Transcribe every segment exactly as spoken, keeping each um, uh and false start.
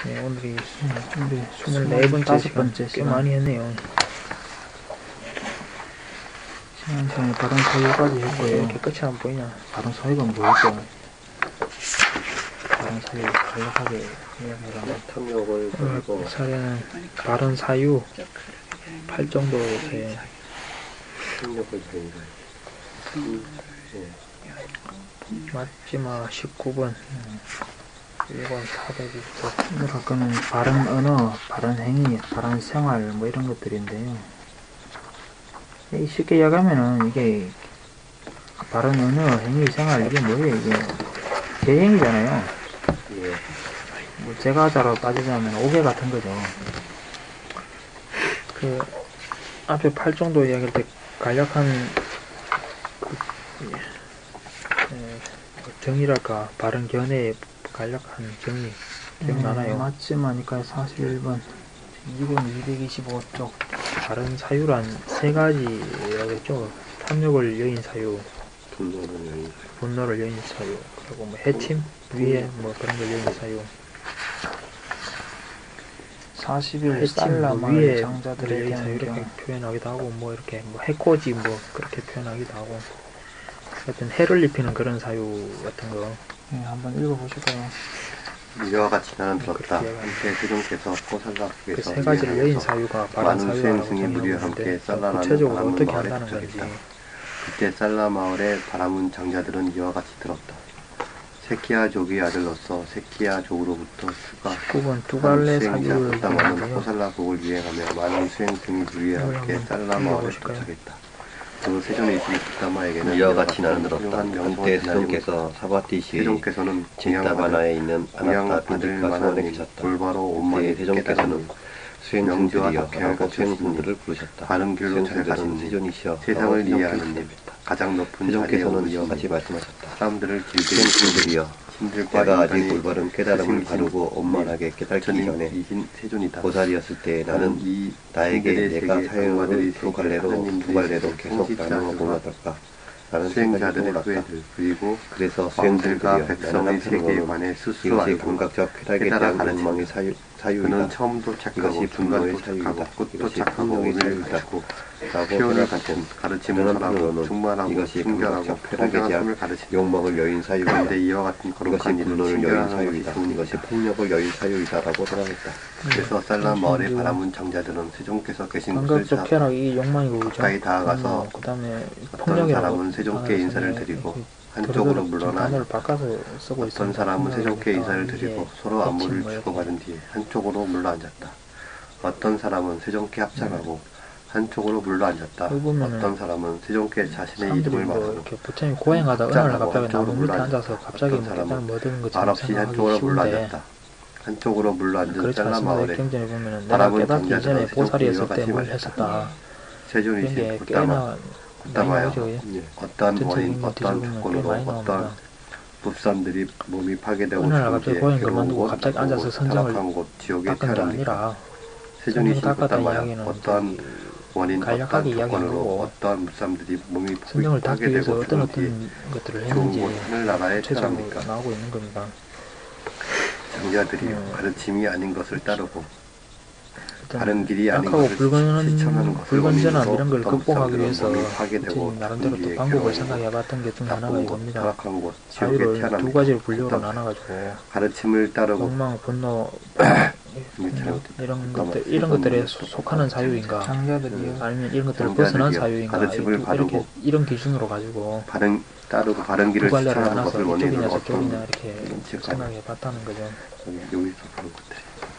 네, 오늘이 우리 스물네 번째 다섯 시간. 번째 꽤 시간. 많이 했네요. 지난 시간에 발언 사유까지 왜 했고요. 이렇게 끝이 안 보이냐? 발언 사유가 뭐였죠? 발언 사유 간략하게 이야기해라. 탐욕을 버리고 오늘 사례는 발언 사유 팔 정도 이렇게 탐욕을 버린 거예요. 음, 예. 마지막 십구 번 일 번 사백이부터 오늘 할 거는 발언 언어, 발언 행위, 발언 생활 뭐 이런 것들인데요. 이 쉽게 이야기하면은 이게 발언 언어, 행위, 생활 이게 뭐예요? 이게 대행이잖아요. 예. 뭐 제가자로 따지자면 오개 같은 거죠. 그 앞에 팔 정도 이야기할 때 간략한 그, 예, 정의랄까 발언 견해의 간략한 정의 기억나나요? 음, 맞지마니까 사십일 번. 이 번 이백이십오 쪽 발언 사유란 세 가지라겠죠. 탐욕을 여인 사유, 분노를 여인 분노를 여인 사유, 그리고 뭐 해침, 위해 뭐 그런 걸 여인 사유. 사십 일 해침, 살라 뭐 마을 위에 장자들에 여인 대한 사유 이렇게 경우. 표현하기도 하고 뭐 이렇게 뭐 해코지 뭐 그렇게 표현하기도 하고. 하여튼 해를 입히는 그런 사유 같은 거. 네, 한번 읽어보실까요? 이와 같이 나는 들었다. 그렇게 한때 세종께서 그 포살라국에서 세 가지를 여인 사유가 발언 많은 사유라고 수행승이 정의하고 무리와 있는데 함께 쌀라라는 구체적으로 바람은 어떻게 마을에 한다는 건지. 도착했다. 그때 쌀라 마을의 바람은 장자들은 이와 같이 들었다. 세키야족의 아들로서 세키야족으로부터 수가 구 번 두 갈래 수행자 사유를 부담하는 얘기하는데요. 포살라국을 유행하며 많은 수행승이 무리와 함께 한번 쌀라 마을에 읽어보실까요? 도착했다. 그 세존의 이신 부다마에게는 이와 같이 나는 들었다. 훌륭한 명성을 한때 지나고 세종께서 사바티시의 세종께서는 진타바나에 있는 아나타 받을 빈디카 만한 소원에 계셨다. 올바로 그때 온만히 세종께서는 명주와 수행승들이여 덕혜가 라고 갖추었으니 수행승들을 부르셨다. 바른 길로 잘 수행승들은 가시니 세존이시여 세상을 라고 이해하는 대접했다. 가장 높은 자리에 세종께서는 이와 오르시니 같이 말씀하셨다. 사람들을 길게 수행승들이여 신들과 내가 아직 인간이 올바른 깨달음을 스승이신 바르고 원만하게 깨닫기 전에 전이신 세존이다. 보살이었을 때 나는 이 나에게 신들의 내가 세계 사용하는 악마들의 두 세계 갈래로 두 하느님들의 갈래로 세계 계속 통치자들과 나누어 어떨까? 라는 생각이 수행자들의 떠올랐다. 후예들 그리고 그래서 왕들과 수행자들이여 백성의 나는 세계에 한편으로는 관해 스스로 이것이 알고 감각적 쾌락에 깨달아 대한 가르친다. 욕망의 사유, 그는 사유이다. 처음도 착하고 이것이 중간도 분노의 착하고 사유이다. 끝도 이것이 착하고 폭력의 오늘 사유이다. 가르치고 라고 표현을 생각하고 갖춘 가르침을 다른 하라고 한편으로는 충만하고 이것이 순결하고 감각적 쾌락에 풍성한 대한 삶을 가르친다. 욕망을 여인 사유이다. 그런데 이와 같은 이것이 거룩한 일을 분노를 여인 신뢰하는 것이 사유이다. 이것이 좋으니까. 폭력을 여인 사유이다라고 생각했다. 그래서 쌀라 음, 마을의 음, 바람은 장자들은 세종께서 계신 곳을 감각적 찾아 쾌락 이 욕망이고 가까이 다가가서 그 다음에 어떤 폭력이라고 사람은 세종께 단어를 인사를 쓰네. 드리고 그 한쪽으로 들어도 물러나 단어를 바꿔서 쓰고 어떤 있습니다. 사람은 세종께 폭력이니까 인사를 이게 드리고 서로 해침 안부를 뭐 이렇게. 주고받은 뒤에 한쪽으로 물러앉았다. 어떤 사람은 세종께 합장하고 한쪽으로 물러앉았다. 여기 보면은 어떤 사람은 세종께 자신의 사람들이 이름을 뭐 말하고 이렇게 부처님 고행하다 어느 날 합장하고 갑자기 나무 한쪽으로 밑에 물러앉았다. 앉아서 갑자기 어떤 뭐 사람은 대단한 뭐 얻은 것처럼 말없이 생각하기 한쪽으로 쉬운데 물러앉았다. 한쪽으로 물러앉은 그렇지 쌀라 않습니다. 마을에 경전에 보면은 내가 바람은 깨닫기 장자들은 전에 보살이 했을 세종께 때 뭘 이와 같이 했었다. 세존이신 이게 부다마 꽤나 많이 부다마야 나오죠. 예. 어떠한 전체 원인, 경전 어떠한 뒤져보면 꽤 조건으로 많이 어떠한 나옵니다. 법산들이 몸이 파괴되고 어느 날 죽은 갑자기 뒤에 고행 괴로운 그만두고 곳, 갑자기 나쁜 앉아서 곳, 선정을 타락한 곳, 지옥에 닦은 게 태어납니까? 아니라 세존이신 선정을 닦았다는 부다마야 이야기는 어떠한 저기 원인, 간략하게 어떠한 이야기하는 조건으로 거고 어떠한 무쌈들이 몸이 선정을 닦기 위해서 파괴되고 어떤 죽은 뒤에 어떤 것들을 좋은 했는지 곳 하늘나라에 구체적으로 태어납니까? 나오고 있는 겁니다. 장자들이 음. 가르침이 아닌 것을 따르고 어떤 바른 길이 아닌 약하고 것을 불건, 실천하는 것을 불건전함 원인으로 이런 걸 어떤 극복하기 무쌈들은 위해서 몸이 파괴되고 부처님 나름대로 죽은 또 뒤에 방법을 괴로운 생각해봤던 게 중 하나가 나쁜 곳, 이겁니다. 타락한 곳, 지옥에 사유를 두 태어납니까? 가지로 분류로 어떤 나눠가지고 가르침을 따르고 욕망, 분노 이게 잘 이런 잠깐만, 것들 이런 것들에 이건 소- 속하는 사유인가 장자들이요. 아니면 이런 것들을 장자들이요. 벗어난 사유인가 가르침을 이 두- 이렇게 바르고 이런 기준으로 가지고 바른 따르고 바른 길을 두 갈래를 실천하는 나눠서 것을 이쪽이냐 원인으로 저쪽이냐 어떤 이렇게 인식하는 생각해봤다는 거죠. 여기서 그런 것들이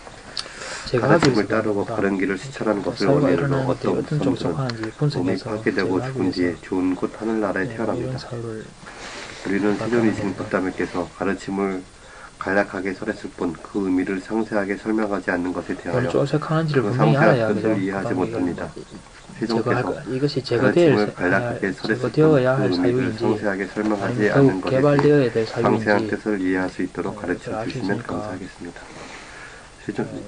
제가 하기 가르침을 위해서 따르고 그런다. 바른 길을 실천하는 것을 사유가 원인으로 일어나는 것들이 어떤 어떤 쪽에 무sam들은 속하는지 몸이 분석해서 파괴되고 제가 하기 죽은 뒤에 위해서 좋은 곳 하늘나라에 네, 이런 태어납니다. 사유를 우리는 세존이신 겁니다. 부다메께서 가르침을 간략하게 설했을 뿐 그 의미를 상세하게 설명하지 않는 것에 뭘 대하여 쪼색하는지를 그 분명히 상세한 알아야 뜻을 그죠? 이해하지 그다음에 못합니다. 제거 할 세종께서 거, 이것이 제거될 가르침을 간략하게 설했을 뿐 제거되어야 그 할 의미를 사유인지 상세하게 설명하지 아니면 않는 더욱 것에 개발되어야 될 상세한 사유인지 뜻을 이해할 수 있도록 네, 가르쳐 알수 주시면 있으니까. 감사하겠습니다. 세종, 네. 장,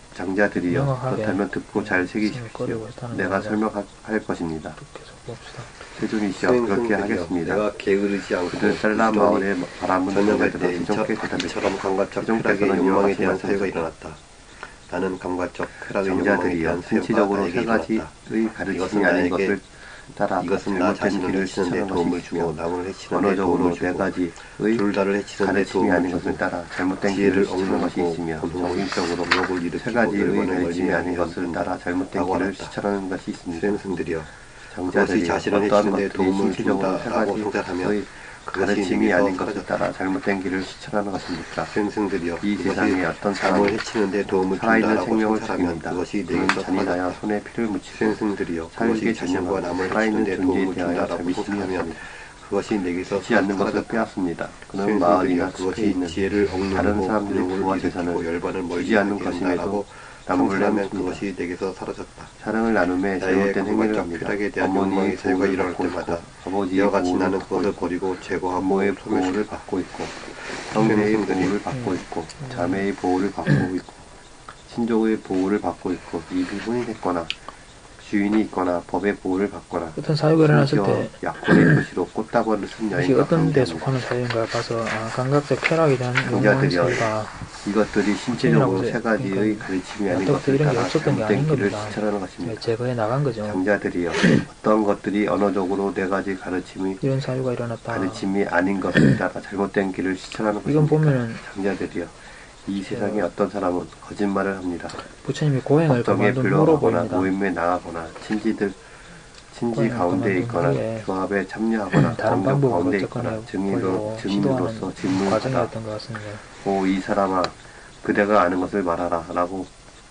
장자들이여 명확하게 그렇다면 듣고 잘 새기십시오. 꺼리고 있다는 내가 겁니다. 설명할 것입니다. 계속 봅시다. 세존이시여 그렇게 수행승들이여, 하겠습니다. 내가 게으르지 않고 그들 셀라 부지런히 마을의 바람은 전역할 장자들아 때 세존께 이처럼 대답했다. 감각적 쾌락의 세존께서는 이와 욕망에 같이 대한 사유가 말씀하셨다. 일어났다. 나는 감각적 쾌락의 욕망에 장자들이여 대한 사유가 신체적으로 나에게 세 가지의 일어났다. 가르침이 이것은 아닌 나에게 것을 따라 이것은 나 잘못된 자신을 길을 해치는 데 추천하는 도움을 주고 것이며 남을 해치는 데 언어적으로 도움을 네 주고 가지의 둘다를 해치는 데 가르침이 아닌 도움을 것을 주고 따라 잘못된 지혜를 길을 추천하는 것이 억누르고 있으며 분홍을 정신적으로 분홍을 세 일으키고 가지의 열반을 가르침이 아닌 멀리하게 것을 따라 잘못된 라고 길을 말했다. 추천하는 것이 있습니다. 수행승들이여 그것이 장자들이 자신을 어떠한 해치는 데 것들이 도움을 신체적으로 세 준다라고 가지의 생각하면 그것이 가르침이 내게서 아닌 것을 사라졌다. 따라 잘못된 길을 추천하는 것입니까? 수행승들이여 이 그것이 세상에 어떤 남을 사람은 해치는 데 도움을 살아있는 준다라고 생명을 생각하면 죽입니다. 그것이 그는 내게서 잔인하여 사라졌다. 손에 피를 묻히고 수행승들이여 살게 그것이 자신과 진정하고 남을 해치는 살아있는 데 존재에 도움을 대하여 준다라고 자비심이 생각하면 없습니다. 그것이 내게서 주지 않는 것을 사라졌다. 빼앗습니다. 그는 마을이나 수행승들이여 숲에 있는 그것이 지혜를 다른 억누르고 사람들의 분홍을 부와 일으키고 재산을 열반을 주지 않는 멀리하게 것임에도 한다라고 남을 상상하면 내놓습니다. 그것이 내게서 사라졌다. 사랑을 나눔에 나의 잘못된 행위를 감각적 합니다. 쾌락에 대한 어머니의 욕망의 사유가 보호를 일어날 받고 있고 때마다 아버지의 이와 같이 보호를 나는 받고 그것을 있고 버리고 제거하고 부모의 보호를 소멸시켰다. 받고 있고 형제의 수행승들이 보호를 받고 있고 자매의 보호를 받고 있고 친족의 보호를 받고 있고 이 부분이 됐거나 주인이 있거나 법의 보호를 받거나 어떤 사유가 일어났을 심지어 때 약혼의 도시로 꽃다발을 쓴 이게 여인과 어떤 데 함께합니다. 속하는 사유인가 봐서 아, 감각적 쾌락에 대한 욕망의 장자들이여 사유가 이것들이 신체적으로 보세요. 세 가지의 그러니까 가르침이 아닌 어떻게 것을 이런 게 따라 없었던 게 잘못된 아닌 길을 겁니다. 추천하는 것입니다. 제거해 나간 거죠. 장자들이여 어떤 것들이 언어적으로 네 가지 가르침이 이런 사유가 일어났다. 가르침이 아닌 것을 따라 잘못된 길을 추천하는 이건 것입니다. 보면은 장자들이여 이 세상에 어떤 사람은 거짓말을 합니다. 부처님이 고행을 법정에 그만둔 후로 불러가거나 보입니다. 모임에 나가거나 친지들 친지 고행을 가운데 그만둔 있거나 후에 조합에 참여하거나 다른 공격 방법으로 가운데 어쨌거나 있거나 증인으로 보려고 증인으로서 시도하는 질문하다. 과정이었던 것 같습니다. 오 이 사람아 그대가 아는 것을 말하라 라고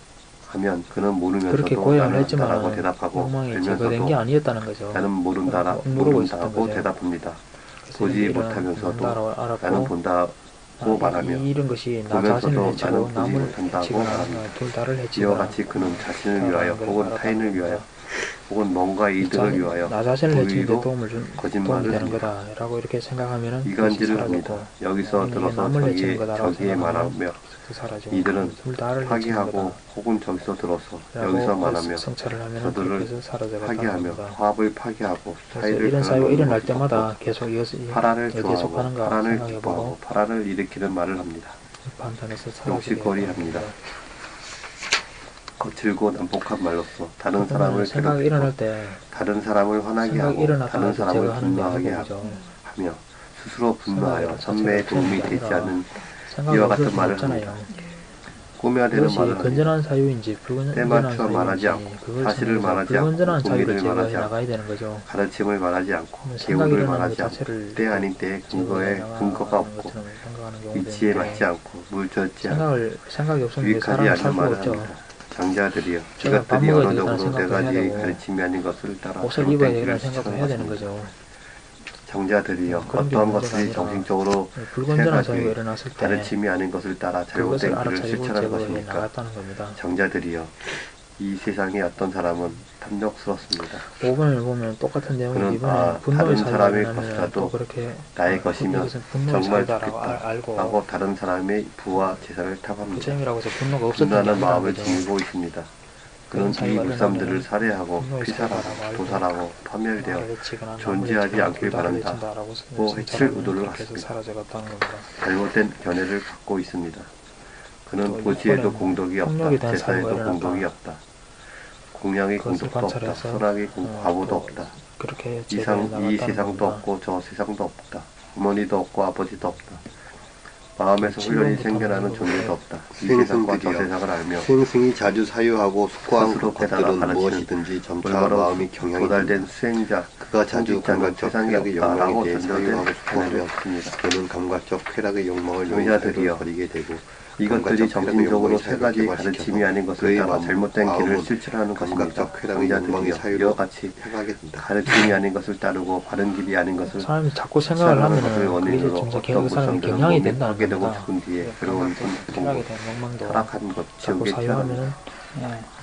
하면 그는 그렇게 모르면서도 고행을 나는 했지만 안다라고 대답하고 욕망이 제거된 게 알면서도 아니었다는 거죠. 나는 모른다라 모르고 모른다고 있었던 거죠. 대답합니다. 그래서 보지 이런 못하면서도 본다라고 알았고, 나는 본다고 아, 말하며 이- 이런 것이 나 보면서도 자신을 나는 해치고 보지 남을 못한다고 해치거나 말합니다. 어, 둘 다를 이와 해치거나 같이 그는 자신을 어, 위하여 그걸 혹은 알았다는 타인을 겁니다. 위하여 혹은 뭔가 이득을 자신- 위하여 나 자신을 해치는 데 도의로 도움을 준 도움이 거짓말을 되는 합니다. 거다라고 이렇게 생각하면은 이간질을 그것이 합니다. 사라졌고, 여기서 이게 들어서 남을 해치는 저기에 거다라고 저기에 생각하면 말하며 그 사라지고 이들은 둘 다를 해치는 파괴하고 거다. 혹은 저기서 들어서 라고 여기서 말하며 성찰을 하면 저들을 그렇게 해서 사라져갔다는 파괴하며 겁니다. 화합을 파괴하고 그래서 사이를 이런 사유가 갈라놓는 일어날 것을 때마다 걷고 계속 이것이 파란을 어디에 좋아하고 속하는가 파란을 생각해보고 기뻐하고 파란을 일으키는 말을 합니다. 판단해서 사라지게 욕심거리 되는 합니다. 겁니다. 거칠고 난폭한 말로써 다른 그러면 사람을 생각이 괴롭히고 일어날 때 다른 사람을 화나게 생각이 하고 일어났다가 다른 사람을 제거하는 게 분노하게 아니고 그죠. 하며 스스로 분노하여 생각이 선매에 자체가 도움이 없는 게 되지 아니라 않은 생각이 이와 없을 같은 수는 말을 없잖아요. 합니다. 꾸며대는 그것이 말을 합니다. 건전한 사유인지 때 불건전한 맞춰 말하지 사유인지 않고 그걸 사실을 찾아서 말하지 불건전한 않고 사유를 공의를 말하지 제거해 않고 나가야 되는 거죠. 가르침을 말하지 않고 생각이 계획을 일어나는 것 말하지 않고 자체를 때 아닌 때에 근거에 제거해 근거가 나가는 없고 것처럼 생각하는 경우도 위치에 있는데 맞지 않고 물젓지 않고 생각을 생각이 없으면 유익하지 사람은 않는 살 수가 말을 없죠. 합니다. 장자들이여 제가 밥 이것들이 먹어야 되겠다는 언어적으로 네 생각도 해야 가지의 되고 가르침이 아닌 것을 따라 옷을 잘못된 입어야 길을 되겠다는 생각도 해야 되는 추천하는 거죠. 장자들이여 그런 게 어떠한 문제가 것들이 아니라 정신적으로 불건전한 세 사유가 가지 일어났을 때 가르침이 아닌 것을 따라 그것을 잘못된 길을 알아차리고 실천하는 제거해 것입니까? 나갔다는 겁니다. 장자들이여 이 세상에 어떤 사람은 탐욕스럽습니다. 오 번을 보면 똑같은 내용이 그는 이번에 아, 분노의 다른 사유가 사람의 일어나면 것이라도 또 그렇게 나의 아, 것이면 이것은 분노의 정말 사유다라고 알- 좋겠다 알고 하고 다른 사람의 부와 재산을 탐합니다. 부처님이라고 해서 분노가 없었던 게 분노하는 아니라는 마음을 거죠. 지니고 있습니다. 그는 그런 이 사유가 물삼들을 일어나면 살해하고 분노의 피살하고 사유다라고 알고 도살하고 파멸되어 나를 해치거나 남을 존재하지 해치거나 않길 둘 다를 바란다. 해친다라고 뭐 생각하면 해칠 의도를 그렇게 해서 갖습니다. 사라져갔다는 겁니다. 잘못된 견해를 갖고 있습니다. 또 그는 보지에도 이번에는 공덕이 폭력에 없다. 대한 재산에도 사유가 공덕이 일어났다. 없다. 공양의 그것을 공덕도 없다. 관찰해서 선악의 공- 어, 과보도 또 없다. 그렇게 이, 제거해 상, 이 나갔다는 세상도 겁니다. 없고 저 세상도 없다. 어머니도 없고 아버지도 없다. 마음에서 훈련이 질문부터 생겨나는 물어보고 존재도 없다. 이 세상과 저 수행승들이여 세상을 알며 수행승이 자주 사유하고 숙고한 스스로 것들은 깨달아 가르치는 무엇이든지 점차 올바로 마음이 경향이 도달된 된다. 수행자 그가 자주 성직자는 감각적 세상에 쾌락의 없다라고 욕망에 대해 전도된 사유하고 숙고하면 견해를 없습니다. 그는 감각적 쾌락의 욕망을 용자들이여, 용사로 버리게 되고 이것들이 감각적 정신적으로 쾌락의 세 욕망이 가지 사유를 가르침이 아닌 것을 그의 따라 마음, 잘못된 길을 마음은 실천하는 것입니다. 감각적 쾌락의 욕망의 성자들이여 사유로 이와 같이 향하게 된다. 가르침이 아닌 것을 따르고 바른 길이 아닌 것을 사람이 자꾸 생각을 실천하는 것을 하면은 그게 원인으로 점차 어떤 그 사람이 부정들은 경향이 몸에 된다는 하게 되고 겁니다. 싶은 뒤에 괴로운 생각에 통고 대한 욕망도 타락한 것 자꾸 지옥에 태어납니다. 사유하면은 예.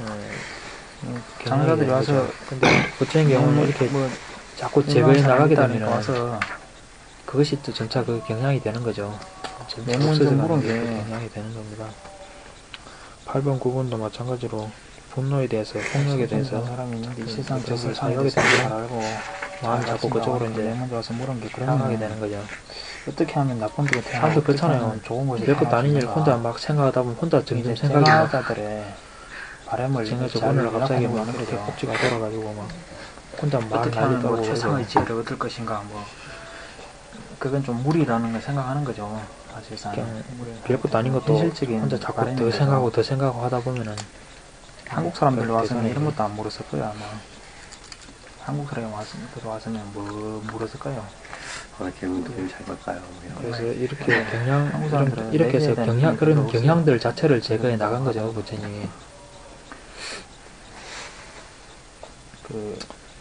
어, 장자들이 경향이 와서 되는 거죠. 근데 부처님 경우는 이렇게 뭐 자꾸 제거해 나가게 되면 와서 그것이 또 점차 그 경향이 되는 거죠. 점차 맹문 없어져 좀 가는 물은 게 게 그 경향이 되는 겁니다. 팔 번, 구 번도 마찬가지로 분노에 대해서, 폭력에 대해서 사람이 있는데 이 그 세상 그것을 적을 사용하게 사용하게 되면 잘 알고 마음이 자꾸 그쪽으로 이제 먼저 와서 물은 게 향하게 그러면 되는 거죠. 어떻게 하면 나쁜 데가 태어나고 사람도 어떻게 그렇잖아요. 하면 좋은 것이 별것도 태어날 아닌 수 일 있는가. 혼자 막 생각하다 보면 혼자 점점 이제 생각이 막 제가자들의 바람을 제가 잘 저번에 갑자기 요약하는 막 거는 이렇게 거죠. 꼭지가 돌아가지고 막 혼자 말 어떻게 난리 하면 뭐 떨고 최상의 그러죠. 지혜를 얻을 것인가 뭐 그건 좀 무리라는 걸 생각하는 거죠. 사실상 그냥 별것도 아닌 것도 현실적인 혼자 자꾸 바람인 더 거죠. 생각하고 더 생각하고 하다 보면은 한국 사람들 그렇게 와서는 되잖아요. 이런 것도 안 물었을 거야 아마. 한국 사람이 왔으면 들어와서는 뭐 물었을 거예요. 아, 개미들이 잘 갈까요? 뭐 이런 거. 그래서 이렇게 경향 한국 이런, 사람들은 이렇게 해서 내재에 대한 경향 그런 없어요. 경향들 자체를 제거해 나간 거죠 부처님이. 그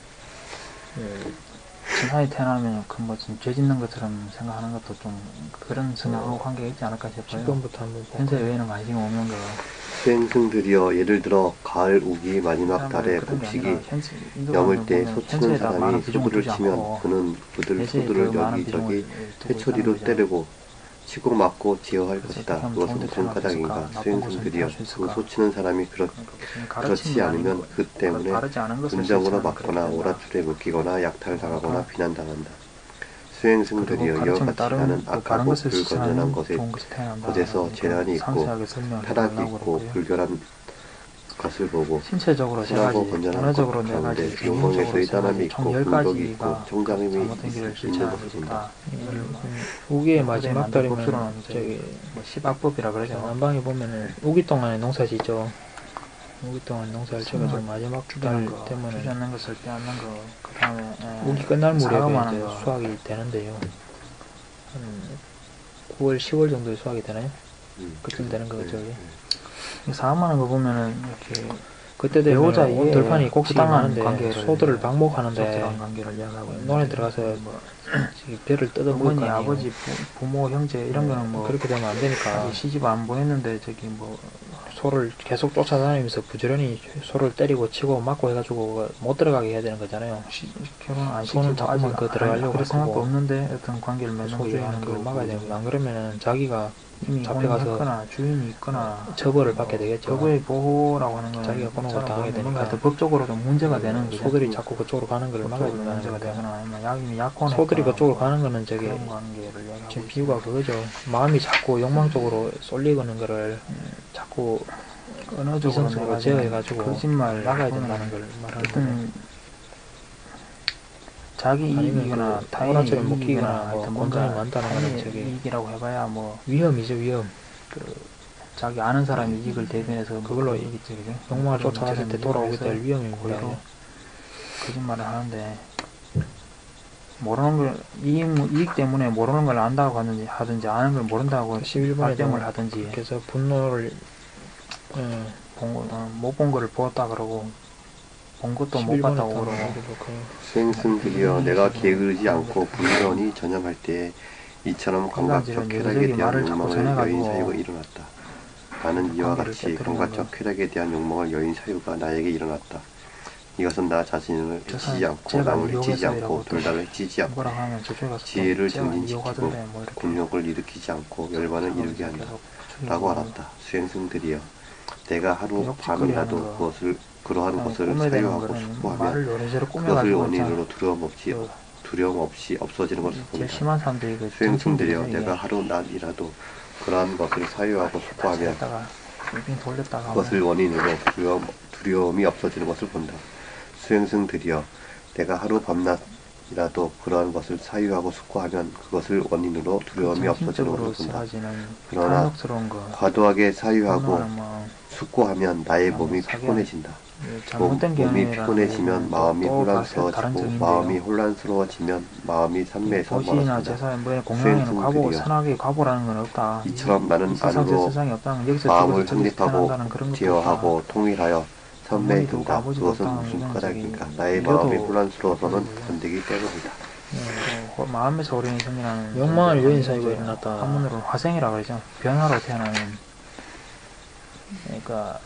진상이 태어나면 그뭐 죄 짓는 것처럼 생각하는 것도 좀 그런 성향하고 관계가 있지 않을까 싶어요. 십 번부터 한번 현세 볼까요? 외에는 관심이 없는 거. 수행승들이여 예를 들어 가을 우기 마지막 달에 그런 게 곡식이 아니라 현세- 인도 여물 가면 때 보면 소치는 현세에다 많은 사람이 비중을 소들을 두지 치면 않고 그는 그들 현세에 소들을 더 많은 여기저기 비중을 두고 회초리로 있다는 거죠. 때리고 치고 맞고 지어할 그래서 것이다. 어떻게 하면 그것은 좋은 데 무슨 태어날 수 까닭인가? 있을까? 나쁜 수행승들이여 곳을 그 있을까? 소치는 사람이 그렇, 그러니까 무슨 그렇지 가르침이 않으면 아니고 그 때문에 바르지 않은 것을 분정으로 실천하는 맞거나 그런 오라툴에 묶이거나 약탈당하거나 아. 비난당한다. 그리고 수행승들이여 이와 가르침에 같이 따른 하는 그 바른 악하고 것을 불건전한 실천하는 것에 좋은 것이 태어난다. 것에서 재난이 있고 상세하게 설명을 타락이 해달라고 있고 그러고요. 불결한 것을 보고 신체적으로 세 순하고 가지, 건전한 언어적으로 것 네 가지, 가운데 개인적으로 용광에서의 세 따람이 가지, 있고 총 열 공덕이 있고 가지가 청장음이 잘못된 길을 있는 실천할 수 것을 있다. 이걸 뭐 우기의 후대에 마지막 만든 달이면 법수로는 저기 뭐 시박법이라 그러죠. 남방에 보면은 우기 동안에 농사 짓죠. 우기 동안 농사를 지어가지고 마지막 달 거, 되면은 주지 않는 것을 빼앗는 거, 그 다음에 우기 끝날 무렵에 사과하는 이제 거. 수확이 되는데요. 한 구월, 시월 정도에 수확이 되나요? 음. 그쯤 되는 거죠. 네, 이게. 사과하는 거 보면은 이렇게 그때 되면 배우자 온 이게 들판이 곡식이 부당한 많은데 관계를 소들을 방목하는데 적절한 관계를 이야기하고 있는데 논에 들어가서 뭐 저기 배를 뜯어먹을 어머니, 거 아니에요. 아버지, 부, 부모, 형제 이런 거는 뭐 그렇게 되면 안 되니까 아직 시집 안 보냈는데 저기 뭐 소를 계속 쫓아다니면서 부지런히 소를 때리고 치고 맞고 해가지고 못 들어가게 해야 되는 거잖아요. 시, 결혼 안 손은 시키고 자꾸만 아직 그 들어가려고 그럴 할 생각도 거고. 없는데 어떤 관계를 맺는 거 소주인은 하는 그걸 거 막아야 되는 거. 안 그러면은 자기가 이미 잡혀가서 혼인했거나 주인이 있거나 처벌을 받게 되겠죠. 법의 보호라고 하는 건 자기가 꼬는 걸 당하게 되니까. 뭔가 법적으로 좀 문제가 되는 거죠. 소들이 자꾸 그쪽으로 가는 걸 막아야 법적으로 된다는 문제가 거니까. 되거나 아니면 약이 약혼했거나 소들이 그쪽으로 뭐 가는 거는 저기 그런 관계를 얘기하고 지금 있어요. 비유가 그거죠. 마음이 자꾸 욕망 쪽으로 쏠리는 거를 자꾸 언어적으로 이성적으로 내가 제어해가지고 거짓말 막아야 또는 된다는 걸 말하는 거예요. 어떤 자기 아니면 이익이거나 그 타인의 오라처럼 묶이거나 이익이거나 뭐 하여튼 건강이 뭔가 많다는 거는 타인의 저기 이익이라고 해봐야 뭐 위험이죠, 위험. 자기 아는 사람의 이익을 대변해서 뭐 그걸로 그런 얘기지, 그죠? 욕망을 그런 쫓아갔을 때 문제는 돌아오게 이해해서 될 위험입니다. 고의로 거짓말을 하는데 모르는 걸 이익, 이익 때문에 모르는 걸 안다고 하든지 하든지 아는 걸 모른다고 십일 번에도 발뺌을 하든지 그래서 분노를 어, 못 본 거를 보았다 그러고 본 것도 못 십일 번에 봤다고 또 그러고 그 수행승들이여 내가 게으르지 않고 부지런히 전념할 때에 이처럼 감각적 인간들은 쾌락에 여기저기 대한 말을 자꾸 욕망을 전해가지고 여인 사유가 일어났다. 나는 이와 관계를 같이 깨뜨리는 감각적 거. 쾌락에 대한 욕망을 여인 사유가 나에게 일어났다. 이것은 나 자신을 저 해치지 사람 않고 제가 남을 해치지 이용해서이라고 않고 둘 다 해치지 않고 뭐라고 하면 저쪽에 가서 지혜를 제가 증진시키고 이용하던데 뭐 이렇게 곤욕을 일으키지 않고 열반을 이루게 한다. 계속 라고 추리고 알았다. 수행승들이여 내가 하루 욕짓거리 하는 밤이라도 거. 그것을 그러한 그냥 것을 꾸며대는 사유하고 거는 숙고하면 말을 요래저래 그것을 꾸며가지고 원인으로 두려움 없이 그 두려움 없이 없어지는 것을 제일 본다. 심한 사람들이 그 수행승들이여 정신들이죠, 내가 이게. 하루 낮이라도 그러한 것을 사유하고 숙고하면 했다가 빙 돌렸다가 그것을 원인으로 두려움, 두려움이 없어지는 것을 본다. 수행승들이여 내가 하루 밤낮이라도 그러한 것을 사유하고 숙고하면 그것을 원인으로 두려움이 없어지는 정신적으로 것을 본다. 세가지는 그러나 탐욕스러운 거 과도하게 사유하고 그거는 뭐 숙고하면 나의 아, 몸이 사기야. 피곤해진다. 예, 몸, 잘못된 몸이 견해라는 피곤해지면 부분은 마음이 또 다른 혼란스러워지고 정인데요. 마음이 혼란스러워지면 마음이 산매에서 보시나 멀어진다. 제사 뭐 공양에는 과보 수행승들이여 선악의 과보라는 건 없다. 이처럼 나는 이 세상 안으로 세상에 없다는 여기서 마음을 죽어서 저기서 성립하고 태어난다는 그런 것도 제어하고 통일하여 선매에 어머니도 든다. 아버지도 그것은 없다는 무슨 이런 까닭인가? 저기 나의 이겨도 마음이 혼란스러워서는 그거고요. 견디기 때문이다. 없다. 어, 마음에서 어린이 생기는 욕망을 저기 여인 사유가 이제 일어났다. 한문으로 화생이라 그러죠. 변화로 태어나는 그러니까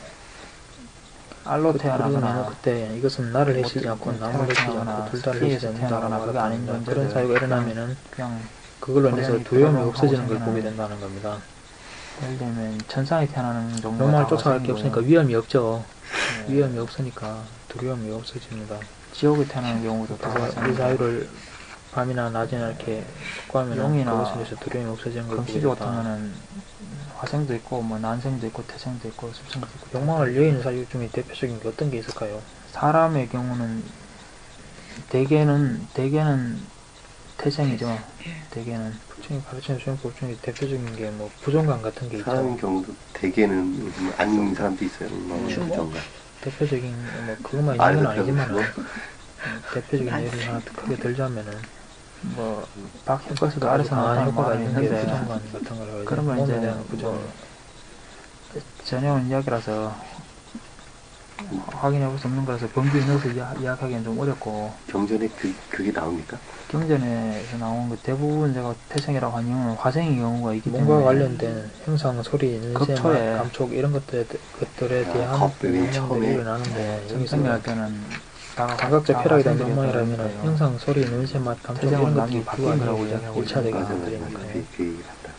알로 그러면 태어나거나 그때 이것은 나를 해치지 뭐 않고 어떤 남을 해치지 태어나거나 않고 둘 다를 피해서 해치지 않는다라고 태어나거나 그게 아닌 하는 존재를 그런 사유가 일어나면은 그냥 그걸로 인해서 고양이 두려움이 들어가고 없어지는 걸 생기는 보게 된다는 겁니다. 예를 들면 천상에 태어나는 종류가 욕망을 다 쫓아갈 게 화생이고요. 없으니까 위험이 없죠. 네. 위험이 없으니까 두려움이 없어집니다. 지옥에 태어나는 경우도 다 그래서 이 화생입니다. 사유를 밤이나 낮이나 이렇게 숙고하면 용이나 그것에 대해서 두려움이 없어지는 걸 보게 금시조 된다. 같으면은 화생도 있고 뭐 난생도 있고 태생도 있고 습생도 있고 욕망을 여인 사유 중에 대표적인 게 어떤 게 있을까요? 사람의 경우는 대개는 대개는 태생이죠. 대개는 부처님이 가르치는 수행법 중에 대표적인 게 뭐 부정감 같은 게 있죠. 사람의 경우도 대개는 요즘 아닌 사람도 있어요. 뭐 부정감. 대표적인 뭐 그것만 말도 있는 건 아니지만 별로 대표적인 예를 하나 크게 들자면은 뭐 박효과서도 아래서 강한 나타나는 효과가 말은 있는 게 있는데 부정감 같은 걸 하죠. 그런 건 몸에 이제 대한 부정. 뭐 전해온 이야기라서 확인해 볼 수 없는 거라서 범주에 넣어서 이야, 이야기하기는 좀 어렵고 경전에 그, 그게 나옵니까? 경전에서 나온 거 대부분 제가 태생이라고 한 이유는 화생의 경우가 있기 때문에 몸과 관련된 형상, 소리, 냄새, 급초에 맛, 감촉 이런 것들, 것들에 아, 대한 겁들이 욕망들이 처음에 일어나는데 여기서 전생할 때는 다 감각적 쾌락에 대한 화생들이 욕망이라면 거예요. 형상, 소리, 냄새, 맛, 감촉 태생은 이런 나중에 것들이 바뀐 거라고 부가적이죠. 이야기하고 일차적인 맞아, 맞아, 맞아. 것들이니까요. 그, 그 얘기 같다.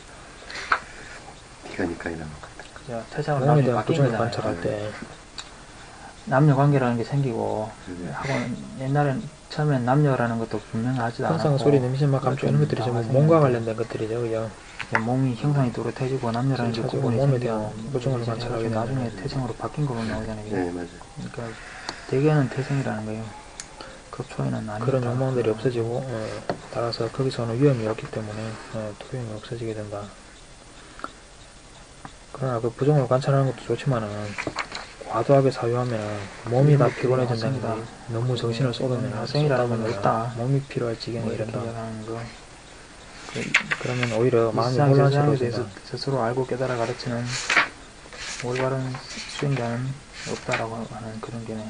기가니까 이런 것 같다. 그죠. 태생은 몸에 나중에 대한 바뀐 부정을 거잖아요. 관찰할 때 남녀 관계라는 게 생기고 그게 하고 옛날엔 처음엔 남녀라는 것도 분명하지도 않았고 형상, 소리, 냄새, 맛, 감촉 이런 것들이 전부 몸과 관련된 것들이죠. 그냥 몸이 형상이 또렷해지고 남녀라는 게 전체적으로 구분이 몸에 생기고 대한 부정을 이제 관찰하게 그래서 나중에 되는 태생으로 바뀐 걸로 나오잖아요. 네, 맞아요. 그러니까 대개는 태생이라는 거예요. 급초에는 아니다. 그런 욕망들이 없어지고 어, 따라서 거기서는 위험이 없기 때문에 어, 두려움이 없어지게 된다. 그러나 그 부정을 관찰하는 것도 좋지만은 과도하게 사유하면 몸이 다 피곤해진다는 게 맞습니다. 너무 정신을 쏟으면 학생이라는 건 쏟다 없다. 보면 몸이 필요할 지경에 뭐 이렇게 이른다. 얘기하는 거. 그러면 오히려 마음이 일상 세상에 대해서 혼란스러워진다. 스스로 알고 깨달아 가르치는 올바른 수행자는 없다라고 하는 그런 게네.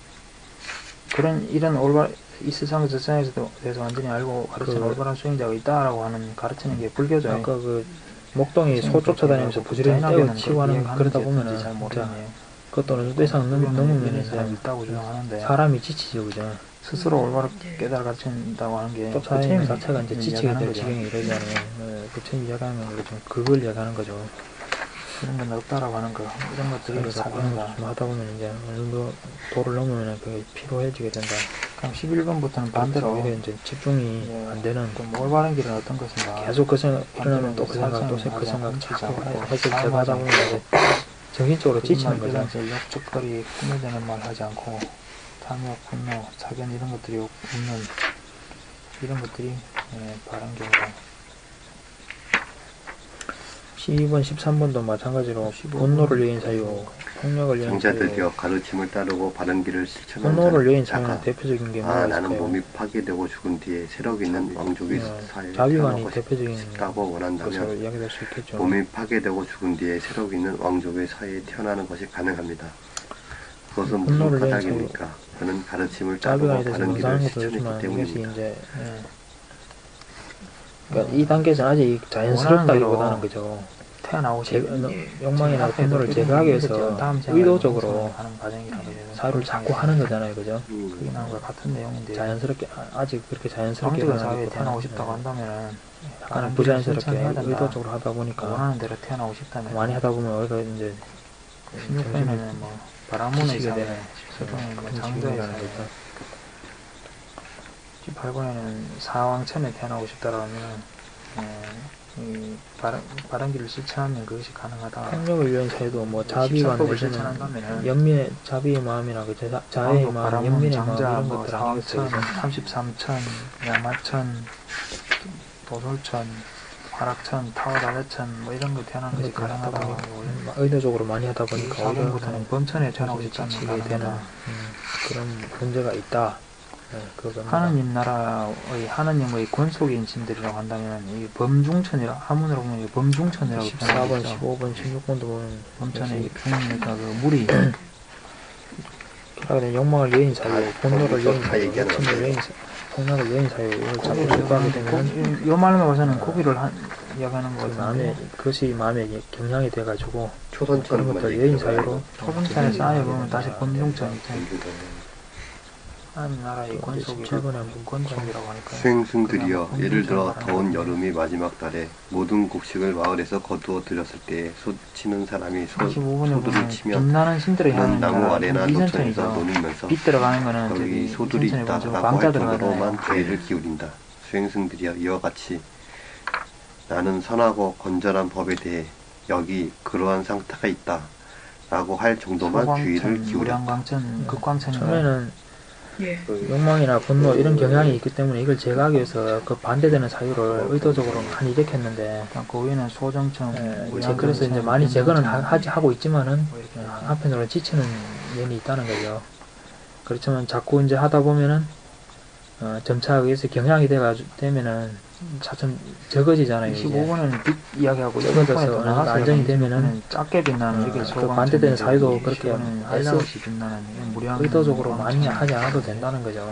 그런 이런 올바 이 세상 세상에서 대해서 완전히 알고 가르치는 그- 올바른 수행자가 있다라고 하는 가르치는 게 불교죠. 아까 그 목동이 소 쫓아다니면서 부지런히 떼고 치고 하는 그러다 보면은 잘 진짜 모르겠네요. 그것도 어느 정도 이상 넘- 넘으면 사람이 이제 있다고 주장하는데 사람이 지치죠, 그죠? 스스로 올바로 깨달아 가르친다고 하는 게 쫓아다니는 부처님이 자체가 이제 지치게 이야기하는 될 거죠. 지경에 이르잖아요. 네, 부처님 이야기하는 거 좀 그걸 이야기하는 거죠. 그런 건 없다라고 하는 거 이런 것들이 그래서 그런 사건이다. 거좀 하다 보면 이제 어느 정도 도를 넘으면 그게 피로해지게 된다. 그럼 십일 번부터는 반대로 오히려 이제 집중이 예. 안 되는 좀 올바른 길은 어떤 것인가 계속 그 생각 일어나면 또 그 생각 또 그 생각 자꾸 해서 제가 하다 보면 이제 정신적으로 지치는 거죠. 이제 역적거리 꾸며대는 말 하지 않고 탐욕, 분노, 사견 이런 것들이 없는 이런 것들이 예, 바른 경우다. 십이 번, 십삼 번도 마찬가지로 십오 번. 분노를 여인 사유, 폭력을 여인 장자들이여 사유. 가르침을 따르고 바른 길을 실천하는 분노를 여인 자가 사유는 대표적인 게 아 뭐가 나는 있을까요? 몸이 파괴되고 죽은 뒤에 새롭게 있는 왕족의 어, 사회에 자비관이 태어나고 대표적인 싶다고 원한다면 것으로 이야기될 수 있겠죠. 몸이 파괴되고 죽은 뒤에 새롭게 있는 왕족의 사회에 태어나는 것이 가능합니다. 그것은 무슨 분노를 내는 까닭입니까? 그는 가르침을 자비관에 따르고 대해서 바른 길을 문상한 것도 실천했기 좋지만 이것이 때문입니다. 이제 예. 그러니까 이 단계에서는 아직 자연스럽다기보다는 그죠. 태어나고 제, 싶은 어, 욕망이나 분노를 제거하기 위해서 의도적으로 하는 과정이라고 해요. 사유를 자꾸 하는 거잖아요, 그죠? 그게 음, 나온 것 같은 내용인데 자연스럽게 아- 아직 그렇게 자연스럽게 왕족의 사회에 일어나기보다는, 태어나고 싶다고 네, 한다면은 약간 부자연스럽게 의도적으로 하다 원하는 보니까 대로 태어나고 싶다면 많이 하다 보면 우리가 이제 십육 번에는 뭐 바라문의 지치게 사회, 되는 십칠 번에는 뭐 그런 장자의 지경이라는 사회, 거죠. 십팔 번에는 사왕천에 태어나고 싶다라면 이 바른, 바른 길을 실천하면 그것이 가능하다. 폭력을 위한 사유도 뭐 자비와 십사법을 내지는 실천한다면은 연민의 자비의 마음이나 그 자, 자의 왕족, 마음, 바라문, 연민의 마음 장자, 이런 뭐 것들 사왕천, 아니겠어요? 삼십삼천, 야마천, 도솔천, 화락천, 타워다레천 뭐 이런 거 태어나는 것이 그렇게 하다 가능하다고 보니까 하고 막 의도적으로 많이 하다 보니까 사 번부터는 범천에 태어나고 자기 싶다면 지치게 되는 가능하다. 음, 그런 문제가 있다. 네, 그겁니다. 하느님 나라의 하느님의 권속인 신들이라고 한다면 이 범중천이라 한문으로 보면 이 범중천이라고 십사 번, 표현하죠. 십오 번, 십육 번도 보면 범천의 중이니까 그 물이 그러니까 욕망을 여인 사유, 다 분노를 여인 다 사유, 얘기하는 욕심을 거예요. 여인 사유, 폭력을 여인 사유 이걸 자꾸 고기를 접하게 고- 되면 이 말만 봐서는 고기를 한, 이야기하는 거 그 같은데 마음에 그것이 마음에 경향이 돼가지고 초선처럼 그런 것들 여인 사유로 초등천에 쌓여보면 다시 범중천이 돼. 한 나라의 권속이라고 십칠 번에 한번 권속이라고 하니까 수행승들이여 그냥 예를 들어 바람 더운 바람 여름이 마지막 달에 모든 곡식을 마을에서 거두어 들였을 때에 소 치는 사람이 소, 이십오 번에 소들을 보면 치면 빛나는 신들의 그는 향한 나무 아래나 노천에서 이선천이죠. 노니면서 빛 들어가는 거는 여기 저기 소들이 이선천에 있다 보면 라고 광자 할 정도로만 들어가잖아요. 귀를 기울인다. 수행승들이여 이와 같이 나는 선하고 건전한 법에 대해 여기 그러한 상태가 있다 라고 할 정도만 귀를 소광천, 기울였다. 무량광천, 극광천인가 처음에는 예. 욕망이나 분노 이런 경향이 있기 때문에 이걸 제거하기 위해서 그 반대되는 사유를 의도적으로 많이 일으켰는데 그 위에는 소정천, 예, 이제 그래서 이제 많이 제거는 하, 하지 하고 있지만은 어, 한편으로는 지치는 면이 있다는 거죠. 그렇지만 자꾸 이제 하다 보면은 어, 점차 의해서 경향이 돼가 되면은 차츰 적어지잖아요. 이제. 이십오 번에는 빛 이야기하고 적어져서 어느 정도 안정이 되면은 작게 빛나는 어, 이게 그 소광천, 반대되는 사유도 그렇게 한량없이 빛나는 무량 의도적으로 많이 하지 않아도 된다는 거죠.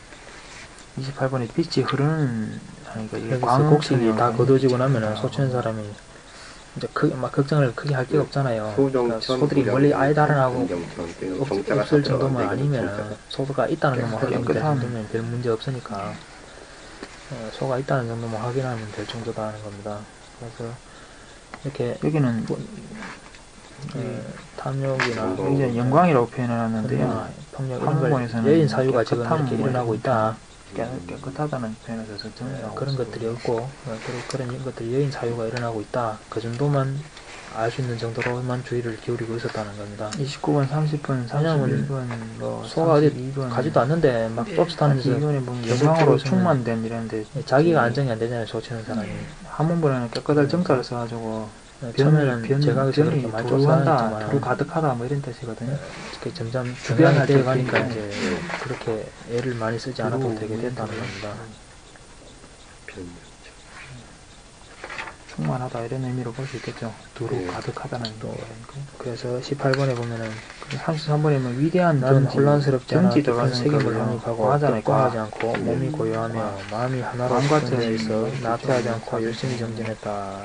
이십팔 번에 빛이 흐르는 그러니까 이게 여기서 광 곡식이 다 거두어지고 나면은 소치는 사람이 이제 크, 막 걱정을 크게 할 게 없잖아요. 그러니까 소들이 멀리 아예 달아나고 없, 없을 정도만 아니면 소가 있다는 것만 확인될 정도면 별 문제 없으니까 어, 소가 있다는 정도만 확인하면 될 정도다는 겁니다. 그래서 이렇게 여기는 어, 탐욕이나 이제 영광이라고 표현을 하는데요. 분노나 폭력 이런 걸 한문에서는 여인 사유가 지금 깨끗함 이렇게 뭐 일어나고 있다. 깨- 깨끗하다는 표현을 써서 어, 정리하고 그런 것들이 없고 어, 그런, 그런 것들이 여인 사유가 일어나고 있다. 그 정도만 알 수 있는 정도로만 주의를 기울이고 있었다는 겁니다. 이십구 번, 삼십 번, 삼십일 번, 뭐 소가 어디 삼십이 번, 가지도 않는데 막 쫓아다니면서 이번에 보면 계속 영광으로 들어오시면 충만된 이런데 자기가 안정이 안 되잖아요. 조치는 사람이. 한 문번에는 깨끗할 정자를 써가지고 어, 변, 처음에는 변, 제가 그렇게 변이 많이 도루한다, 쫓아다녔지만 도루 가득하다 뭐 이런 뜻이거든요. 이렇게 점점 주변할 주변에 되어가니까 때 이제 그렇게 애를 많이 쓰지 않아도 도루 되게 됐다는 뭐 겁니다. 충만하다 이런 의미로 볼 수 있겠죠. 두루 네. 가득하다는 또 거. 그래서 십팔 번에 보면은 삼십삼 번에 보면 위대한 나는 정지, 혼란스럽지 않아 정지 깊은 들어가는 책임을 거예요. 독립하고 과하잖아요, 격분하지 과. 않고 몸이 고요하며 마음이 하나로 마음과 수용되어 있어 제- 나태하지 제- 않고 제- 열심히 정진했다.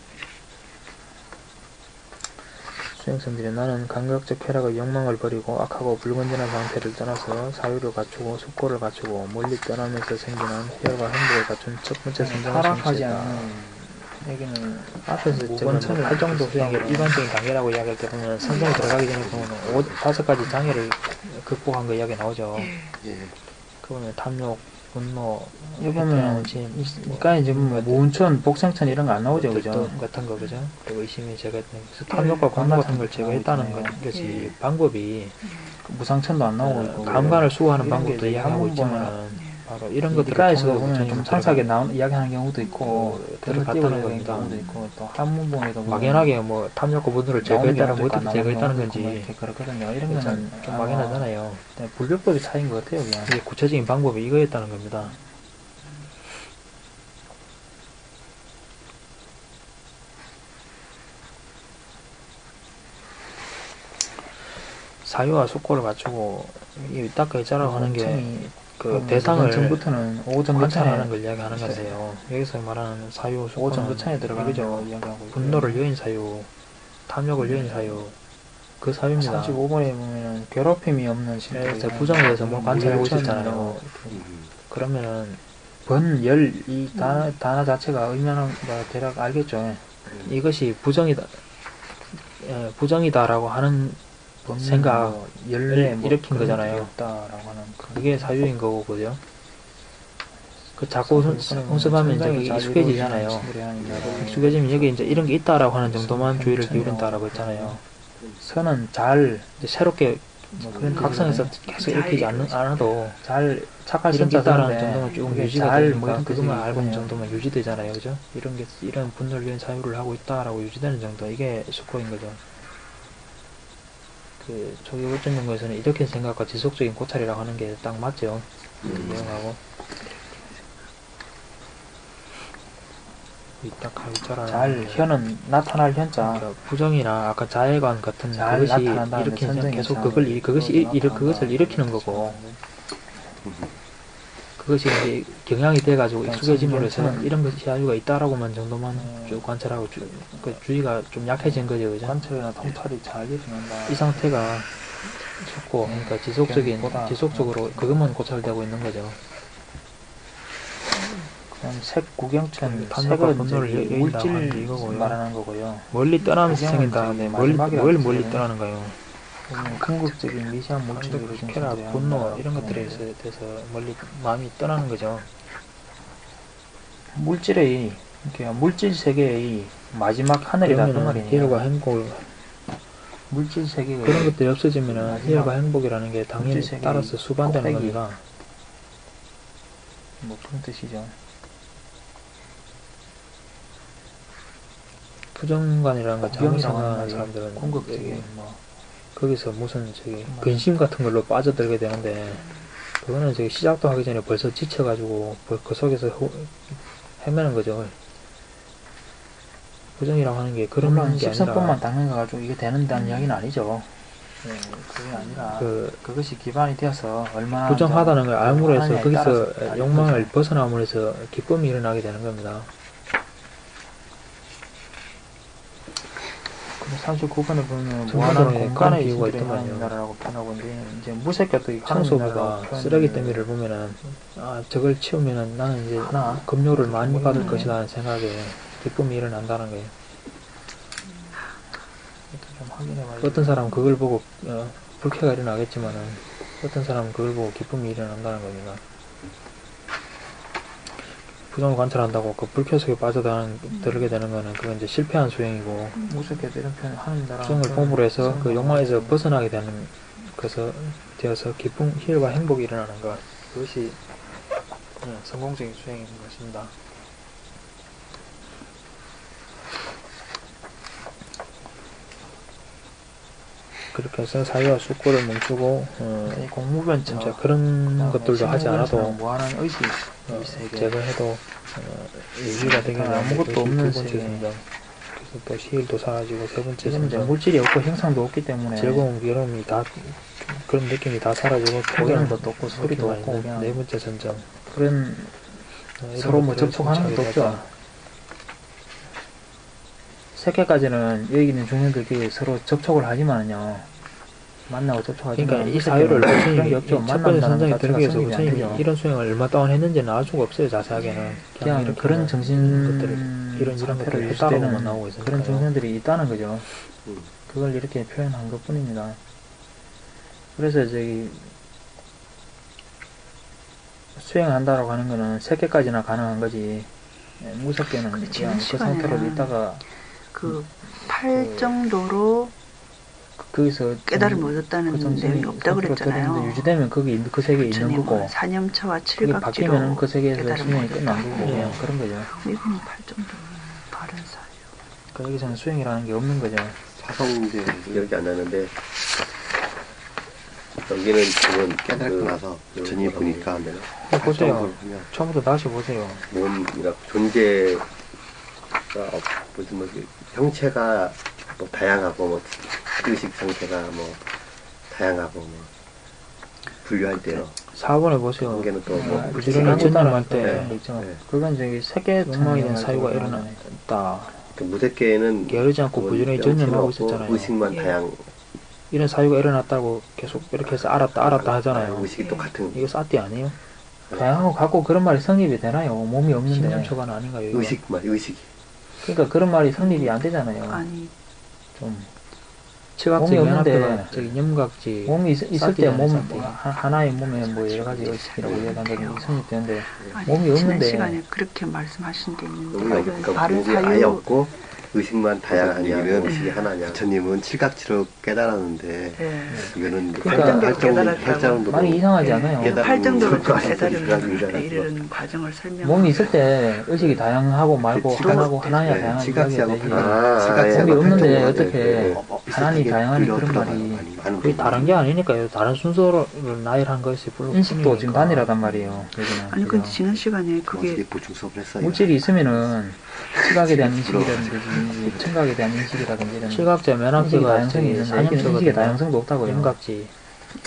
수행성들이 나는 감각적 쾌락의 욕망을 버리고 악하고 불건전한 상태를 떠나서 사유를 갖추고 숙고를 갖추고 멀리 떠나면서 생기는 희열과 행복을 갖춘 첫 번째 성장을 타락하지 성취했다. 않는 여기는 앞에서 오 제가 번 천을 팔 정도 수행의 비슷하고. 일반적인 단계라고 이야기할 때 보면 성경에 들어가기 전에 보면 오, 다섯 가지 장애를 극복한 거 이야기 나오죠. 예. 그 보면 탐욕, 분노, 여기 보면 짐, 그러니까 이제 뭐 모운천, 복생천 이런 거 안 나오죠, 그죠? 뜻 같은 거 그죠? 그리고 의심이 제거했던 탐욕과 분노 같은 걸 제거했다는 것- 것이 방법이 그 무상천도 안 나오고 어, 있고. 감관을 수호하는 이런 방법도 게 이야기하고 한번 있지만 바로 이런 이 것들을 니까에서 통해서 보면 좀 부처님은 상세하게 나오, 이야기하는 경우도 있고 그 들을 들어갔다는 띄워야 되는 겁니다. 경우도 있고 또 한문봉에도 보면 막연하게 뭐 탐욕과 분노를 나오는 제거했다는 경우도 뭐 있고 어떻게 안 제거했다는 나오는 경우도 있고 건지 이렇게 그렇거든요. 이런 거는 좀, 좀 아마 막연하잖아요. 네, 불교법의 차이인 것 같아요, 그냥. 이게 구체적인 방법이 이거였다는 겁니다. 사유와 숙고를 갖추고 이 닦아 있자라고 하는 게 그 대상을 전부터는 오전 관찰하는 그천에 걸 이야기하는 건데요. 여기서 말하는 사유, 오전 숙고는 그천에 들어가는 이거죠. 거 이야기하고 있고요. 분노를 여인 사유, 탐욕을 여인 사유, 그 사유입니다. 삼십오 번에 보면은 괴롭힘이 없는 신들. 그래서 부정에 대해서 뭘 관찰하고 있었잖아요. 음. 그러면은 번, 열, 이 단어, 단어 자체가 의미하는 거 대략 알겠죠. 이것이 부정이다, 예, 부정이다라고 하는 번, 생각, 뭐, 열례, 뭐 일으킨 그런 거잖아요. 게 없다라고 하는 그 그게 사유인 거고, 그죠? 그 자꾸 그거는 홍습하면 이제 상당히 그게 잘 익숙해지잖아요. 이루어지는 친구들이 하는 거고. 익숙해지면 여기 이제 이런 게 있다라고 하는 정도만 주의를 기울인다라고 했잖아요. 선은 잘, 이제 새롭게 뭐 그런 각성해서 계속 읽히지 않, 않아도 잘 착할 이런 게 선자 있다라는 쓰는데 정도만 쭉 그게 유지가 잘 되니까 뭐 이런 그것만 뜻이 알고 있는 있군요. 정도만 유지되잖아요, 그죠? 이런 게 이런 분노를 위한 사유를 하고 있다라고 유지되는 정도, 이게 숙고인 거죠. 그 초기 월전 연구에서는 이렇게 생각과 지속적인 고찰이라고 하는 게 딱 맞죠. 그 내용하고 이딱 하기자라는 잘, 현은 나타날 현자. 그러니까 부정이나 아까 자해관 같은 잘 그것이 나타난다는 이렇게 선정이 계속 잘 그걸 일- 그것이 일, 일, 나타난다. 그것을 일으키는 거고 그것이 이제 경향이 돼가지고 그러니까 익숙해짐으로 해서 선정처럼- 이런 것이 사유가 있다라고만 정도만 음. 쭉 관찰하고 주, 그 주의가 좀 약해진 거죠, 그죠? 관찰이나 통찰이 잘 일어난다. 이 상태가 속고 그러니까 지속적인 보다, 지속적으로 그것만 고찰되고 있는 거죠. 그럼 색 구경천 판도가 색은 분노를 저기 여인이라고 물질 하는 게 이거고요. 말하는 거고요. 멀리 떠나면서 구경은 생긴다. 저기 네, 멀리 마지막이라고 뭘 멀리 했어요. 떠나는가요? 보면 궁극적인 미시한 물질로 쾌락, 중심되어 분노 이런 것들에 있어요. 대해서 멀리 마음이 떠나는 거죠. 물질의 그러니까 물질 세계의 마지막 하늘이다 그 그러면은 말이에요. 희열과 행복 물질 세계가 그런 것들이 없어지면은 마지막 희열과 행복이라는 게 당연히 물질 세계의 따라서 수반되는 꼭대기. 겁니다. 뭐 그런 뜻이죠. 부정관이라는 거 잘못 구경이라고 하는 생각하는 말이 사람들은 궁극적인 되게 뭐 거기서 무슨 저기 정말. 근심 같은 걸로 빠져들게 되는데 그거는 저기 시작도 하기 전에 벌써 지쳐가지고 벌- 그 속에서 호- 헤매는 거죠. 부정이라고 하는 게 그런 물론 게 십삼분만 아니라 닦는 거 가지고 이게 되는다는 이야기는 아니죠. 네, 그게 아니라 그 그것이 기반이 되어서 얼마나 부정하다는 걸 알므로 해서 하느냐에 거기서 따라서 다른 욕망을 거죠. 벗어남으로 해서 기쁨이 일어나게 되는 겁니다. 근데 사십구 번에 보면 정보전에 무한한 그런 공간의 비유가 이승들의 있더만요. 하나님나라라고 표현하고 있는데 이제 무색격도 청소부가 쓰레기 더미를 보면은 아 저걸 치우면은 나는 이제 하나 급료를 많이 받을 보이는데. 것이다 하는 생각에 기쁨이 일어난다는 거예요. 좀 확인해봐야 어떤 사람은 그걸 보고 어, 불쾌가 일어나겠지만은 어떤 사람은 그걸 보고 기쁨이 일어난다는 겁니다. 부정을 관찰한다고 그 불쾌 속에 빠져들게 되는 거는 그건 이제 실패한 수행이고 무색격도 이런 표현 하나님나라 부정을 공부로 해서 그 욕망에서 벗어나게 되는 것서 되어서 기쁨, 희열과 행복이 일어나는 것 그것이 음, 성공적인 수행인 것입니다. 그렇게 해서 사유와 숙고를 멈추고 어, 공무변처 진짜 그런 것들도 하지 않아도 무한한 의식 어, 이 세계 제거해도 어, 유지가 되게 일단 아무것도 없는 세계. 성장. 그래서 또 희열도 사라지고 세 번째 지금 이제 성장. 물질이 없고 형상도 없기 때문에 즐거움, 괴로움이 다 그런 느낌이 다 사라지고 보이는 것도 없고 소리도 없고 있는 그냥 네 번째 선정. 그런 어, 이런 서로 뭐 것들을 접촉하는 것도 성취하게 없죠. 되다. 세계까지는 여기 있는 중년들끼리 서로 접촉을 하지만은요 만나고 접촉하지만 그러니까 이 사유를 그런 게 부처님이 없죠. 첫 번째 만난다는 선정에 것 자체가 들기 위해서 성립이 안 부처님이 되죠. 이런 수행을 얼마 동안 했는지는 알 수가 없어요. 자세하게는 그냥 이렇게 그런 정신 것들을 이런 이런 상태를 것들을 유지되는 따라오만 나오고 있으니까요. 그런 중생들이 있다는 거죠. 음. 그걸 이렇게 표현한 것 뿐입니다. 그래서 저기 수행한다라고 하는 거는 세계까지나 가능한 거지 무섭게는 근데 그냥 지금 그 상태로 시간에는 있다가 그 팔 정도로 거기서 깨달음을 정- 얻었다는 그 정신이 내용이 없다고 상태로 그랬잖아요. 들었는데 유지되면 거기 있는 그 세계에 있는 거고 부처님은 사념처와 그게 칠각지로 바뀌면은 그 세계에서 깨달음을 수행이 끝난 거고 얻었다. 그냥 그런 거죠. 이건 팔 정도는 바른 사유. 그러니까 여기서는 수행이라는 게 없는 거죠. 사성제 기억이 안 나는데 여기는 지금 깨닫고 그 나서 부처님 보니까 보세요. 하면 처음부터 다시 보세요. 몸이라 존재가 없- 무슨 뭐 형체가 뭐 다양하고 뭐 의식 상태가 뭐 다양하고 뭐 분류할 때요. 사 번에 보세요. 관계는 또뭐 아, 부지런히 아무것도 전념할 안 때 그런 거 있죠. 네. 그건 저기 세계 욕망에 대한 전념을 사유가 가지고 일어났다. 그 무색계에는 게으르지 않고 그건 부지런히 형체가 전념하고 없고 있었잖아요. 의식만 예. 다양. 이런 사유가 일어났다고 계속 이렇게 해서 알았다 알았다 하잖아요. 의식이 똑같은. 이거 싸띠 아니에요? 다양하고 갖고 그런 말이 성립이 되나요? 몸이 없는데. 신념초가 아닌가요? 이거? 의식만 의식이. 그러니까 그런 말이 성립이 안 되잖아요. 아니 좀 치각지 몸이 맨 없는데 앞에가 저기 염각지 몸이 있, 있을 싸띠 때 아니에요, 몸 싸띠. 하나의 몸에 뭐 여러 가지 의식이라고 이야기한다고 성립되는데 아니 몸이 지난 없는데 시간에 그렇게 말씀하신 게 있는데 몸이 이건 그러니까 바른 몸이 아예 사유. 없고 의식만 다양하냐, 얘기는 의식이 하나냐. 부처님은 칠각지로 깨달았는데 예. 이거는 그러니까 깨달았다고. 팔정도 많이 이상하지 않아요? 예. 깨달음 팔 정도로 그거 깨달음에 아니라 이르는 과정을 설명. 몸이 있을 때 의식이 다양하고 말고 칠각- 하나고 하나야 네, 다양한 칠각지하고 이야기가 되지. 아, 칠각지하고 몸이 없는데 팔정도 어떻게 네, 하나님 다양하니 그런 들어가요, 말이 많이. 많은 그게 다른 게 아니니까요. 다른 순서를 나열한 것이 뿐- 인식도 뿐이니까. 지금 단일하단 말이에요. 여기는. 아니 그죠? 근데 지난 시간에 그게 그게 보충 수업을 했어요. 물질이 있으면은 시각에 대한 인식이라든지 청각에 대한 인식이라든지 이런 칠각자 맨 인식이 앞에가 다양성이 있는데 여기는 인식의 사념초거든요. 다양성도 없다고요. 염각지. 예.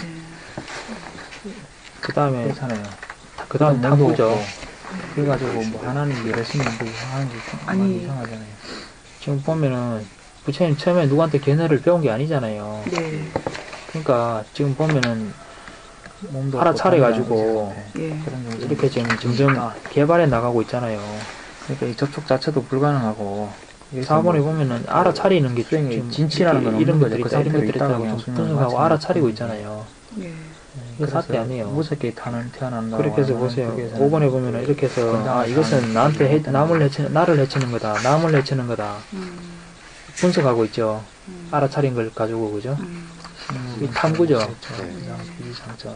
그 다음에 그렇잖아요. 그 다음 몸도 탁구죠. 없고. 그래가지고 뭐 하나님 여러신이 뭐 하는 게 아니. 많이 이상하잖아요. 지금 보면은 부처님 처음에 누구한테 견해를 배운 게 아니잖아요. 네. 그러니까 지금 보면은 몸도 알아차려가지고 예. 그런 이렇게 지금 점점 개발해 나가고 있잖아요. 그러니까 이 접촉 자체도 불가능하고 사 번에 보면은 알아차리는 게 수행의 지금 진치라는 건 이런 없는 것들이 거죠. 있다, 이런 그 것들이 있다고 상태로 좀 있다고 분석하고 그냥 알아차리고 마찬가지입니다. 있잖아요. 예. 이게 사태 아니에요. 무섭게 타는 태어난다. 그렇게 해서 보세요. 오 번에 보면은 이렇게 해서 아 이것은 나한테 해, 남을 해치는 나를 해치는 거다. 남을 해치는 거다. 음. 분석하고 있죠. 음. 알아차린 걸 가지고 그죠? 음. 이 탐구죠. 네. 비상처.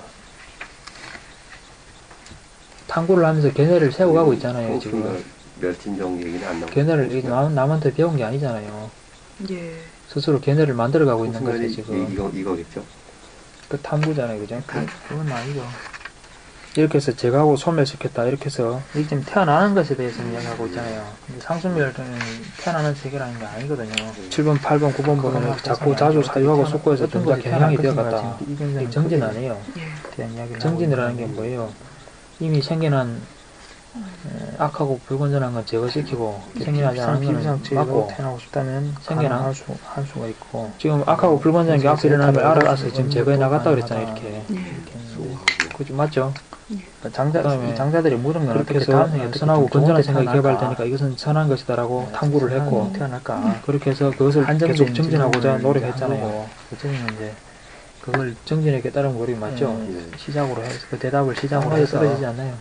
탐구를 하면서 견해를 세워가고 있잖아요. 지금 지금 멸진정 얘기는 안 나오고. 견해를 이게 남, 남한테 배운 게 아니잖아요. 예. 스스로 견해를 만들어가고 있는 거죠 홍순열이 지금. 이- 이거 이거겠죠. 그 탐구잖아요, 그죠? 그건 아니죠. 이렇게 해서 제가하고 소멸시켰다. 이렇게 해서 이게 지금 태어나는 것에 대해서 이야기하고 있잖아요. 근데 상수멸은 태어나는 세계라는 게 아니거든요. 칠 번, 팔 번, 구 번 보면 자꾸 자주 사유하고 속고해서 점자 경향이 되어갔다. 이게 정진 아니에요. 예. 대한 이야기를 정진이라는 게 뭐예요? 이미 생겨난 에, 악하고 불건전한 건 제거시키고 생겨나지 않은 거는 비상치로 막고 태어나고 싶다면 생겨난 할, 수, 할 수가 있고 지금 악하고 불건전한 게 앞에 일어나면 알아서 지금 제거해 나갔다 그랬잖아요. 이렇게. 예. 그죠? 맞죠? 장자, 그다음에 이 장자들이 묻은 건 그렇게 어떻게 해서 다음 생에 어떻게 선하고 좀 건전한 좋게 생각이 태어날까? 개발되니까 이것은 선한 것이다라고 탐구를 했고 태어날까? 그렇게 해서 그것을 한정된 계속 정진하고자 지점을 노력했잖아요. 그때는 이제 그걸 정진에 깨달은 거리 맞죠? 예. 시작으로 해서 그 대답을 시작으로 상황에 해서 떨어지지 않나요?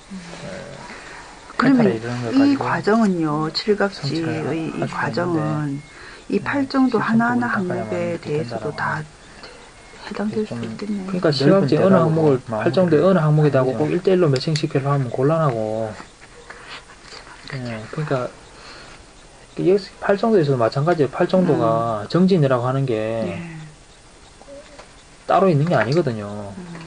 그러면 이런 걸 이 가지고 과정은요, 칠각지의 성취를 이 할 수가 과정은 이 네, 팔정도 하나하나 실천법을 항목에 닦아야만 대해서도 다 해당될 수 좀 있겠네요. 그러니까 시각지 어느 대답으로 항목을 마무리를 팔정도의 어느 항목에다 하고 하죠. 꼭 일대일로 매칭시키려 하면 곤란하고 예, 그러니까 여기서 팔정도에서도 마찬가지예요. 팔정도가 정진이라고 하는 게 예. 따로 있는 게 아니거든요. 음.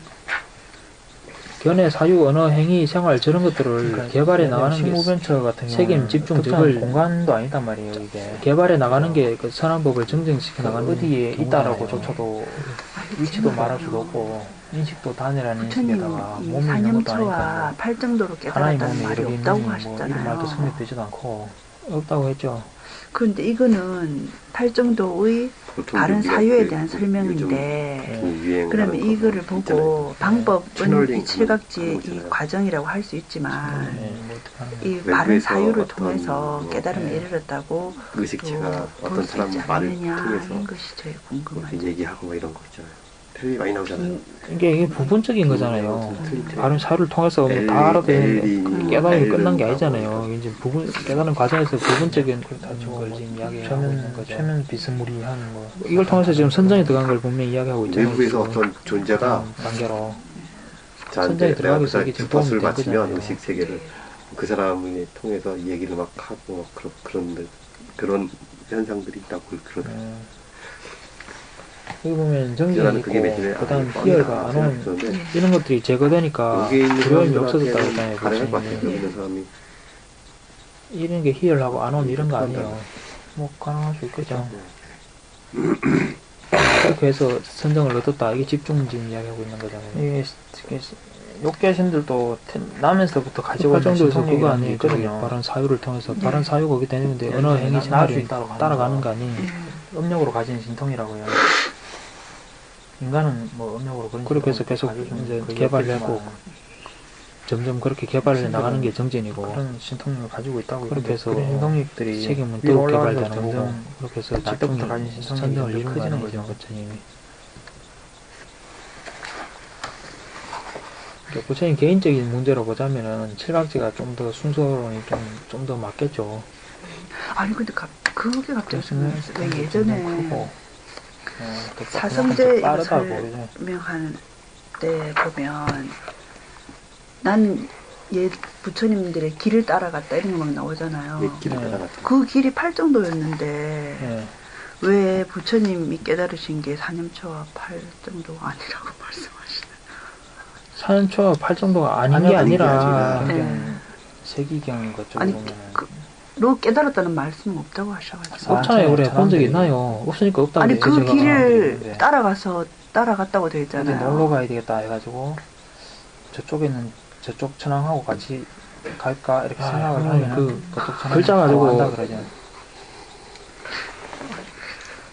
견해, 사유, 언어, 행위, 생활 저런 것들을 그러니까 개발해 나가는 게 식무변처 같은 책임, 경우는 집중, 특정한 득을 공간도 아니단 말이에요. 이게 개발해 나가는 게 그 선한 법을 정정시켜 나가는 어디에 경우가 있다라고 많아요. 조차도 아이고, 위치도 정말요. 말할 수도 없고 인식도 단이라는 부처님 인식에다가 이 몸이 있는 것도 사념처와 아니까 팔정도로 하나의 깨달았다는 몸이 말이 여러 개 없다고 있는 뭐 이런 말도 하셨잖아요. 성립되지도 않고 없다고 했죠. 그런데 이거는 팔정도의 보통 다른 우리가 사유에 그- 대한 요즘 설명인데 그 유행하는 그러면 거 이거를 있잖아요. 보고 방법은 채널링 이 칠각지의 하는 거 이 있잖아요. 과정이라고 할 수 있지만 네. 뭐 어떻게 하는 이 외부에서 바른 사유를 어떤 통해서 뭐, 깨달음에 네. 이르렀다고 의식체가 볼 어떤 수 사람 있지 말을 않느냐 통해서 하는 것이 제일 궁금하죠. 이렇게 얘기하고 뭐 이런 거 있잖아요. 텔레비 많이 나오잖아요. 이게, 이게 부분적인 거잖아요. 바른 사유를 통해서 뭐 엘리- 다 알아듣는 엘리- 깨달음이 끝난 게 엘리라고 아니잖아요. 이제 부분 깨달은 과정에서 부분적인 걸 지금 이야기하고 있는 최면, 거죠. 최면 비스무리한 거 이걸 통해서 지금 선정에 들어간 걸 분명히 이야기하고 있잖아요. 외부에서 지금. 어떤 존재가 다음 단계로 저한테 선정에 내가 들어가기 그 위해서 이게 지금 주파수를 도움이 된 맞추면 거잖아요. 의식 세계를 그 사람을 통해서 얘기를 막 하고 막 그런 그런 그런 현상들이 있다고 그러더라고요. 음. 여기 보면 정진이 저는 있고 그게 매진에 그 다음 아, 희열과 아, 안온 생각했었는데 이런 것들이 제거되니까 여기에 있는 두려움이 없어졌다고 사람들한테는 했잖아요. 가능할 것 같아요. 부처님이. 여기 있는 사람이 이런 게 희열하고 안온 이런 거 아니에요. 뭐 가능할 수 있겠죠. 그렇게 해서 선정을 얻었다. 이게 집중진 이야기하고 있는 거잖아요. 이게, 이게 욕계신들도 나면서부터 가지고 그 있는 정도에서 그거 신통력이라는 게 아니에요. 있거든요. 바른 사유를 통해서 네. 바른 사유가 오게 되는데 네, 언어 네, 행위 나- 나을 수 생활이 있다고 가는 따라가는 거. 거 아니. 예. 음력으로 가진 신통이라고요. 인간은 뭐 음력으로 그런 그렇게 해서 식으로 계속 가지고 이제 그 개발을 욕계지만 했고 점점 그렇게 개발해 나가는 게 정진이고 그런 신통력을 가지고 있다고 그렇게 해서 그런 신통력들이 책임은 위로 또 올라가서 개발되는 거고 점점 그렇게 해서 낮부터 집중을 가진 신통력이 선정을 점점 이룬 커지는 거죠. 거죠. 부처님이. 그러니까 부처님 개인적인 문제로 보자면은 칠각지가 좀 더 순서론이 좀 좀 더 맞겠죠. 아니 근데 가, 그게 갑자기 생각났어요. 왜 크고, 예전에 어, 또 사성제 이거 빠르다고 그러죠. 설명하는 때 보면 난 예 부처님들의 길을 따라갔다 이런 거 막 나오잖아요. 왜 길을 네. 따라갔죠. 그 길이 팔정도였는데 네. 왜 부처님이 깨달으신 게 사념처와 팔정도가 아니라고 말씀하시나요? 사연초와 팔정도가 아닌 게 아니요, 아니라 그게 네. 세기경 그쪽으로 아니, 보면은 그- 로 깨달았다는 말씀은 없다고 하셔가지고 없잖아요. 그래 본 적이 사람들이- 있나요? 없으니까 없다고 아니 해요, 그 제가. 길을 있는데. 따라가서 따라갔다고 되어 어디 있잖아요. 놀러 가야 되겠다 해가지고 저쪽에는 저쪽 천왕하고 같이 갈까 이렇게 아, 생각을 그러면 하면 그 그쪽 천왕 글자 가지고 한다 그러죠.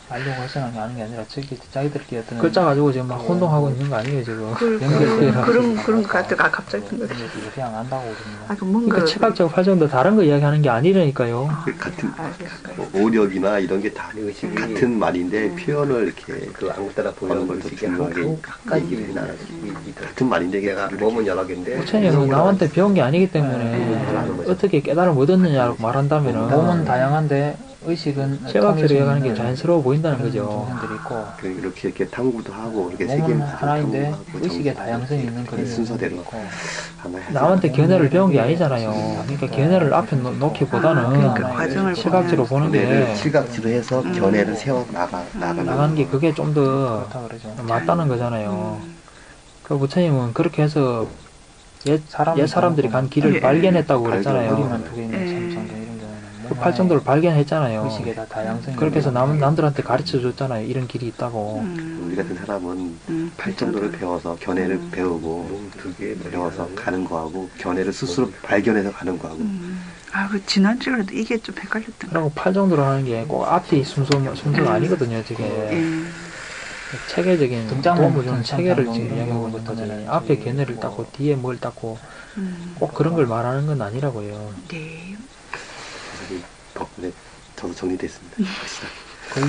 알려고 해서 하는 게 아니라 저기 자기들끼리 어떤 글자 가지고 지금 막 혼동하고 있는 거 아니에요 지금? 그, 그, 연결되라. 그런 그런 것 같다가 갑자기 든 거죠. 그냥 안다고 그럽니다. 아, 그 뭔가 그러니까 체각적 팔정도 다른 거 이야기하는 게 아니라니까요. 아, 같은 알겠어요. 뭐 오력이나 이런 게 다 같은 말인데 음. 표현을 이렇게 그 아무 따라 하는 보는 걸더 것이 중요하게 가까이 기분이 나는 같은 말인데 내가 이렇게 몸은 여러 개인데 부처님은 남한테 배운 게 아니기 때문에 네. 어떻게 깨달음을 얻었느냐고 말한다면은 몸은 다양한데 의식은 체각적으로 이야기하는 게 자연스러워 보인다는 거죠. 정신들이 있고 그 이렇게 이렇게 탐구도 하고 이렇게 몸은 세계를 하나인데 탐구하고 의식의 정보, 다양성이 있는 이렇게 그런 순서대로 있고 하나 해서 남한테 견해를 배운 게 아니잖아요. 그러니까 견해를 앞에 놓- 놓기보다는 그러니까 과정을 시각적으로 보는 게 견해를 실각지로 해서 음. 견해를 세워 나가 나가는 나가는 게 그게 좀 더 그렇다 그러죠. 맞다는 거잖아요. 음. 그 부처님은 그렇게 해서 옛, 사람 옛 사람들이 간 길을 예. 발견했다고 발견. 그랬잖아요. 머리만 두 개 있는 예. 삼성도 이런 경우는 그 팔정도를 발견했잖아요. 의식의 다 다양성이 그렇게 해서 있는 남, 남들한테 가르쳐 줬잖아요. 이런 길이 있다고. 음. 우리 같은 사람은 음. 팔정도를 배워서 견해를 음. 배우고 두개 배워서 가는 거하고 견해를 스스로 발견해서 가는 거하고 음. 아, 그 지난주에도 이게 좀 헷갈렸던 거. 그리고 팔정도로 하는 게 꼭 앞뒤 순서, 순서가 아니거든요. 저게 예. 체계적인 등장만 도움을 주는 붙은 체계를 상상도 지금 이야기하고 있는 이런 거지. 거는 앞에 저기 견해를 뭐 닦고 뒤에 뭘 닦고 음. 꼭 그런 걸 말하는 건 아니라고요. 네. 덕분에 저도 정리됐습니다. 갑시다. 거의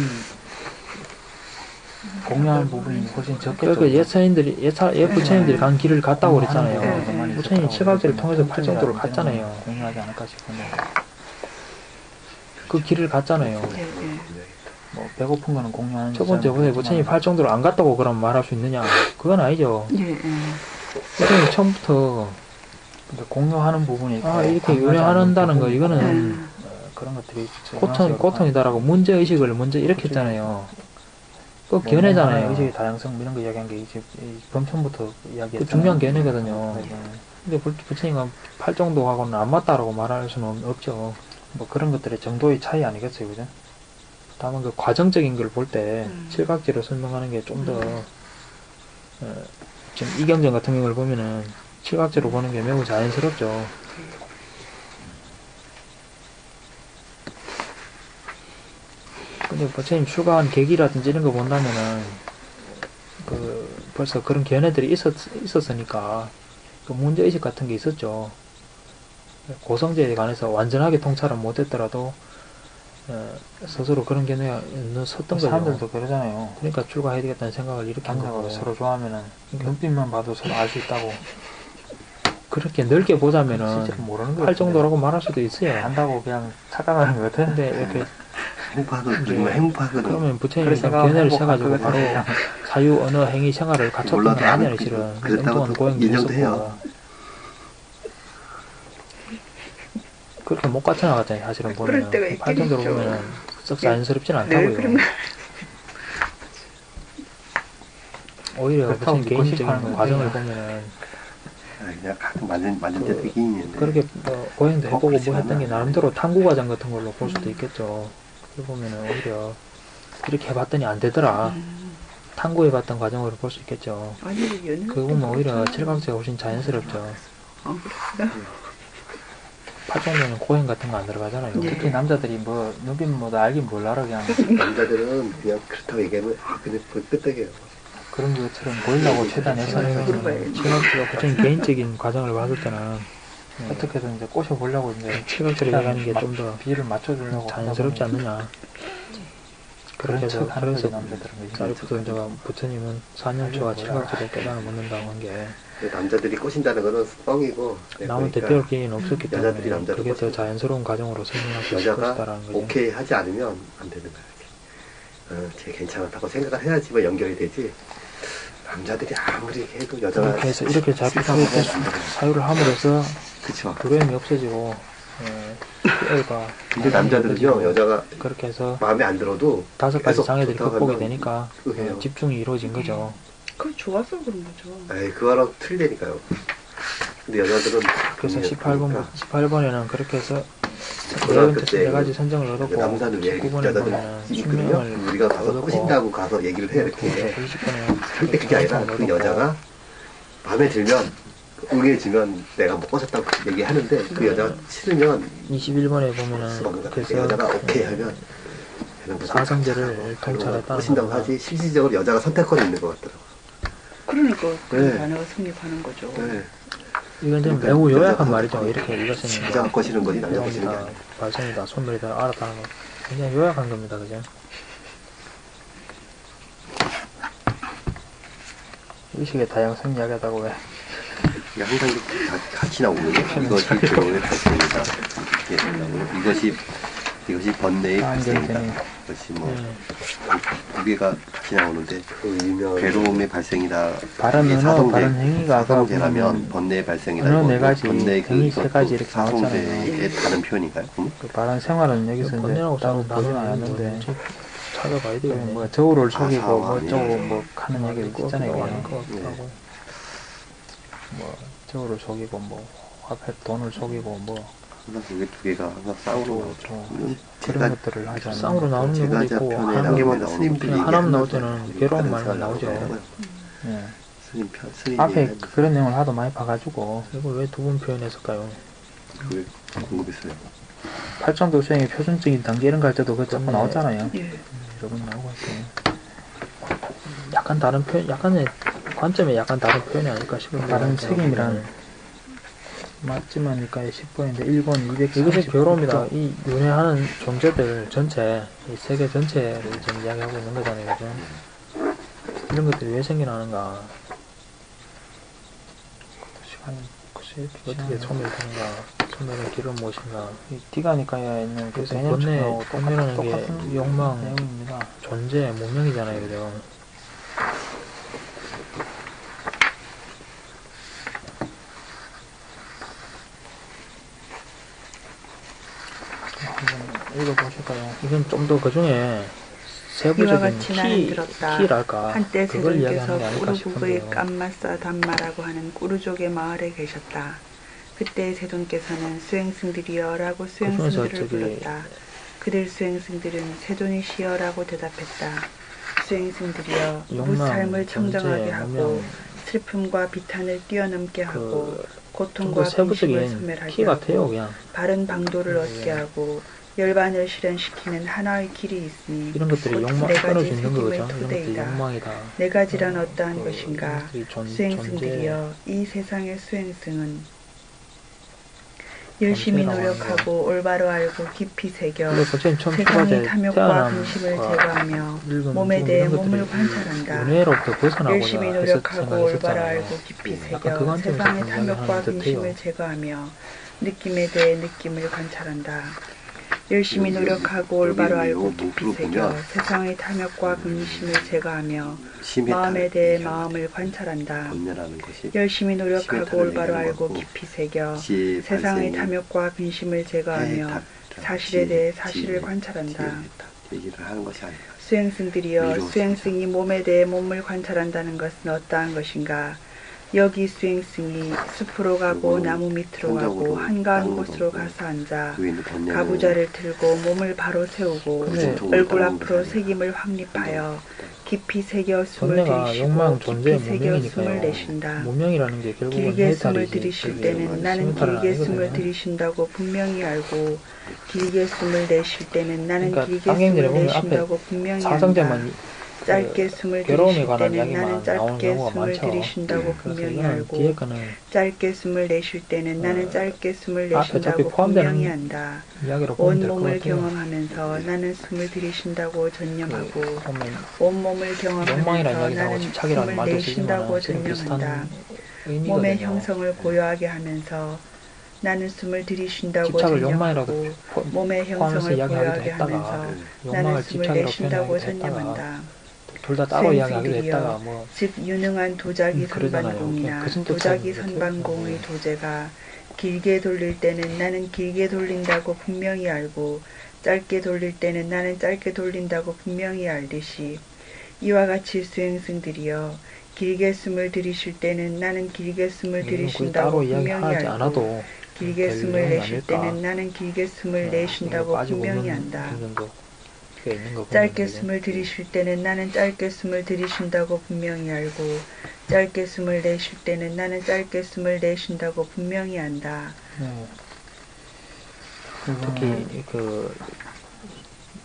공유하는 부분이 훨씬 적겠죠. 그러니까 옛 사인들이 옛, 사, 옛 부처님들이 간 길을 갔다고 그랬잖아요. 네. 부처님 칠각제를 통해서 팔정도를 갔잖아요. 공유하지 않을까 싶은데 그 길을 갔잖아요. 예, 예. 뭐 배고픈 거는 공유하는 첫 번째 보세요. 부처님 팔정도를 안 갔다고 그럼 말할 수 있느냐? 그건 아니죠. 예, 예. 부처님 처음부터 그러니까 공유하는 부분이 있고 아 이렇게 공유하지 않는 유래한다는 거 부분이 이거는 음. 어, 그런 것들이 고통, 고통이다라고 문제의식을 먼저 이렇게 했잖아요. 그 견해잖아요. 의식의 다양성 이런 거 이야기한 게 이제 범천부터 이야기했잖아요. 그 중요한 견해거든요. 네. 근데 부- 부처님은 팔정도하고는 안 맞다라고 말할 수는 없죠. 뭐 그런 것들의 정도의 차이 아니겠어요, 그죠? 다만 그 과정적인 걸 볼 때 음. 칠각지로 설명하는 게 좀 더 어, 지금 이경전 같은 경우를 보면은 칠각지로 보는 게 매우 자연스럽죠. 근데 부처님 출가한 계기라든지 이런 거 본다면은 그 벌써 그런 견해들이 있었, 있었으니까 그 문제의식 같은 게 있었죠. 고성제에 관해서 완전하게 통찰을 못했더라도 어, 스스로 그런 견해가 있는 섰던 거죠. 사람들도 그러잖아요. 그러니까 출가해야 되겠다는 생각을 이렇게 한 남자가 거고 서로 좋아하면은 눈빛만 봐도 서로 알 수 있다고. 그렇게 넓게 보자면은 실제로 모르는 거 팔 정도라고 말할 수도 있어요. 안다고 그냥 착각하는 것 같아. 근데 이렇게 행복하거든. 정말 행복하거든. 그러면 부처님이 그래서 견해를 행복한 세가지고 것 바로 같아요. 사유 언어 행위 생활을 갖췄던 건 몰라도 아니에요 안 실은. 그랬다고 엉뚱한 또 고행도 인정도 있었고 해요. 그렇게 못 갖춰 나갔잖아요 사실은 그럴 보면은. 때가 있긴 팔 정도로 있죠. 보면은 썩 자연스럽진 네, 않다고요. 그러면 오히려 그렇다고 부처님 믿고 싶어 하는 개인적인 거지. 과정을 보면은 아, 그냥 가끔 맞는 맞는 그- 데 되긴 있는데. 그렇게 뭐 고행도 어, 해보고 그렇지 뭐 했던 게 않나. 나름대로 탐구 과정 같은 걸로 볼 수도 있겠죠. 그걸 보면은 오히려 이렇게 해봤더니 안 되더라. 음. 탐구해봤던 과정으로 볼 수 있겠죠. 아니 연애 그거 보면 오히려 칠각제가 훨씬 자연스럽죠. 어, 그래요? 팔정도는 고행 같은 거 안 들어가잖아요. 예. 특히 남자들이 뭐 눈빛 뭐다 알긴 몰라라 그냥 남자들은 그냥 그렇다고 얘기하면 아 근데 그 끄떡이에요. 그런 것처럼 보이려고 최대한 애쓰는 거지. 물어봐야지. 칠각제가 부처님 개인적인 과정을 봤을 때는 네, 어떻게든 이제 꼬셔보려고 이제 칠각제를 얘기하는 게 좀 더 비율을 맞춰주려고 자연스럽지 하다 보니 않느냐. 그런 그래서 척 하는 거지 그래서 남자들은. 사리푸트자가 부처님은 사 년 초와 칠각제를 깨달아 묻는다고 한 게 남자들이 꼬신다는 거는 뻥이고. 남한테 그러니까 배울 기회는 없었기 여자들이 때문에 남자를 그게 더 꼬시고 자연스러운 과정으로 설명할 수 있을 여자가 것이다라는 거죠. 오케이 하지 않으면 안 되는 거야. 이렇게. 어, 쟤 괜찮다고 생각을 해야지만 연결이 되지. 남자들이 아무리 해도 여자가 그렇게 해서 이렇게 자꾸 사유, 사유를 함으로써 그쵸. 불효임이 없어지고 예, 피해가 근데 남자들은요 여자가 그렇게 해서 마음에 안 들어도 다섯 가지 계속 장애들이 좋다고 극복이 하면 되니까 의해요. 어, 집중이 이루어진 거죠. 그 좋아서 그런 거죠. 에이 그거랑 틀리니까요. 근데 여자들은 그래서 그게 십팔 번, 그러니까 십팔 번에는 그렇게 해서 고등학교 네, 때 네 가지 선정을 얻었고 남자는 왜 십구 번에 여자들은 보면은 있거든요. 숙명을 우리가 가서 얻었고 꼬신다고 가서 얘기를 해 이렇게. 이십 번에 근데 그게 아니라 그 여자가 마음에 들면 응해지면 내가 못 꼬셨다고 얘기하는데 그 여자가 싫으면 이십일 번에 수 보면은 없는 거야. 그 그래서 여자가 오케이 하면 되는 거지. 사성제를 통찰에 따라 하신다고 하지 실질적으로 여자가 선택권이 있는 것 같더라고. 그러니까 그 네. 단어가 성립하는 거죠. 네. 이건 좀 그러니까 매우 요약한 여자가 말이죠. 이렇게 읽으시는 여자가 거시는 거지 남자가 거시는 게 아니야. 발성이다, 손멸이다, 알았다는 거 그냥 요약한 겁니다, 그죠? 의식의 다양성 이야기하다고 왜? 이게 항상 다, 같이 나오거든요. 이것이 드러움의 발생이다. 예, 이것이 이것이 번뇌의 발생이다. 이것이 뭐 두 개가 같이 나오는데 괴로움의 발생이다. 바른 이게 언어, 사성제, 바른 행위가 아까 사성제라면 보면 번뇌의 발생이다. 언어 네 이거고, 가지, 번뇌의 그 행위 세 이것도 가지 이렇게 사성제의 나왔잖아요. 다른 표현인가요? 음? 그 바른 생활은 여기서 이제 번뇌라고 따로 써서 보지는 나중에 않았는데 찾아봐야 그 되겠네. 뭐 저우를 아, 속이고 뭐 사와니. 저우 뭐 하는 얘기 있잖아요. 아닌 그냥. 것 같기도 하고. 뭐 저우를 속이고 뭐 화폐 돈을 속이고 뭐 항상 이게 두 개가 항상 싸우는 또 거죠. 뭐 음, 그런 제가 것들을 하지 않는 쌍으로 나오는 제가 경우도 자 있고 편에 하나만 남기면 나오는 스님들이 그냥 하나만 나올 얘기하는 때는 거 괴로운 다른 말만 사람하고 나오죠. 하고요. 예. 스님 편 스님 앞에 얘기하는 그런 내용을 하도 많이 봐가지고 이걸 왜 두 분 표현했을까요? 그게 궁금했어요. 팔천도 수행의 표준적인 단계 이런 거 할 때도 그 자꾸 네. 나오잖아요. 예. 여러 번 나오고 있어요. 약간 다른 표현, 약간의 관점에 약간 다른 표현이 아닐까 싶은데 다른 책임이란 맞지만니까 십 번인데 일 번 이백삼십 이것이 괴로움이다. 이 윤회하는 존재들 전체, 이 세계 전체를 지금 이야기하고 있는 거잖아요, 그죠? 이런 것들이 왜 생겨나는가? 시간이 글쎄 어떻게 소멸되는가? 소멸의 길은 무엇인가? 이 디가니까에 있는 그 그래서 개념처럼 번뇌, 번뇌라는 게 똑같은 욕망, 내용입니다. 존재, 무명이잖아요, 그죠? 한번 읽어보실까요? 이건 좀 더 그 중에 이와 세부적인 같이 나는 키, 들었다. 키랄까? 한때 그걸 이야기하는 세존께서 게 아닐까 꾸루북의 싶은데요. 깜마싸 담마라고 하는 꾸루족의 마을에 계셨다. 그때 세존께서는 수행승들이여 라고 수행승들을 저기 불렀다. 그들 수행승들은 세존이시여 라고 대답했다. 수행승들이여 욕망, 무삶을 청정하게 존재, 하고 무명, 슬픔과 비탄을 뛰어넘게 하고 그, 고통과 좀더 근심을 세부적인 소멸하게 키 같아요, 하고 그냥. 바른 방도를 얻게 하고 열반을 실현시키는 하나의 길이 있으니 이런 것들이 곧 욕망, 네 끊을 가지 수 있는 거죠. 새김의 이런 것들이 토대이다. 욕망이다. 네 가지란 어, 어떠한 그 것인가? 이런 것들이 존, 수행승들이여 존재, 이 세상의 수행승은 열심히 존재라고 하는 노력하고 올바로 알고 깊이 새겨 근데 선생님 처음 세상의 초가제 탐욕과 태어남 근심을 제거하며 읽은 몸에 좀 대해 이런 몸을 것들이 관찰한다. 윤회로부터 벗어나고자 열심히 해서 노력하고 올바로 생각했었잖아요. 알고 깊이 약간 새겨 그 관점에서 세상의 좀 탐욕과 이야기하는 듯해요. 근심을 제거하며 느낌에 대해 느낌을 관찰한다. 열심히 노력하고 올바로 알고 깊이 새겨 세상의 탐욕과 근심을 제거하며 마음에 대해 마음을 관찰한다. 번뇌라는 것이 열심히 노력하고 심의 올바로 탄을 알고 얘기하는 깊이 새겨 지혜의 세상의 발생이 탐욕과 근심을 제거하며 다- 사실에 대해 지혜, 사실을 지혜, 관찰한다. 지혜를 다 얘기를 하는 것이 아니라 수행승들이여 위로 수행승이 몸에 대해 몸을 관찰한다는 것은 어떠한 것인가? 여기 수행승이 숲으로 가고 그리고 나무 밑으로 가고 천장으로 한가한 땅으로 곳으로 가고 가서 앉아 위에 있는 번뇌는 가부좌를 들고 몸을 바로 세우고 근데 얼굴 앞으로 색임을 확립하여 깊이 새겨 숨을 번뇌가 들이쉬고 욕망, 존재, 깊이 새겨 숨을 무명이니까요. 내쉰다. 무명이라는 게 결국은 길게 숨을 해탈이지. 들이쉴 그게 때는 나는 시멘탈은 길게 숨을 아니거든요. 들이쉰다고 분명히 알고 길게 숨을 내쉴 때는 나는 그러니까 길게 쌍경들에 숨을 보면 내쉰다고 분명히 사성제만 안다. 짧게 숨을 괴로움에 들이쉴 관한 때는 나는 이야기만 나오는 짧게 경우가 숨을 많죠. 들이쉰다고 그래서 분명히 이거는 알고 뒤에 거는 짧게 숨을 내쉴 때는 나는 어, 짧게 숨을 앞에 저기 내쉰다고 포함되는 분명히 안다. 이야기로 보면 될 것 온몸을 같아요. 경험하면서 나는 숨을 들이쉰다고 전념하고 그, 보면 온몸을 욕망이라는 경험하면서 이야기 나오고 나는 집착이라는 숨을 말도 내쉰다고 쓰지만 비슷한 전념한다. 의미거든요. 몸의 형성을 고요하게 하면서 나는 숨을 들이쉰다고 집착을 욕망이라고 전념하고 포- 몸의 포함해서 형성을 이야기하기도 고요하게 했다가 하면서 나는 욕망을 숨을 집착이라고 내쉰다고 표현하기도 했다가 전념한다. 둘 다 따로 이야기하기도 했다가 뭐 즉 유능한 도자기 음, 그러잖아요. 선반공이나 그 정도 도자기 차이인 것 선반공의 같아요. 도제가 길게 돌릴 때는 나는 길게 돌린다고 분명히 알고 짧게 돌릴 때는 나는 짧게 돌린다고 분명히 알듯이 이와 같이 수행승들이여 길게 숨을 들이쉴 때는 나는 길게 숨을 이건 굳이 들이쉰다고 따로 분명히 이야기하지 알고 않아도 길게 될 숨을 내용이 내쉴 아닐까. 때는 나는 길게 숨을 어, 내쉰다고 이거 빠지고 분명히 없는 안다. 어느 정도 그게 있는 거 짧게 보면 숨을 들이쉴 때는 나는 짧게 숨을 들이쉰다고 분명히 알고 짧게 숨을 내쉴 때는 나는 짧게 숨을 내쉰다고 분명히 안다. 네. 특히 그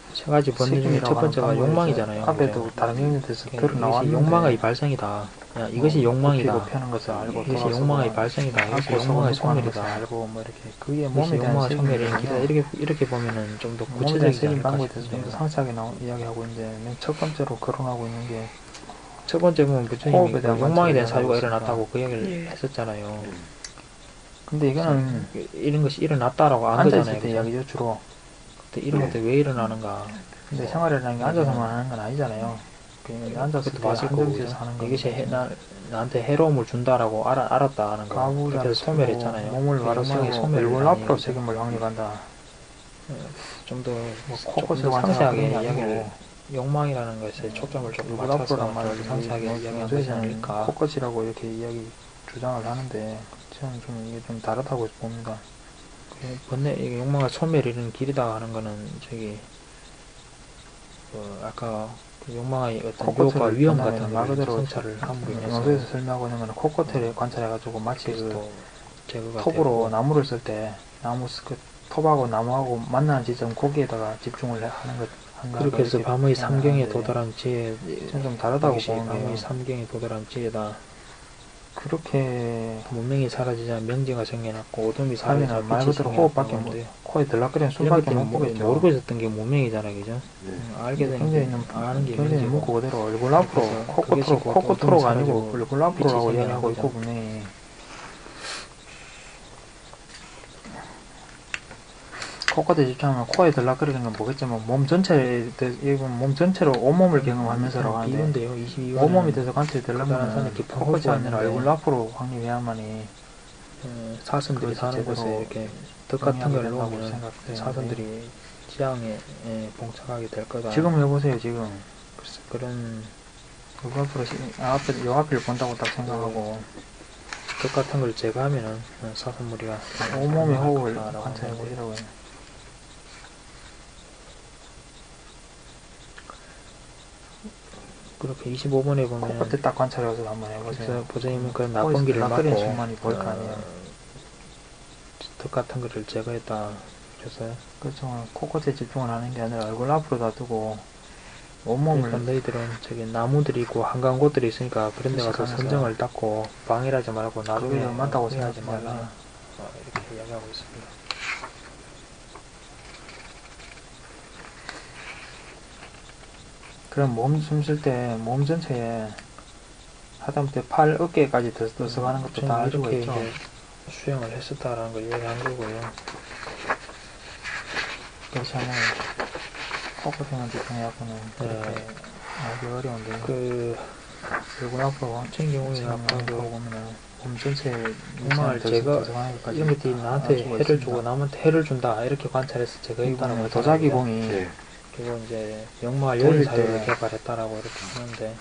세 가지 번뇌 중에 첫 번째가 욕망이잖아요. 앞에도 그죠? 다른 얘기에서 이게- 들어 이것이 나왔는데 욕망의 발생이다. 야, 이것이 욕망이다. 펴는 것을 알고 이것이 돌아서고 욕망의 발생이다. 이것이 욕망의 소멸이다. 알고 뭐 이렇게 그게 이것이 몸에 대한 욕망의 소멸의 책임이거든요. 길이다. 이렇게 이렇게 보면은 좀 더 몸에 대한 구체적이지 책임 않을까 방법에 대해서 좀 더 싶은데. 상세하게 나오, 이야기하고 있는데 맨 첫 번째로 거론하고 있는 게 첫 번째 보면 부처님이 호흡에 그 대한 욕망에 대한 관찰을 사유가 하고 일어났다고 그 이야기를 예. 했었잖아요. 근데 이거는 이런 것이 일어났다라고 안 앉아있을 거잖아요. 때 그죠? 이야기죠 주로. 근데 이런 것들이 왜 일어나는가? 근데 생활이라는 게 앉아서만 하는 건 아니잖아요. 그냥 앉았을 그것도 때 봤을 거고 한정지에서 하는 거. 이것이 해, 나, 나한테 해로움을 준다라고 알아, 알았다 하는 거. 가부좌를 그래서 소멸했잖아요. 몸을 그 가로세우고 욕망의 소멸을 얼굴 많이 앞으로 책임을 확립한다. 좀더 뭐 조금 코끝을 더 상세하게 관찰하는 게 이야기를 아니고 욕망이라는 것에 초점을 조금 얼굴 맞춰서 앞으로란 말을 좀 상세하게 이야기한 것이 요새는 아닐까. 코끝이라고 이렇게 이야기 주장을 하는데 저는 좀 이게 좀 다르다고 봅니다. 그 번뇌 이게 욕망의 소멸이 이런 길이다 하는 거는 저기 그 아까 그 욕망의 어떤 유혹과 위험 같은 말 걸 그대로 성찰을 함으로 인해서 영서에서 설명하고 있는 거는 코끝을 관찰해가지고 마치 그래서 그 또 제거가 톱으로 되고 나무를 쓸 때 나무 쓰- 그 톱하고 나무하고 만나는 지점 거기에다가 집중을 해- 하는 것 한가 그렇게 해서 이렇게 밤의 삼경에 표현하는데 도달한 지혜 저는 좀 다르다고 이것이 보는 밤의 게 삼경에 도달한 지혜다. 그렇게 문명이 사라지자 명제가 생겨났고 어둠이 사라지자 하면은 말 빛이 그대로 호흡밖에 생겨났다고 못, 하는데요. 코에 들락거리는 이런 숨밖에 것들은 못 뭐- 보겠죠. 모르고 있었던 게 문명이잖아요, 그죠? 네. 음, 알게 되는 굉장히 게 좀 아는 게 굉장히 문제고. 묻고 그대로 얼굴 앞으로 그래서 코끝으로 그것이 곧 코끝으로가 어둠이 아니고 사라지고 얼굴 앞으로라고 빛이 이야기하고 생겨난 있고 거죠. 분명히 코끝에 집중하면 코에 들락거리는 건 뭐겠지만 몸 전체에 대해 이건 몸 전체로 온몸을 경험하면서라고 하는데 비운데요, 이십이 호. 온몸이 돼서 관찰이 그다음 되려면 산에 깊은 코끝이 호수가 아니라 있는데 얼굴 앞으로 확립해야만이 음, 사슴들이 그것이 사는 제대로 곳에 이렇게 덕 같은 걸 된다고 놓으면 생각되는데 사슴들이 지향에 예, 봉착하게 될 거다. 지금 해보세요 지금 글쎄, 그런 얼굴 앞으로 시- 아, 앞에 요 앞을 본다고 딱 생각하고 덕 같은 걸 제거하면은 어, 사슴무리가 온몸의 호흡을 거다라고 관찰해 하는데 보시라고 해요. 그렇게 이십오 번에 보면 코끝에 딱 관찰해서 한번 해보세요. 그래서 보자면 그 나쁜 길을 락거리는 막고 순간이 보일 거 어, 아니에요. 덕 같은 거를 제거했다. 그래서 그렇죠. 코끝에 집중을 하는 게 아니라 얼굴 앞으로 놔두고 그러니까 온몸을 너희들은 저기 나무들이 있고 한가한 곳들이 있으니까 그런 데 가서 의식하면서 선정을 닦고 방해하지 말고 나중에 그게 맞다고 후회하지 생각하지 말라. 말라. 어, 이렇게 이야기하고 있습니다. 그럼 몸 숨 쉴 때 몸 전체에 하다못해 팔 어깨까지 들- 들어가는 것도 다 알고 이렇게 있죠. 이제 수행을 했었다라는 걸 이야기한 거고요. 그렇지 않으면 코끝에만 집중해갖고는 그렇게 네. 알기 어려운데 그 얼굴 앞으로 같은 경우에 지금 아까 그 보면은 몸 전체에 정말 제가 이런 것들이 나한테 알 수가 해를 있습니다. 주고 남한테 해를 준다 이렇게 관찰해서 제거했다는 이거는 거죠. 도자기 봉이 네. 그리고 이제 영마를 돌릴 열린 사유를 때 개발했다라고 이렇게 하는데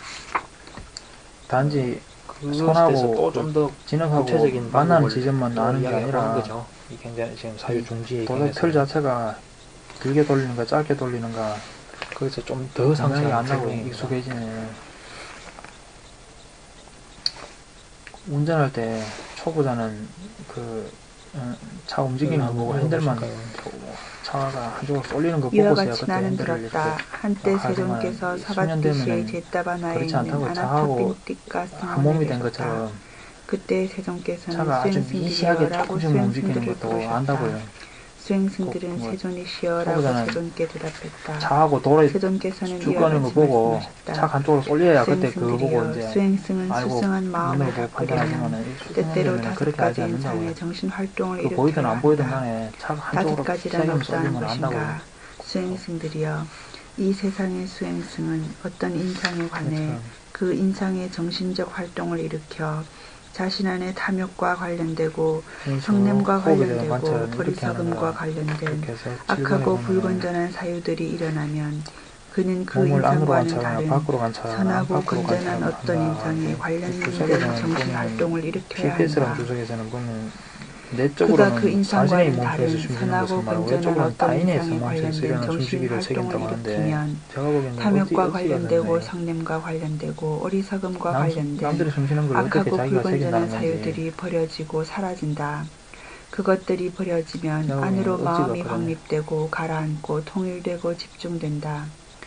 단지 그 손하고 또좀 더 진흙하고 구체적인 만나는 방법을 지점만 또 나는 게 이야기하는 아니라 거죠. 이 굉장히 지금 사유 중지에 도자기 틀 자체가 길게 돌리는가 짧게 돌리는가 거기서 좀 더 상상이 상세하게 안 나고 설명입니다. 익숙해지네. 운전할 때 초보자는 그 차 움직이는 거 보고 핸들만 보고 차가 한쪽으로 쏠리는 거 이와 보고서야 같이 그때 나는 핸들을 들었다. 이렇게 한때 막 세종께서 하지만 수년 사바티시의 되면은 제따바나에 그렇지 있는 않다고 차하고 아나타핀띠가 한 몸이 승원에 된 계셨다. 것처럼 그때 세종께서는 차가 아주 미시하게 수행승들이여라고 조금씩 움직이는 수행승들을 것도 부르셨다. 안다고요. 수행승들은 뭐 세존이시여라고 초보자는 세존께 대답했다. 차하고 돌에 세존께서는 쭉 이와 가는 거 같이 보고 말씀하셨다. 차 한쪽으로 쏠려야 그때 그거 보고 수행승들이여, 이제 수행승은 알고 수승한 마음을 눈으로 보고 바꾸려면 판단하지만은 때때로 수행되면 다섯 그렇게 알지 가지 않는다고요. 인상의 정신 활동을 그 보이든 일으켜야 안 보이든 한다. 간에 차가 다섯 한쪽으로 가지란 세게 어떠한 쏠리면 안다고요. 것인가? 수행승들이여, 이 세상의 수행승은 어떤 인상에 관해 그렇죠. 그 인상의 정신적 활동을 일으켜 자신 안의 탐욕과 관련되고 성냄과 관련되고 어리석음과 관련된 악하고 불건전한 사유들이 일어나면 그는 그 몸을 안으로 인상과는 관찰하나 다른 밖으로 관찰하나 선하고 밖으로 건전한 관찰하나 어떤 인상에 관련된 정신 활동을 일으켜야 피피에스라는 한다. 주석에서는 그거는 그가 내적으로는 그 자신의 인상과는 몸속에서 다른 숨쉬는 선하고 것을 말하고 건전한 외적으로는 어떤 타인의 인상에 몸속에서 관련된 일어나는 정신 숨쉬기를 활동을 새긴다고 하는데 일으키면 제가 보기에는 탐욕과 어디, 관련되고 어디가 성냄과 관련되고 어리석음과 남, 관련된 남들이 숨쉬는 걸 어떻게 악하고 자기가 불건전한 새긴다는 건지 사유들이 버려지고 사라진다. 그것들이 버려지면 그냥 안으로 의지가 마음이 그러네. 확립되고 가라앉고 통일되고 집중된다.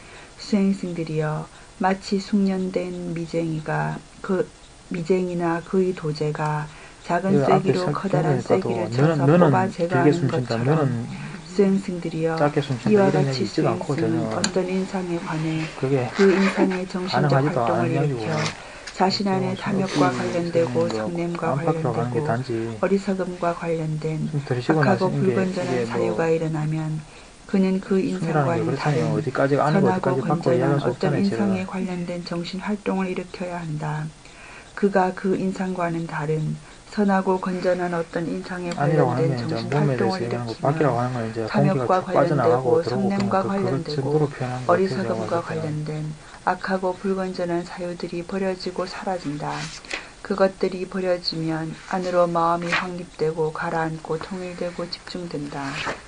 수행승들이여 마치 숙련된 미쟁이가 그 미쟁이나 그의 도제가 작은 그 앞에 쐐기로 살- 커다란 전에 봐도 쐐기를 너는- 쳐서 너는 뽑아 길게 제거하는 숨쉰다. 것처럼 너는 수행승들이여 짧게 숨쉰다. 이와 이런 같이 얘기 있지도 않고 수행승은 전혀 어떤 인상에 관해 그게 그 인상의 정신적 가능하지도 활동을 않은 이야기고 일으켜 자신 안의 탐욕과 관련되고 성냄과 안팎으로 가는 게 관련되고 단지 어리석음과 관련된 좀 들으시고 악하고 나시는 게 불건전한 이게 사유가 뭐 일어나면 그는 그 숨이라는 게 인상과는 그렇잖아요. 다른 어디까지가 아니고 선하고 어디까지 밖으로 건전한 이야기할 수 어떤 없잖아요. 인상에 지금. 관련된 정신 활동을 일으켜야 한다. 그가 그 인상과는 다른 선하고 건전한 어떤 인상에 아니라고 하는 관련된 게 이제 정신 몸에 대해서 활동을 얘기하는 거 밖이라고 일으키면 하는 건 이제 탐욕과 공기가 쭉 빠져나가고 관련되고 들어오고 성냄과 그러면 그- 그걸 관련되고 전부로 표현한 거 어리석음과 관련된 악하고 불건전한 사유들이 버려지고 사라진다. 그것들이 버려지면 안으로 마음이 확립되고 가라앉고 통일되고 집중된다.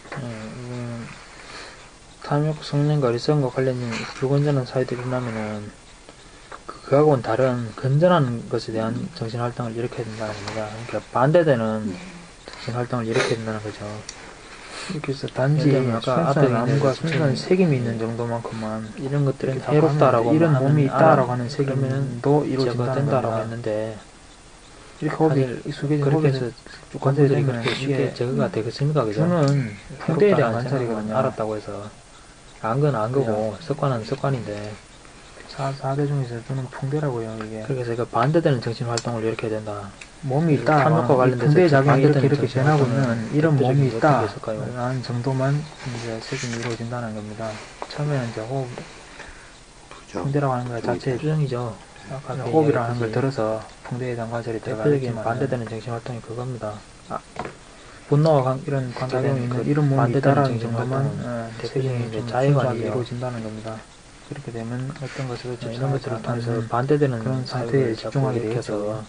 음, 탐욕, 성냄과 어리석음과 관련된 불건전한 사유들이 일어나면은 그- 그하고는 다른 건전한 것에 대한 정신활동을 일으켜야 된다는 겁니다. 그러니까 반대되는 네. 정신활동을 일으켜야 된다는 거죠. 이렇게 해서 단지 예를 들면 아까 앞에 순수한 암과 암과 순수한 수치는 책임이 있는 정도만큼만 이런 것들은 이렇게 해롭다라고 하면 이런 하는 몸이 알아- 있다라고 하는 그러면은 책임도 이루어진다는 제거된다라고 겁니다. 했는데 이렇게 호흡이 사실 익숙해진 그렇게 호흡에서 해서 쭉 관세들이 관세되면 그렇게 쉽게 이게 제거가 되겠습니까? 그죠? 주는 풍대에 해롭다는 대한 생각만 관찰이거든요. 알았다고 해서 안 건 안 거고 습관은 습관인데 사, 사대 중에서 주는 풍대라고요. 이게 그렇게 해서 그 반대되는 정신활동을 일으켜야 된다. 몸이 있다. 탐욕과 관련돼서 풍대의 작용이 반대되는 이렇게 이렇게 변하고 정신활동은 있는 이런 대표적인 몸이 게 있다. 어떤 게 있을까요? 라는 정도만 이제 책임이 이루어진다는 겁니다. 처음에는 이제 호흡 부정. 풍대라고 하는 것 자체에 수정이죠. 아까 그 호흡이라는 걸 이야기했듯이 들어서 풍대에 대한 관찰이 대표적인 들어가겠지만 반대되는 정신활동이 그겁니다. 아, 분노와 관, 이런 관계된 작용이 있는 그 이런 몸이 반대되는 있다라는 정도만 정신활동은 어, 대표적인 책임이 이제 좀 자의관이죠. 순수하게 이루어진다는 겁니다. 그렇게 되면 어떤 것을 네, 이런 것들을 통해서 하는 반대되는 그런 상태에 사유를 집중하게 자꾸 되겠죠. 일으켜서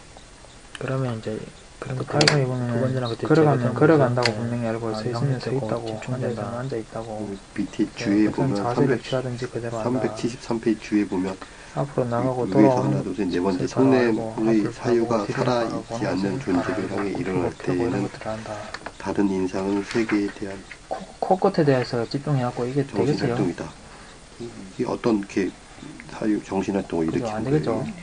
그러면 이제 그런 것들이 가까이 보면 불건전한 것들이 걸어가면 제거되는 걸어간다고 거죠. 분명히 알고 아, 서 있으면 서 확립되고 있다고 집중된다. 앉아 있으면 앉아 있다고 밑에 주에 어떤 보면 자세를 삼백, 취하든지 그대로 한다. 삼백칠십삼 페이지 주에 보면 앞으로 나가고 위에서 하나 돌아오는 둘셋네 번째 것을 성냄의 바라보고 앞을 사유가 바라보고 뒤를 살아있지 바라보고 않는 앞을 존재를 바라보고 향해 앞을 일어날 펴고 이런 때에는 것들을 한다. 다른 인상은 세계에 대한 코, 코끝에 대해서 집중해갖고 이게 되겠어요? 정신활동이다. 이게 어떤 이렇게 사유 정신활동을 그죠? 일으키는 안 되겠죠. 거예요.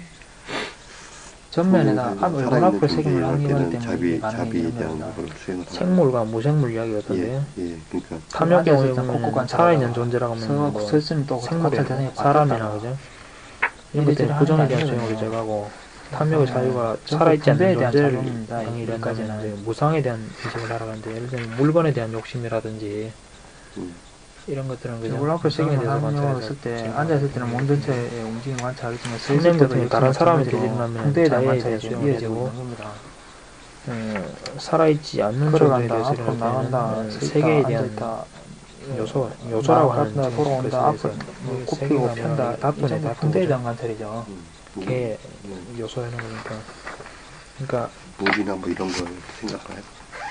전면에다 성냄은 앞, 얼굴 살아있는 앞으로 책임을 존재에 할 안기기 때는 때문에 자비, 이게 가능한 자비에 이런 대한 겁니다. 걸 수행을 하는 생물과 무생물 이야기 같던데요. 예, 예, 그러니까 탐욕의 앉아서 경우에 일단 콕콕 보면 관찰하다가 살아있는 존재라고 하면 서서 뭐 섰으면 또 생물이나 관찰 대상이 사람이나 바뀌었다가 그죠? 이런 이래저래 것들은 부정에 하는 게 대한 아니거든요. 수용을 제거하고 탐욕의 사유가 전부 살아있지 않는 분배에 대한 존재를 작용입니다. 향해 여기까지는. 일어나면 이제 무상에 대한 인식을 하라는데 예를 들면 물건에 대한 욕심이라든지 음, 이런 것들은 그냥 얼굴 앞으로 무상에 책임을 대해서 하려고 관찰해서 했을 때 지금 앉아있을 때는 몸 전체의 움직임 관찰하겠지만 서 있을 성냄 때도 같은 게 역시 다른 사람에게 마찬가지로 일어나면 풍대에 대한 자해에 관찰이 대한 좀 수용을 이어지고 해주고 있는 겁니다. 어, 살아있지 않는 걸어간다, 존재에 대해서 앞으로 일어날 때는 나간다, 어, 서 세계에 있다, 대한 앉아있다, 요소, 요소라고 하는 나갔다, 돌아온다, 앞을 뭐 굽히고 편다, 다 이 전부 풍대에 대한 관찰이죠. 음, 개 음, 요소라는 거니까 그러니까 물이나 뭐 이런 걸 생각해요.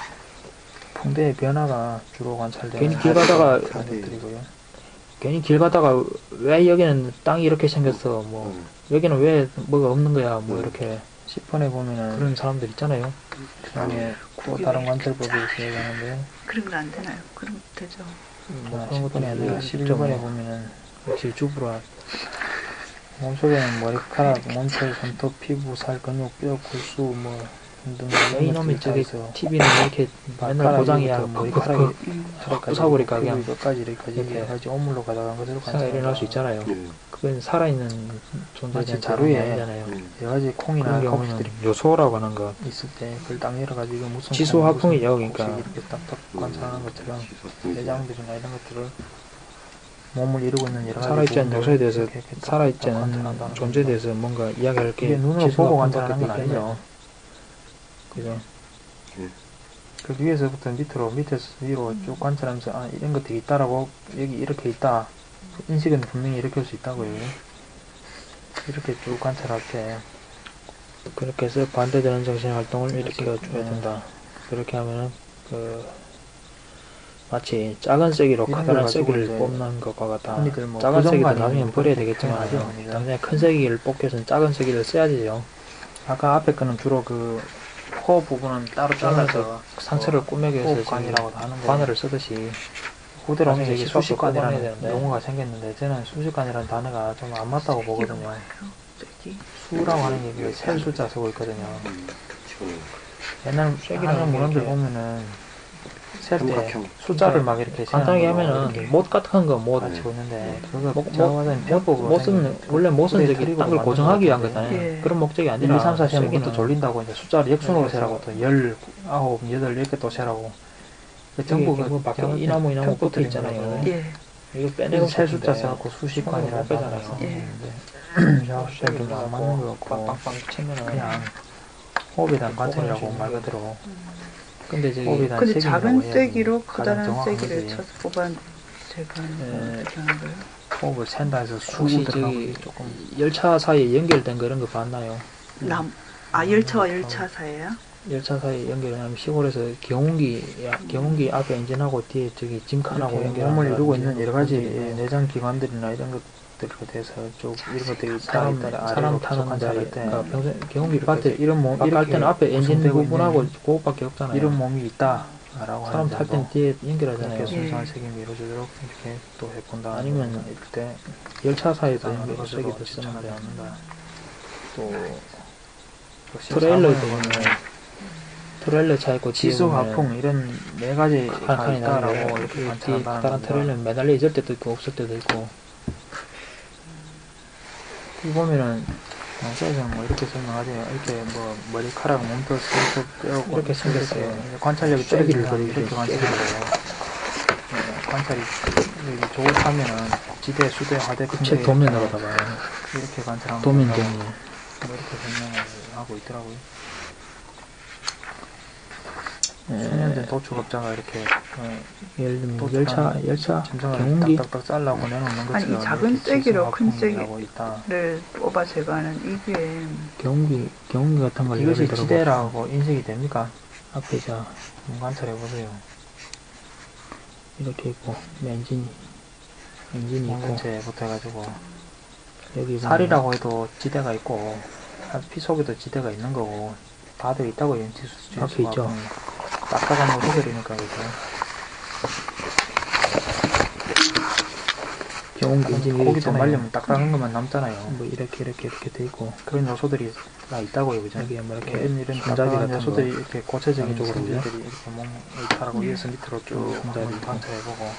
풍대의 변화가 주로 관찰되는 괜히 길 가다가 것들이고요. 괜히 길 가다가 왜 여기는 땅이 이렇게 생겼어 뭐 음, 여기는 왜 뭐가 없는 거야 뭐 음. 이렇게 십 번에 보면은 그런 사람들 있잖아요. 그다음에 또 다른 관찰법이 있어야하는데 그런 거 안 되나요? 그럼 되죠. 뭐 그런 것도 아니라 아니라 십일 십일 번에 번에 보면은 질주부라 몸속에는 머리카락, 몸살, 손톱, 피부, 살, 근육, 뼈, 골수 뭐 등등 왜 이놈이 저기 있어. 티비는 이렇게 맨날 고장이야 뭐 이렇게 머리카락이 음. 부숴버릴까 그냥 끝까지 이렇게 이렇게 여러 가지 온물로 가다간 것으로 생각 일어날 수 있잖아요. 예, 그건 살아있는 존재에 마치 대한 자루에 자료가 아니잖아요. 음, 여러 가지 콩이나 그런 경우는 커피들이 요소라고 하는 거 있을 때 그걸 딱 열어가지고 무슨 지수 콩, 화풍이죠, 무슨 그러니까. 곡식 이렇게 딱딱 관찰하는 것처럼 시소품이지. 내장들이나 이런 것들을 몸을 이루고 있는 여러 가지 살아있지 않는 부분들을 요소에 대해서 이렇게 이렇게 살아있지 딱딱 않는 관찰한다는 존재에 겁니다. 대해서 뭔가 이야기할 게 이게 눈으로 지수 보고 화풍밖에 관찰하는 건 없기 아니죠. 때문에. 그죠? 그 위에서부터 밑으로, 밑에서 위로 쭉 관찰하면서 아 이런 것들이 있다라고 여기 이렇게 있다. 인식은 분명히 일으킬 수 있다고요. 이렇게 쭉 관찰할 때 그렇게 해서 반대되는 정신 활동을 일으켜 줘야 네. 된다. 그렇게 하면은 그 마치 작은 쐐기로 이런 커다란 걸 가지고 쐐기를 이제 뽑는 것과 같다. 흔히들 뭐 작은 쐐기도 부정관이 나중엔 버려야 그렇게 되겠지만 표현하죠. 당장에 큰 쐐기를 뽑기 위해서는 작은 쐐기를 써야 되죠. 아까 앞에 거는 주로 그 코 부분은 따로 잘라서 상처를 꾸미기 위해서 호흡관이라고 하는 거. 관을 쓰듯이 그대로 하면서 나중에 이게 수식관이라는 수식관이라는 되는데. 용어가 생겼는데 저는 수식관이라는 단어가 좀 안 맞다고 보거든요. 쐐기? 수라고 하는 게 셀 숫자 쓰고 있거든요. 음, 그렇죠. 옛날 쐐기라는 하는 문헌들 게 보면은 셀 때 삼각형. 숫자를 막 이렇게 간단하게 세는 하면은 이렇게 못 같은 거못 같이 있는데 그거 뭐- 제가 뭐- 봐서는 편법으로 못은 원래 못은 그래, 저기 트릭으로 딴 걸 만든 고정하기 위한 것 거잖아요. 같은데. 예. 그런 목적이 일, 아니라 이, 삼, 사 세면 쐐기는 그것도 졸린다고 이제 숫자를 역순으로 세라고 또 열, 아홉, 여덟 이렇게 또 세라고 전부 전부 그 밖에 이 나무 이 나무 붙어 있잖아요. 예. 이거 빼내고 빼내고 세 숫자 싶은데 세갖고 수식관이라는 손으로 단어를 빼잖아요. 썼는데 제가 숫자를 좀안 맞는 것 같고 빵빵빵 치면은 그냥 호흡에 대한 관찰이라고 말 그대로 근데 저기 호흡에 대한 근데 세기라고 작은 해야지 쐐기로 가장 커다란 정확한 쐐기를 거지. 쳐서 뽑아 제가 예. 어떻게 하는 거예요? 호흡을 센다 해서 혹시 수고 들어가고 저기 조금 열차 사이에 연결된 거 이런 거 봤나요? 남, 아 열차와 열차 사이에요? 열차 사이에 연결하면 시골에서 경운기 야, 경운기 앞에 엔진하고 뒤에 저기 짐칸하고 이렇게 연결하는 몸을 이루고 거라든지 있는 여러 가지 그런 게 예, 있나요? 내장 기관들이나 이런 것들에 대해서 쭉 이런 것들이 사람 따라 사람 타는 데 데 때 그러니까 평소에 경운기 이렇게 밭에 이런 몸 갈 이렇게 때는 앞에 엔진 구성되고 부분하고 있는 그거밖에 없잖아요. 이런 몸이 있다라고 사람 하는 탈 정도. 때는 뒤에 이렇게 연결하잖아요. 순수한 예. 책임이 이루어지도록 이렇게 또 해본다. 아니면 이럴 때 열차 사이에도 연결 연결 쓰기도 쓰기도 쓰는데 추천하지 않는다. 또 역시 트레일러에 사람은 보면 트레일러 차 있고 뒤에 지수, 보면은 하풍 이런 네 가지 다 칸칸이 있다라고 나는데 이렇게 뒤에 관찰한다는 다른 겁니다. 트레일러는 매달려 있을 때도 있고 없을 때도 있고 이 보면은 어, 쇠는 뭐 이렇게 설명하죠. 이렇게 뭐 머리카락, 몸도 스케이트 빼고 이렇게 생겼어요. 이제 관찰력이 쐐기를 떨어지면 그리고 이렇게 관찰하는 거예요. 네, 관찰이 여기 좋다면은 지대, 수대, 화대, 책 도면으로다가 이렇게 관찰하면 도면 된다고 경우 뭐 이렇게 설명을 하고 있더라고요. 수년된 도축업자가 이렇게 어, 예를 들면 또 열차 다른 열차 점성을 경운기 딱딱딱 잘라고 내놓는 것처럼 아니, 이 작은 이렇게 쐐기로 큰 지수화풍이라고 있다. 를 뽑아 제거하는 이게 경운기 경운기 같은 걸 이것이 예를 들어 지대라고 인식이 됩니까? 앞에 자 한번 관찰해 보세요. 이렇게 있고 엔진이 엔진이 있고 공전체부터 해가지고 여기 보면 살이라고 해도 지대가 있고 피 속에도 지대가 있는 거고 다들 있다고 지수 앞에 있죠. 딱딱한 거 해결이니까 그죠. 경운기 엔진이 여기 고기도 있잖아요. 말리면 딱딱한 것만 남잖아요. 뭐 이렇게 이렇게 이렇게 돼 있고 그런 요소들이 다 있다고요, 그죠? 여기에 뭐 이렇게 이런 이런 손잡이 딱딱한 같은 요소들이 거 이렇게 고체적인 양쪽으로 성질들이 이렇게 몸 이탈하고 위에서 밑으로 쭉 손잡이 한번 있고. 관찰해보고.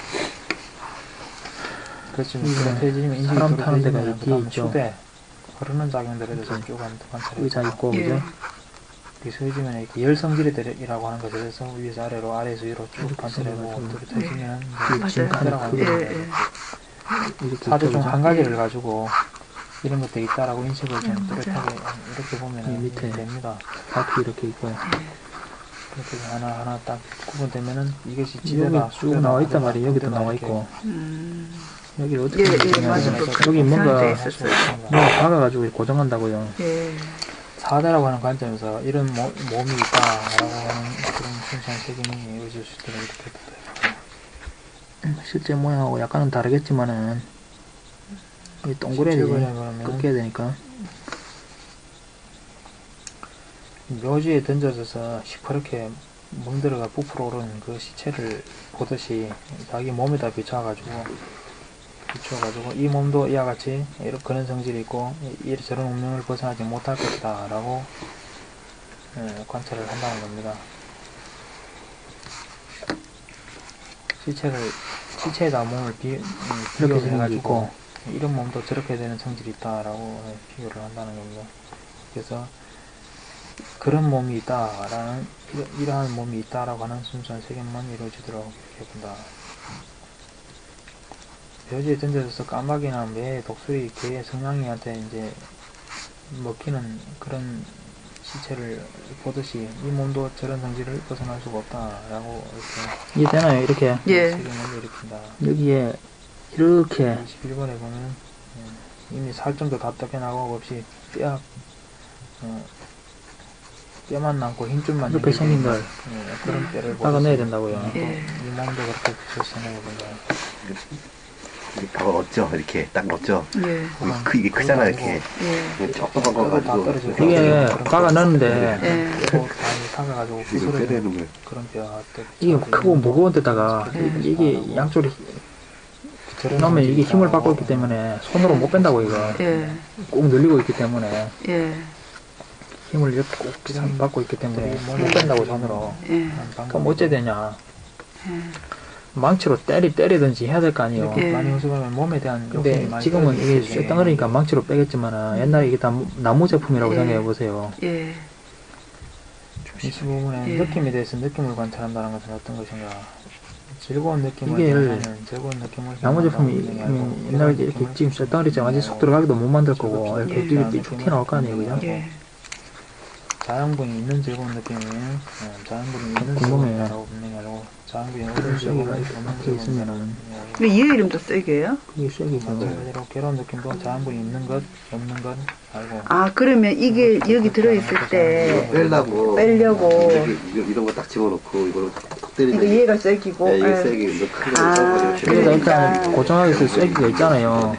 그렇지만 이게 그렇게지면 인식이 사람 타는 데가 도로되지면 이 뒤에 그다음에 있죠. 수대 흐르는 작용들에 대해서 쭉 한번 관찰해. 의자 있고 예. 그죠? 이 서해지면 이렇게 열성질이라고 하는 것에 대해서 위에서 아래로 아래에서 위로 쭉 이렇게 관찰해보고 생겨가지고. 뚜렷해지면 이 맞아요. 짐칸이 예, 크고 예. 이렇게 사주 있죠, 중 그죠? 한 가지를 가지고 이런 것들이 있다라고 인식을 좀 음, 뚜렷하게 이렇게 보면 이 밑에. 됩니다. 바퀴 이렇게 있고 이렇게 하나 하나 딱 구분되면은 이것이 지대다 여기 쭉 나와 있단 말이에요. 여기도 나와 있고 음. 여기를 어떻게 예, 예, 고정해야 맞아요. 되나? 그 여기 뭔가 이상하게 있었어요. 뭔가 박아가지고 고정한다고요. 예. 사대라고 하는 관점에서 이런 모, 몸이 있다라고 하는 그런 순수한 책임이 이루어질 수 있도록 이렇게 돼요. 실제 모양하고 약간은 다르겠지만은 이 동그래야지 그러면 꺾여야 되니까 묘지에 던져져서 시퍼렇게 멍들어가 부풀어 오른 그 시체를 보듯이 자기 몸에다 비춰가지고 비춰가지고 이 몸도 이와 같이 이런 그런 성질이 있고 이런 운명을 벗어나지 못할 것이다 라고 예, 관찰을 한다는 겁니다. 시체를 시체에다 몸을 비, 음, 이렇게 비교를 생긴 게 해가지고 있고 이런 몸도 저렇게 되는 성질이 있다라고 예, 비교를 한다는 겁니다. 그래서 그런 몸이 있다라는 이러, 이러한 몸이 있다라고 하는 순수한 세계만 이루어지도록 이렇게 본다. 묘지에 던져져서 까마귀나 매, 독수리, 개의 성냥이한테 이제 먹히는 그런 시체를 보듯이 이 몸도 저런 성질을 벗어날 수가 없다라고 이렇게 이해되나요? 이렇게 예. 세계를 일으킨다. 여기에 이렇게 이십일 번에 보면 예, 이미 살점도 다 뜯겨나가고 없이 뼈 어, 뼈만 남고 힘줄만 이렇게 생긴 걸 예, 그런 뼈를 박아내야 보듯이 된다고요. 또 예. 이 몸도 그렇게 비춰서 생각해 본다. 가 어쩌 이렇게 딱 어쩌. 예. 이게, 크, 이게 크잖아 이렇게. 예. 조그만 거 가지고 이게 박아 넣는데 예. 박아가지고 이거 빼내는 거야. 그런 뼈 이게 크고 무거운 데다가 이게 양쪽이 넣으면 이게 힘을 받고 있기 때문에 손으로 못 뺀다고 이거 예. 꼭 늘리고 있기 때문에 예. 힘을 이렇게 꼭 받고 있기 때문에 못 뺀다고 손으로. 예. 그럼 어째 되냐? 예. 망치로 때리 때리든지 해야 될 거 아니에요. 예. 많이 호소하면 몸에 대한 근데 욕심이 많이 지금은 떨어질 이게 수 있어요. 쇠덩어리니까 망치로 빼겠지만은 옛날에 이게 다 나무 제품이라고 예. 생각해 보세요. 예. 이 부분에 예. 느낌에 대해서 느낌을 관찰한다는 것은 어떤 것인가? 즐거운 느낌을 이게 전하는 즐거운 느낌을 나무 제품이 전한다는 음, 얘기하고 옛날에 이런 이렇게 느낌을 지금 쇠덩어리처럼 아직 속 들어가기도 못 만들 거고 예. 이렇게 삐쭉 튀어나올 거 아니에요, 그죠? 예. 자연분이 있는 즐거운 느낌이 어, 자연분이 있는 궁금해요. 즐거움이라고 분명히 알고 자연분이 없는 쇠기가 즐거움이 이렇게 없는 박혀 있으면은 근데 이 이름도 쐐기예요? 그게 쇠기죠. 마찬가지로 괴로운 느낌도 자연분이 있는 것 없는 것 알고 아, 그러면 이게 여기 들어있을 때 빼려고. 빼려고. 여기 이거- 이런 거 딱 집어넣고 이거를 탁탁 때리면. 이거 얘가 쐐기고 네, 이거 예. 세게 이거 큰 아, 거 여기다 그러니까. 일단 고정하게 있을 쇠기가 있잖아요.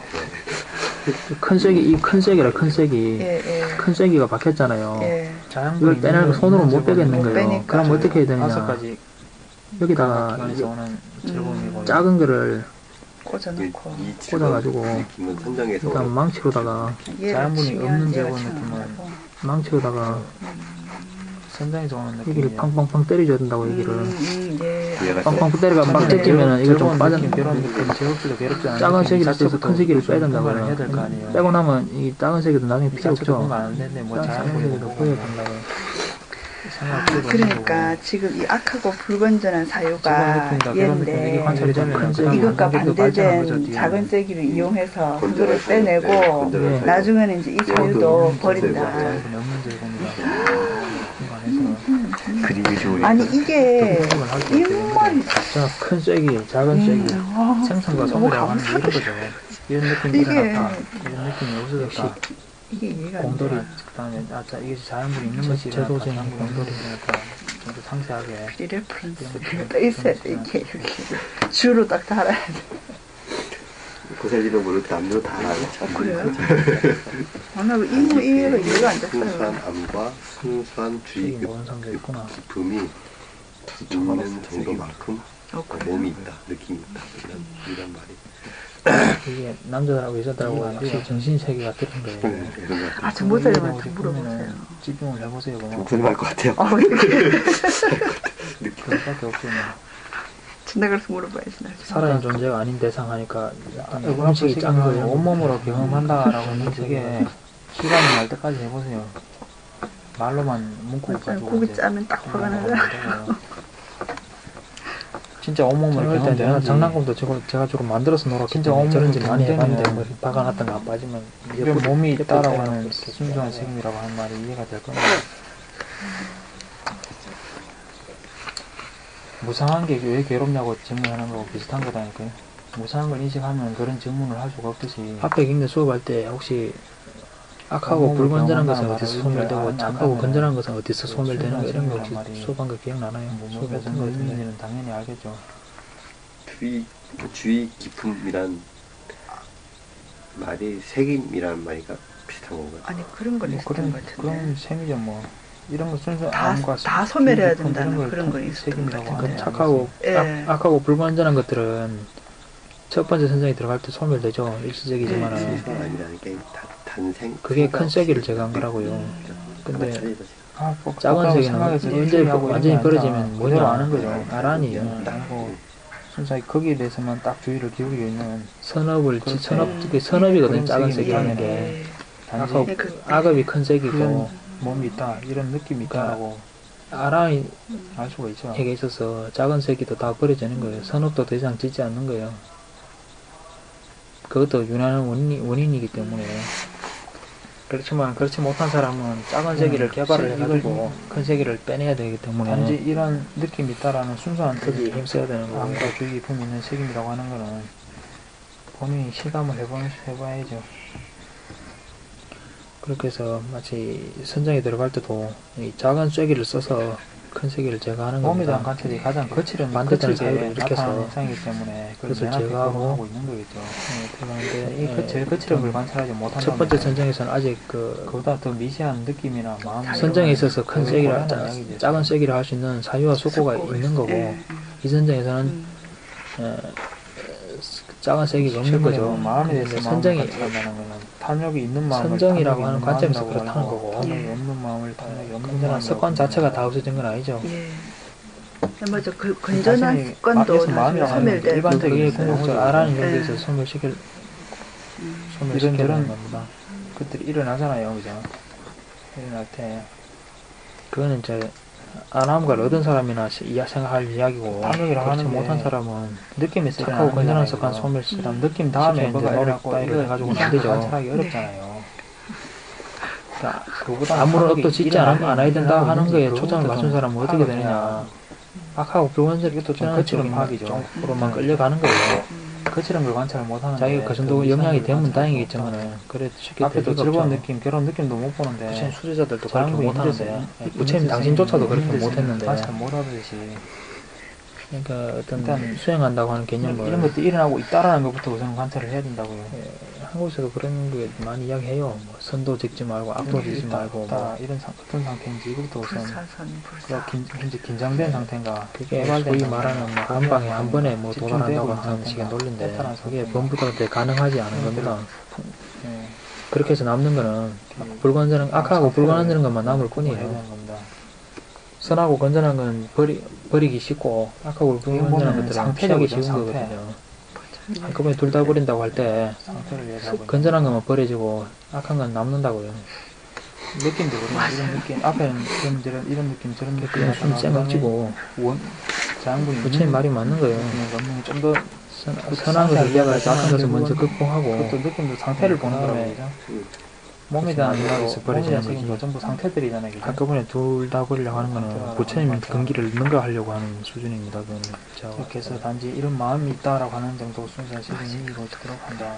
큰 쇠기, 이 큰 쇠기라 큰 쇠기. 예, 예. 큰 쇠기가 박혔잖아요. 예. 자연분이 이걸 빼내고 있는 손으로 있는 못 빼겠는 즐거움이 거예요. 빼니까. 그럼 어떻게 해야 다섯 되느냐. 가지 여기다가 기관에서 이제 오는 즐거움이고 작은 거를 꽂아놓고. 이 꽂아가지고 느낌은 선정해서 일단 망치로다가 얘가 자연분이 치면 없는 얘가 즐거운 치면 느낌은 하고. 망치로다가 선장에서 오는 여기를 느낌이 팡팡팡 때려줘야 된다고 음, 여기를 음, 예. 얘가 팡팡 때려가 막 네. 뜯기면은 이거 좀 빠져 괴로운 느낌 제목도 괴롭지 않은 작은 느낌 세기를 써서 자체부터 큰 세기를 빼야 좀 된다고요. 해야 될 거 아니에요. 빼고 나면 이 작은 세기도 나중에 이 필요 자체도 없죠. 뭔가 안 되는데 뭐 작은 자연분이 세기도 보고 보여야 된다고. 아, 그러니까 지금 이 악하고 불건전한 사유가 느낌이다. 괴로운 느낌 이게 얘인데 관찰이 되면 큰 이것과 단계도 발전한 거죠, 반대된 뒤에. 작은 쐐기를 이용해서 건전한 그거를 사유, 네, 빼내고 건전한 네. 사유. 나중에는 이제 이 사유도 버린다. 자연분이 없는 즐거움이다. 안에서 그림이 좋으니까. 아니 이게 할수 있어요. 인물이 큰 쐐기, 작은 쐐기. 음, 생선과 너무 소멸이라고 하는 게 이런 거죠. 이런 느낌이 이게 일어났다. 이런 느낌이 없어졌다. 이게 이해가 안 공돌이 돼. 그다음에 아, 자, 이게 자연분이 있는 제- 것이 일어났다. 제도적인 자연분이 공돌이. 없는 것이 일어났다. 좀 더 상세하게 이 레퍼런스가 또 있어야 돼. 이게 이렇게 줄로 딱 달아야 돼. 고셀리는 모를 남녀 다 알아요. 어, 그래요? 아, 나 이거 이해가 이해가 안 순수한 됐어요. 암과 순수한 주의 쐐기 모은 사람도 있구나. 기품이 있는 정도만큼 어, 그래요? 몸이 있다, 느낌이 있다. 이런, 이런 말이. 이게 남자들하고 여자들하고 확실히 정신 세계가 다른 거예요. 네, 그런 것 같아요. 아, 저 모자라면 좀 물어보세요. 집중을 해보세요. 그냥 공부할 것 같아요. 아, 이게 그것밖에 없죠. 뭐. 진짜 그래서 물어봐야지 나중에. 살아있는 존재가 아닌 대상 하니까 음식이 음식이 짠 거예요. 온몸으로 경험한다라고 하는 그게 실감이 날 때까지 해보세요. 말로만 문구 맞아요. 가지고 고기 이제 짜면 딱 화가 나잖아. 진짜 온몸으로 저럴 때 내가 경험되는지 장난감도 저거 제가 주로 만들어서 놀았기 진짜 때문에 어머니 저런 짓 많이 경험되면 해봤는데 뭐 박아놨던 거 안 빠지면 이런 몸이 예쁠 있다라고 때는 하는 이렇게 순수한 책임이라고 하는 말이 이해가 될 겁니다. 무상한 게 왜 괴롭냐고 질문하는 거고 비슷한 거다니까요. 무상한 걸 인식하면 그런 질문을 할 수가 없듯이 앞에 경대 수업할 때 혹시 악하고 온몸을 불건전한 것은 경험한다는 어디서 말을 소멸되고 안 착하고 한다면 건전한 것은 어디서 소멸되는 거 이런 거 혹시 말이 수업한 거 기억나나요? 뭐 수업에 같은 했던 거 거 같은데 의미는 당연히 알겠죠. 주의, 주의 기품이란 말이 색임이란 말이가 비슷한 건가요? 아니 그런 건 뭐 있었던 그런 것 같은데. 그런 셈이죠 뭐. 이런 거 순수 다- 암과 다 소멸해야 깊은 된다는 이런 걸 그런 건 있었던 책임이라고 것 하는 그 같아요. 착하고 예. 악, 악하고 불건전한 것들은 첫 번째 선생이 들어갈 때 소멸되죠. 일시적이지만은 예, 예. 순수가 아니라는 게 단, 단생. 그게 큰 쐐기를 제거한 거라고요. 근데 마찬가지다. 아, 꼭 작은 아까워 세계는 생각해서 완전히 일종이하고 이런 완전히 게 벌어지면 아니라 뭐냐 그대로 아는 거죠. 아라니 알고 순수하게 거기에 대해서만 딱 주의를 기울이고 있는 선업을 지- 그렇죠. 선업 그게 선업이거든. 그런 작은 세계는 세계라는 게 예. 단지 악하고 네, 그- 악업이 큰 세계고 그런 몸이 있다 이런 느낌이 있다라고 아라니에게 알 수가 있죠. 있어서 작은 세계도 다 버려지는 거예요. 선업도 더 이상 짓지 않는 거예요. 그것도 유난한 원인이, 원인이기 때문에 그렇지만 그렇지 못한 사람은 작은 세계를 음, 개발을 이걸- 해가지고 큰 세계를 빼내야 되기 때문에 단지 이런 느낌이 있다라는 순수한 거기에 힘써야 되는 거고 암과 주의 깊음이 있는 책임이라고 하는 거는 본인이 실감을 해보, 해봐야죠. 그렇게 해서 마치 선장에 들어갈 때도 이 작은 쐐기를 써서 큰 세기를 제거하는 몸에 대한 겁니다. 관찰이 가장 거칠은 반대되는 거칠게 사유를 일으켜서 나타나는 현상이기 때문에 그걸 그것을 맨 앞에 제거하고 하고 있는 거겠죠. 예, 들어가는데 이 그 제일 거칠은 걸 관찰하지 못한다면 첫 번째 선정에서는 아직 그 그보다 더 미세한 느낌이나 마음 선정에 있어서 큰 그걸 세기를 고려하는 짜- 이야기죠. 작은 세기를 할 수 있는 사유와 속고가 있는 거고 예. 이 선정에서는 음. 예, 작은 세기가 없는 실제로 거죠. 마음에 대해서 근데 선정이 선정이 관찰한다는 것은 탐욕이 있는 마음을 선정이라고 탐욕이 하는 있는 관점에서 마음이라고 그렇다는 하고, 거고. 탐욕이 예. 없는 마음을 탐욕이 없는 건전한 마음이라고 습관 자체가 다 없어진 건 아니죠. 예. 맞아. 그 건전한 자신이 습관도 마음에서 나중에 마음이라고 하는 소멸될 일반적인 그게 있어요. 궁극적 영어적으로. 아라는 예. 정도에서 소멸시킬 음. 소멸시키는 이런저런 겁니다. 그것들이 일어나잖아요, 그죠? 일어날 때 그거는 이제 아나함과를 얻은 사람이나 시- 이야 생각할 이야기고 탐욕이라고 그렇지 하는 게 못한 사람은 느낌이 있을 때 착하고 나는 건전한 거잖아요, 습관 그죠? 소멸 그다음 느낌 다음에 시키는 뭐가 이제 노력 일어나고 따위를 이거 해가지고는 이상한 안 되죠. 거 관찰하기 어렵잖아요. 그러니까 그보다 아무런 탐욕이 어떤 짓지 일어나긴 않아, 않아야 된다 일어나고 하는 거에 있는지 초점을 그거부터 맞춘 좀 사람은 어떻게 파악을 되느냐. 해야 악하고 불건전 이것도 좀 불안한 거칠은 쪽인 파악이죠. 쪽으로만 끌려가는 거예요. 거칠은 걸 관찰을 못하는데 자기가 그 정도 영향이 되면 다행이겠지만 그래도 쉽게 앞에도 될 리가 즐거운 없죠. 느낌, 그런 느낌도 못 부처님 보는데 수제자들도 그렇게 자연부인 못하는데 인재생- 부처님 인재생- 당신조차도 그렇게 인재생 못했는데 관찰 못하듯이 그러니까 어떤 일단 수행한다고 하는 개념을 이런 것도 일어나고 있다라는 것부터 우선 관찰을 해야 된다고요. 예, 한국에서도 그런 게 많이 이야기해요. 뭐 선도 짓지 말고 악도 짓지 있다, 말고 없다, 뭐 이런 상, 어떤 상태인지 이것부터 우선 불사선 불사. 그런 긴, 현재 긴장된 상태인가 그게 개발된 소위 상태인가, 말하는 뭐 한 방에 한 번에 뭐 집중되고 도달한다고 있는 하는 상태인가, 식의 논리인데 패턴한 그게 상태인가. 범부들한테 가능하지 않은 그것들을 겁니다. 예, 그렇게 해서 남는 거는 그 불건전한 악하고 상태를 불건전한 것만 남을 구분해야 뿐이에요. 되는 겁니다. 선하고 건전한 건 버리, 버리기 쉽고 악하고 불건전한 보면은 것들은 상태죠, 피하기 그죠? 쉬운 상태. 거거든요. 한꺼번에 둘 다 버린다고 할 때 상태를 얘기하고 있는 건전한 것만 버려지고 악한 건 남는다고요. 느낌도 그런 이런 느낌 앞에는 이런 저런 이런 느낌 저런 느낌 그냥 숨 쌩깍지고 원 자양분이 부처님 말이 맞는 거예요. 좀더 선, 선한 것을 이야기해서 악한 것을 먼저 그것도 극복하고 느낌도 상태를 보는 그다음에 거라고 그죠? 몸에 대한 마지막에 것도 버리지 몸에 대한 않는 책임도 거지. 전부 상태들이잖아요. 그죠? 한꺼번에 둘 다 버리려고 하는 거는 상태가 부처님 상태가 근기를 능가하려고 하는 수준입니다. 그거는 제가 이렇게 해서 단지 이런 마음이 있다라고 하는 정도 순수한 책임이 이루어지도록 한다.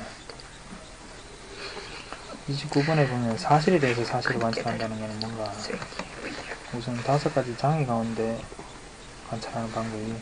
이십구 번에 보면 사실에 대해서 사실을 관찰한다는 것은 뭔가 우선 다섯 가지 장애 가운데 관찰하는 방법이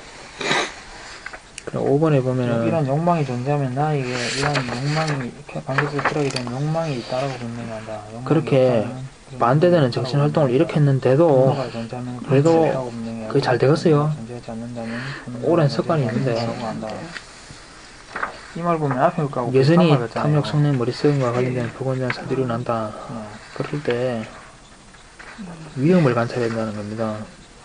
그럼 오 번에 보면은 이런 욕망이 존재하면 나에게 이런 욕망이 관계에서 들어가게 된 욕망이 있다라고 분명히 한다. 욕망이 그렇게 없다면 그런 반대되는 욕망이 정신 활동을 있다라고 이렇게 했는데도 분노가 존재하면 그래도 그런 것이라고 분명히 그게 잘 하고 되겠어요. 존재하지 않는다면 분노가 오랜 습관이 존재하지 있는데. 않는다고 한다. 이 말 보면 앞에 것하고 여전히 비슷한 말 같잖아요. 탐욕, 성능, 머릿속과 관련된 불건전한 사들이 난다. 어. 그럴 때 위험을 관찰해야 된다는 겁니다.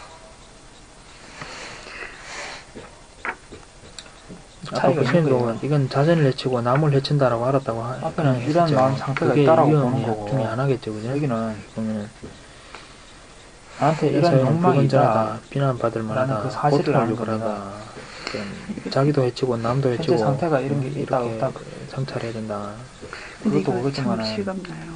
아까 차이가 있는 부처님도 거예요. 이건 자신을 해치고 남을 해친다라고 알았다고 하- 앞에는 했죠. 이런 마음 상태가 그게 있다라고 위험 보는 거고 중에 하나겠죠, 그죠? 여기는 보면은 나한테 이런 이런 욕망이 불건전하다, 있다. 비난받을 만하다, 나는 그 사실을 고통을 아는 요구한다. 그런 자기도 해치고 남도 현재 해치고 상태가 이런 게 있다, 이렇게 없다. 성찰해야 된다. 근데 그것도 이거 참 그렇지만은 실감나요.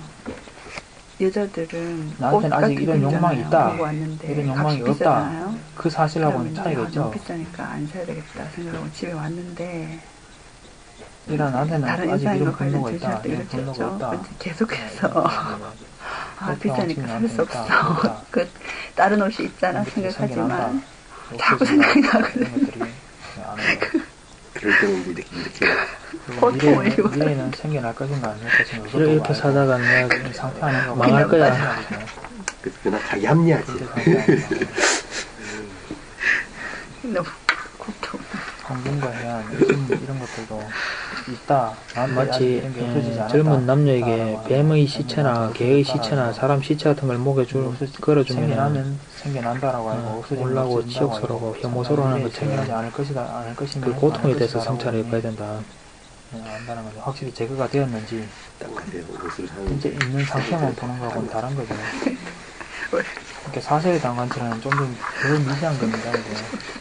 여자들은 나한테는 꽃 아직 같은 이런 거 욕망이 있잖아요. 있다. 그러고 왔는데 이런 욕망이 값이 없다. 비싸잖아요. 그 사실하고는 그러면 차이가 아, 있죠. 너무 비싸니까 안 사야 되겠다 생각하고 집에 왔는데 이런 나한테는 다른 아직 이런 인상과 분노가 관련 있다. 제시할 때 이런 분노가 그랬죠. 있다. 근데 계속해서 아 그렇게 비싸니까 엄청 살 수 나한테 있다. 없어. 있다. 그 다른 옷이 있잖아 이런 것들이 생각하지만 생겨난다. 자꾸 없어진다. 생각이 나거든. 이런 것들이 안 해요. 그럴 때는 이제 이렇게 이렇게 그리고 고통을 미래에는, 입어요. 미래에는 생겨날 것인가 아닐 것인가 그것도 이렇게 알고 사다가 내가 이 상태 아닌가 망할 거야. 그- 그나 자기 합리하지. 너무 고통. 환경과 해안 이런, 이런 것들도 있다. 나한테 아직 마치 이런 게 없어지지 예, 않았다. 젊은 남녀에게 있다라고 뱀의 하는 시체나 거죠. 개의 없어졌다라고 시체나 하고. 사람 시체 같은 걸 목에 줄 없어지- 걸어주면 생겨나면 생겨난다라고 알고 없어지면 올라오고 없어진다고 치욕스러워 알고 혐오스러워 하는 미래에 것처럼 생겨나지 않을 것이다 않을 것이면 그 고통에 않을 대해서 것이다라고 성찰해 봐야 분명히, 된다. 예, 안다는 거죠. 확실히 제거가 되었는지 딱 가세요. 옷을 사는. 현재 있는 상태만 보는 거하고는 다른 거죠. 이렇게 사실에 대한 관찰은 좀 더 미세한 겁니다. 이제.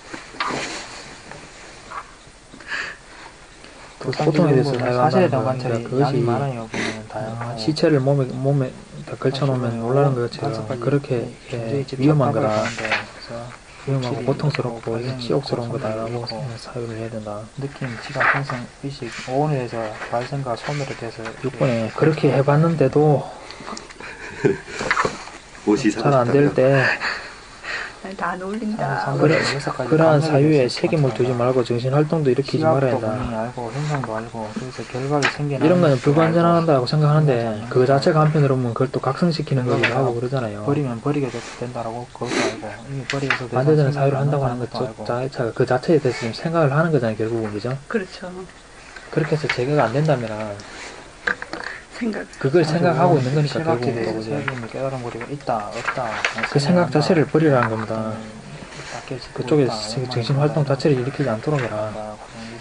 그 고통에 대해서 사실에 대한 사용한다는 관찰이 거니까 그것이 양이 많아요. 보면 다양하고 시체를 몸에 몸에 다 걸쳐놓으면 놀라는 것처럼 그렇게 예, 위험한 거다. 위험하고 고통스럽고 이게 치욕스러운 거다라고 사유를 해야 된다. 느낌, 지각, 행성, 의식, 오온에 대해서 발생과 소멸에 대해서 육 번에 그렇게 해봤는데도 옷이 사고 잘 안 될 싶다면 때 다 놀린다. 그래, 그러한 사유에 책임을 두지 말고 정신활동도 일으키지 말아야 시각도 한다. 분명히 알고 현상도 알고 그래서 결과를 생겨나는 이런 거는 것도 불완전하다고 알고. 생각하는데 그 자체가 한편으로 보면 그걸 또 각성시키는 거기도 하고 그러잖아요. 버리면 버리게 된다라고 그것도 알고 이미 버려서 반대되는 사유를 한다고 하는 것 자체가 그 자체에 대해서 지금 생각을 하는 거잖아요, 결국은. 그죠? 그렇죠. 그렇게 해서 제거가 안 된다면 생각. 그걸 생각하고 있는 거니까 시각에 결국은 대해서 또 그죠? 세금이 깨달은 거리가 있다 없다 그 생각 자체를 버리라는 겁니다. 음, 그쪽에 정신활동 자체를 일으키지 않도록 해라.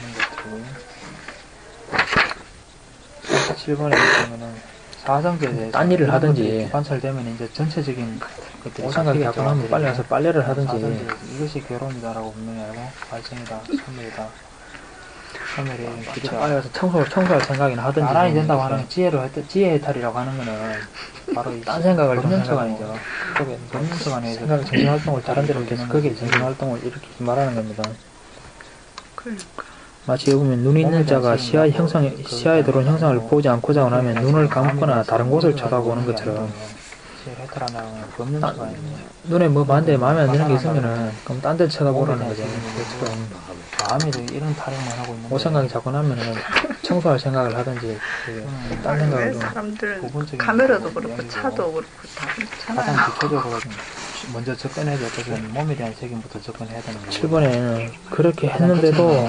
칠 번에 보면은 사정제에 대해서 딴 일을 하든지 관찰되면 이제 전체적인 것들이 오상각이 자꾸 나면 빨리 와서 빨래를 하든지 사정제, 이것이 결혼이다라고 분명히 알고 발생이다 소멸이다 소멸이 길이다 빨리 와서 청소, 청소할 생각이나 하든지 나란히 된다고 하는 지혜로 했 지혜 해탈이라고 하는 거는 바로 이 딴 생각을 좀 법령처관이죠. 그쪽에 법령처관에 생각, 정신활동을 다른 데로 계속 거기에 정신활동을 일으키지 말라는 겁니다. 그러니까. 마치 여기 보면 눈이 있는 자가 시야의 형상, 시야에 들어온 형상을 보지 않고자 원하면 눈을 감거나 다른 곳을 쳐다보는 것처럼 아, 눈에 뭐 반대에 마음에 안 드는 게 있으면은 그럼 딴 데 쳐다보라는 거죠. 그처럼 마음이 이런 타령만 하고 있는 오생각이 자꾸 나면은 청소할 생각을 하든지 딴 생각을 왜 좀 사람들은 카메라도 그렇고 차도 그렇고 다 그렇잖아요. 가장 기초적으로 먼저 접근해야 될 것은 몸에 대한 책임부터 접근해야 되는 거고 칠 번에는 그렇게 했는데도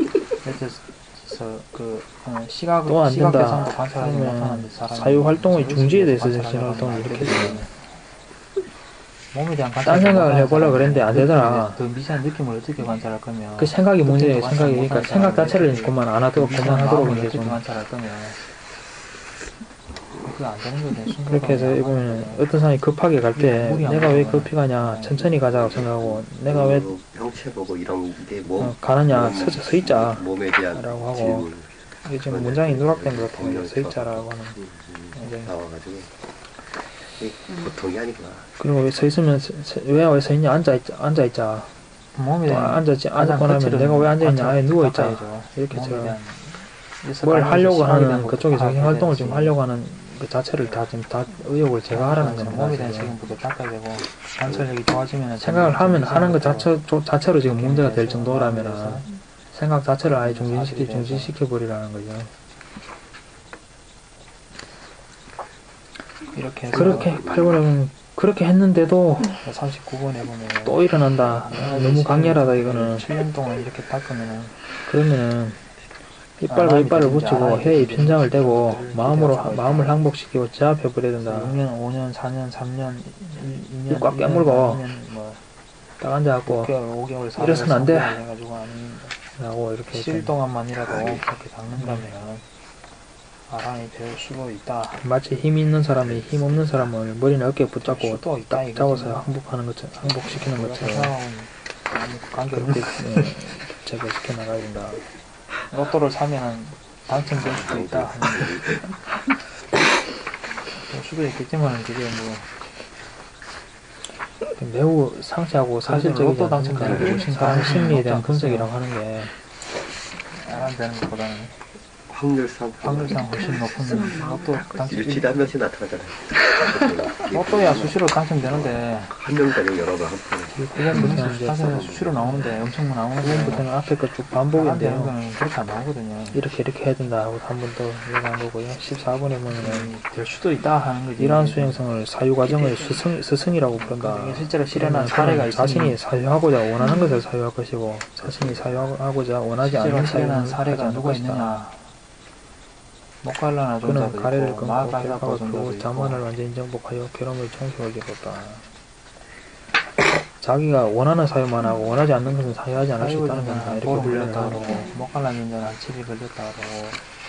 그 어, 시각 또 안 시각 된다 대상도 관찰하지 못하는 그러면 사람이 사유활동의 중지에 대해서 관찰하려고 정신활동을 하면 일으키지 몸에 대한 딴 생각을 해보려고 그랬는데 안 되더라. 그 미세한 느낌을 어떻게 관찰할 거면 그 생각이 문제예요. 생각이. 그러니까 생각 자체를 그만 안 하도록 그만하도록 이제 어떻게 좀 관찰할 거면 그게 안 되는 거죠. 그렇게 해서 이거는 어떤 사람이 급하게 갈 때 내가 왜 급히 가냐 천천히 가자고 생각하고 내가 왜 형체 보고 이런 게 몸, 어, 가느냐 몸, 서, 서 있자 몸에 대한 라고 하고 질문 이게 지금 문장이 누락된 것 같아요. 서 있자라고 하는 음, 음, 이제 나와가지고 이게 보통이 아니구나. 그리고 왜 서 있으면 왜 왜 서 있냐 앉아 있자 앉아 있자 몸에 또 대한 앉았지 앉고 나면 내가 왜 앉아 있냐 아예 누워 있자 이렇게 저 뭘 하려고 하는 그쪽에 정신 활동을 지금 하려고 하는 그 자체를 다 지금 다 의욕을 제거하라는 몸에 겁니다. 대한 지금. 책임부터 닦아야 되고 관찰력이 좋아지면 생각을 하면 하는 것 자체 조, 자체로 지금 문제가 될 정도라면 생각 자체를 아예 중진시키 중지시켜 버리라는 거죠. 이렇게 해서 그렇게 팔 번에 그렇게 했는데도 삼십구 번에 보면 또 일어난다. 아, 너무 강렬하다 이거는. 칠 년 동안 이렇게 닦으면은 그러면은 이빨과 이빨을 붙이고 혀에 입천장을 대고 마음으로 하- 마음을 항복시키고 제압해 버려야 된다. 육 년, 오 년, 사 년, 삼 년, 이 년, 입꽉 깨물고 뭐 딱 앉아갖고 육 개월, 오 개월, 사 개월, 이래서는 안 돼. 해가지고 아니 라고 이렇게 칠 일 좀 동안만이라도 그렇게 닦는다면 아랑이 배울 수도 있다. 마치 힘 있는 사람이 힘 없는 사람을 머리는 어깨에 붙잡고 수도 있다 딱 이거지. 잡아서 항복하는 것처럼 항복시키는 것처럼 관계 그렇게 예, 제거시켜 나가야 된다. 로또를 사면은 당첨될 수도 있다. 될 수도 있겠지만 그게 뭐 매우 상세하고 사실적이지 로또 않습니까? 당첨되는 게 사람 심리에 대한 없지 분석이라고 하는 게 안 되는 것보다는 확률상 확률상 훨씬 높은 로또 당첨. 일주일에 한 명씩 나타나잖아요. 로또야 수시로 당첨되는데 한 명당 여러 번 한 번. 그거부터는 이제 당첨 수시로 나오는데 엄청 나오는데 그거부터는 앞에 거 쭉 안 되는 반복인데요. 거는 그렇게 안 나오거든요. 이렇게 이렇게 해야 된다 하고 한 번 더 얘기한 거고요. 십사 번에 보면은 될 수도 있다 하는 거지. 이러한 수행성을 사유 과정의 스승, 스승이라고 부른다. 이게 실제로 실현한 그러면 사례가 자신이 있으니 사유하고자 원하는 것을 사유할 것이고 자신이 사유하고자 원하지 실제로 않는 실현한 사유는 사례가 하지 누가 않을 것이다. 있느냐. 목갈라나 그는 존자도 가래를 있고 끊고 마가사파 결박을 존자도 풀고 있고 자만을 완전히 정복하여 괴로움을 청소하게 되었다. 자기가 원하는 사유만 하고 원하지 않는 것은 사유하지 않을 수 있다는 겁니다. 한 이렇게 보름 훈련을 걸렸다 하고 그러고 목갈라 존자는 한 칠 일 걸렸다 그러고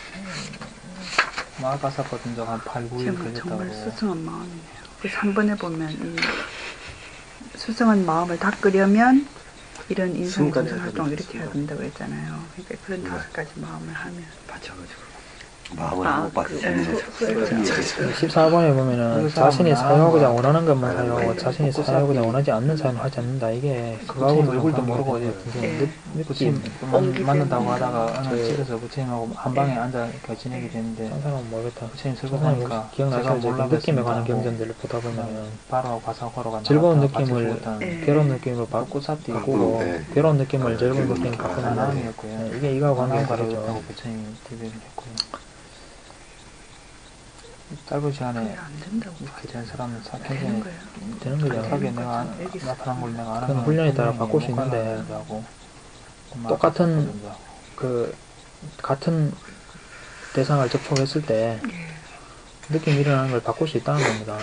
마가사파 존자가 한 팔, 구 일 지금 걸렸다 정말 그러고 수승한 마음이네요. 그래서 한 번에 보면 이 수승한 마음을 닦으려면 이런 인성 순간에 정신 활동을 하거든요, 이렇게 해야 순간. 된다고 했잖아요. 그러니까 그런 네. 다섯 가지 마음을 하면 받쳐가지고 마음을 아, 못 받을 수 그, 있는 소- 소액 거죠. 십사 번에 보면은 그 자신이 사람은 사용하고자 나는 원하는 것만 나는 사용하고 네. 자신이 복구 사용하고자 쌓기. 원하지 않는 사용을 하지 않는다. 이게 그거하고도 그거하고도 얼굴도 관계가 모르고 되는 어디 것 같은데 예. 느- 부침 느낌 옹기 맞는다고 때문에. 하다가 어느 저- 집에서 부침하고 한 방에 예. 앉아 이렇게 지내게 되는데 한 사람은 모르겠다. 부침이 들고 저는 보니까 기억나서 이제 몰라도 느낌에 관한 했습니다. 경전들을 보다 보면은 바로 가사고로가 즐거운 나갔다가 느낌을 같이 죽었다는 예. 괴로운 느낌으로 바꾸고 삽도 바꾸고 네. 괴로운 느낌을 아, 즐거운 즐거운 느낌으로 느낌. 바꾸는 아, 거. 하나님이었고요. 네, 이게 이가 관계가 관계가 다르죠. 다르다고 부침이 디베이를 했고요. 짧은 시간에 그게 안 된다고 이렇게 된 사람은 되는 사편에 거예요. 되는 거죠. 하게 내가 안- 거죠. 여기 나타난 걸 내가 안 그건 하면 훈련에 따라 분명히 바꿀 수 못 있는데 가려고 똑같은 말았었거든요. 그 같은 대상을 접촉했을 때 예. 느낌이 일어나는 걸 바꿀 수 있다는 겁니다.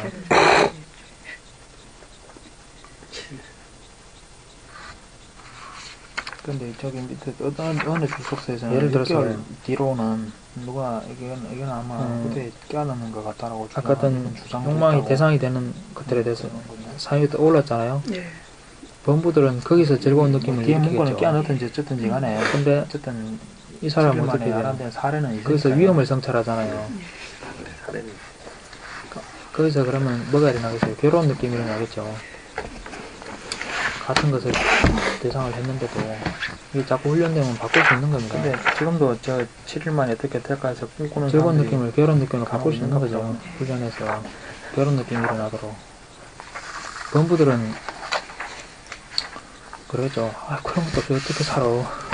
근데 저기 밑에 어떤 어느 주석서에서는 예를 육 들어서 개월 뒤로는 누가 이게 이건 아마 음. 그때 깨어나는 것 같다라고 아까 어떤 주장을 욕망이 했다고. 대상이 되는 것들에 대해서 사유에 떠올랐잖아요. 예. 범부들은 거기서 즐거운 느낌을 뒤에 문구는 느끼겠죠. 깨어넣든지 어쨌든지 간에 근데 어쨌든 이 사람은 칠 일 어떻게 만에 돼요? 알아낸 사례는 있으니까요. 거기서 위험을 성찰하잖아요. 그래, 사례는 거기서 그러면 뭐가 일어나겠어요? 괴로운 느낌이 일어나겠죠. 같은 것을 대상을 했는데도 이게 자꾸 훈련되면 바꿀 수 있는 겁니다. 근데 지금도 저 칠 일 만에 어떻게 될까 해서 꿈꾸는 즐거운 사람들이 느낌을 괴로운 느낌으로 간혹 바꿀 수 있는 있는가 거죠. 보죠. 훈련해서 괴로운 느낌이 일어나도록. 범부들은 그러죠. 아 그런 것도 없이 어떻게 살아.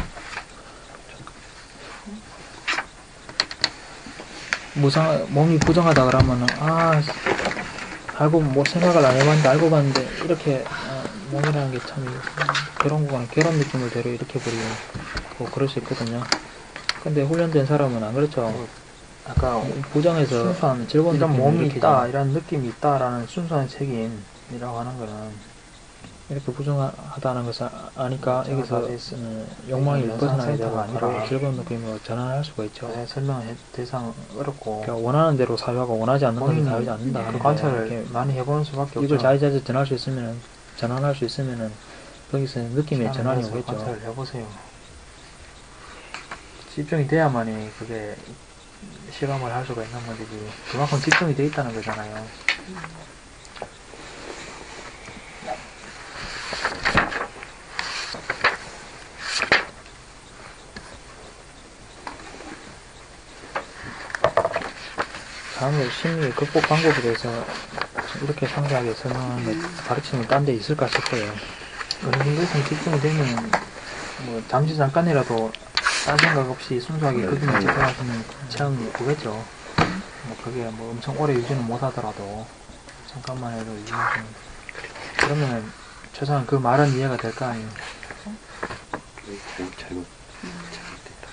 무상 몸이 부정하다 그러면은 아 알고 뭐 생각을 안 해봤는데 알고 봤는데 이렇게 아, 몸이라는 게 참 괴로운 거는 괴로운 느낌을 대로 이렇게 버리고 뭐 그럴 수 있거든요. 근데 훈련된 사람은 안 그렇죠. 아까 부정해서 순수한 즐거운 이런 느낌을 몸이 일으키죠. 있다 이런 느낌이 있다라는 순수한 책임이라고 하는 거는 이렇게 부정하다는 것을 아니까 제가 여기서 가지고 있- 음, 욕망이 연상 벗어나게 되고 센터가 바로 아니라 즐거운 느낌으로 전환할 수가 있죠. 네, 설명의 대상 어렵고 그러니까 원하는 대로 사유하고 원하지 않는 것을 본인이 사유하지 않는다. 그 하는 관찰을 거예요. 이렇게 많이 해보는 수밖에 이걸 없죠. 자의자재 전할 수 있으면은 전환할 수 있으면은 거기서 느낌의 전환이 시간을 내서 오겠죠. 관찰을 해보세요. 집중이 돼야만이 그게 실험을 할 수가 있는 건지 그만큼 집중이 돼 있다는 거잖아요. 다음에 심리 극복 방법에 대해서 이렇게 상세하게 설명하는 거 가르치는 딴 데 있을까 싶어요. 어느 정도 이상 집중이 되면 뭐 잠시 잠깐이라도 딴 생각 없이 순수하게 네, 그림을 네. 집중하시는 체험이 오겠죠. 뭐 그게 뭐 엄청 오래 유지는 못하더라도 잠깐만 해도 유지하시는. 그러면 최소한 그 말은 이해가 될 거 아니에요. 잘못 잘못 잘못됐다.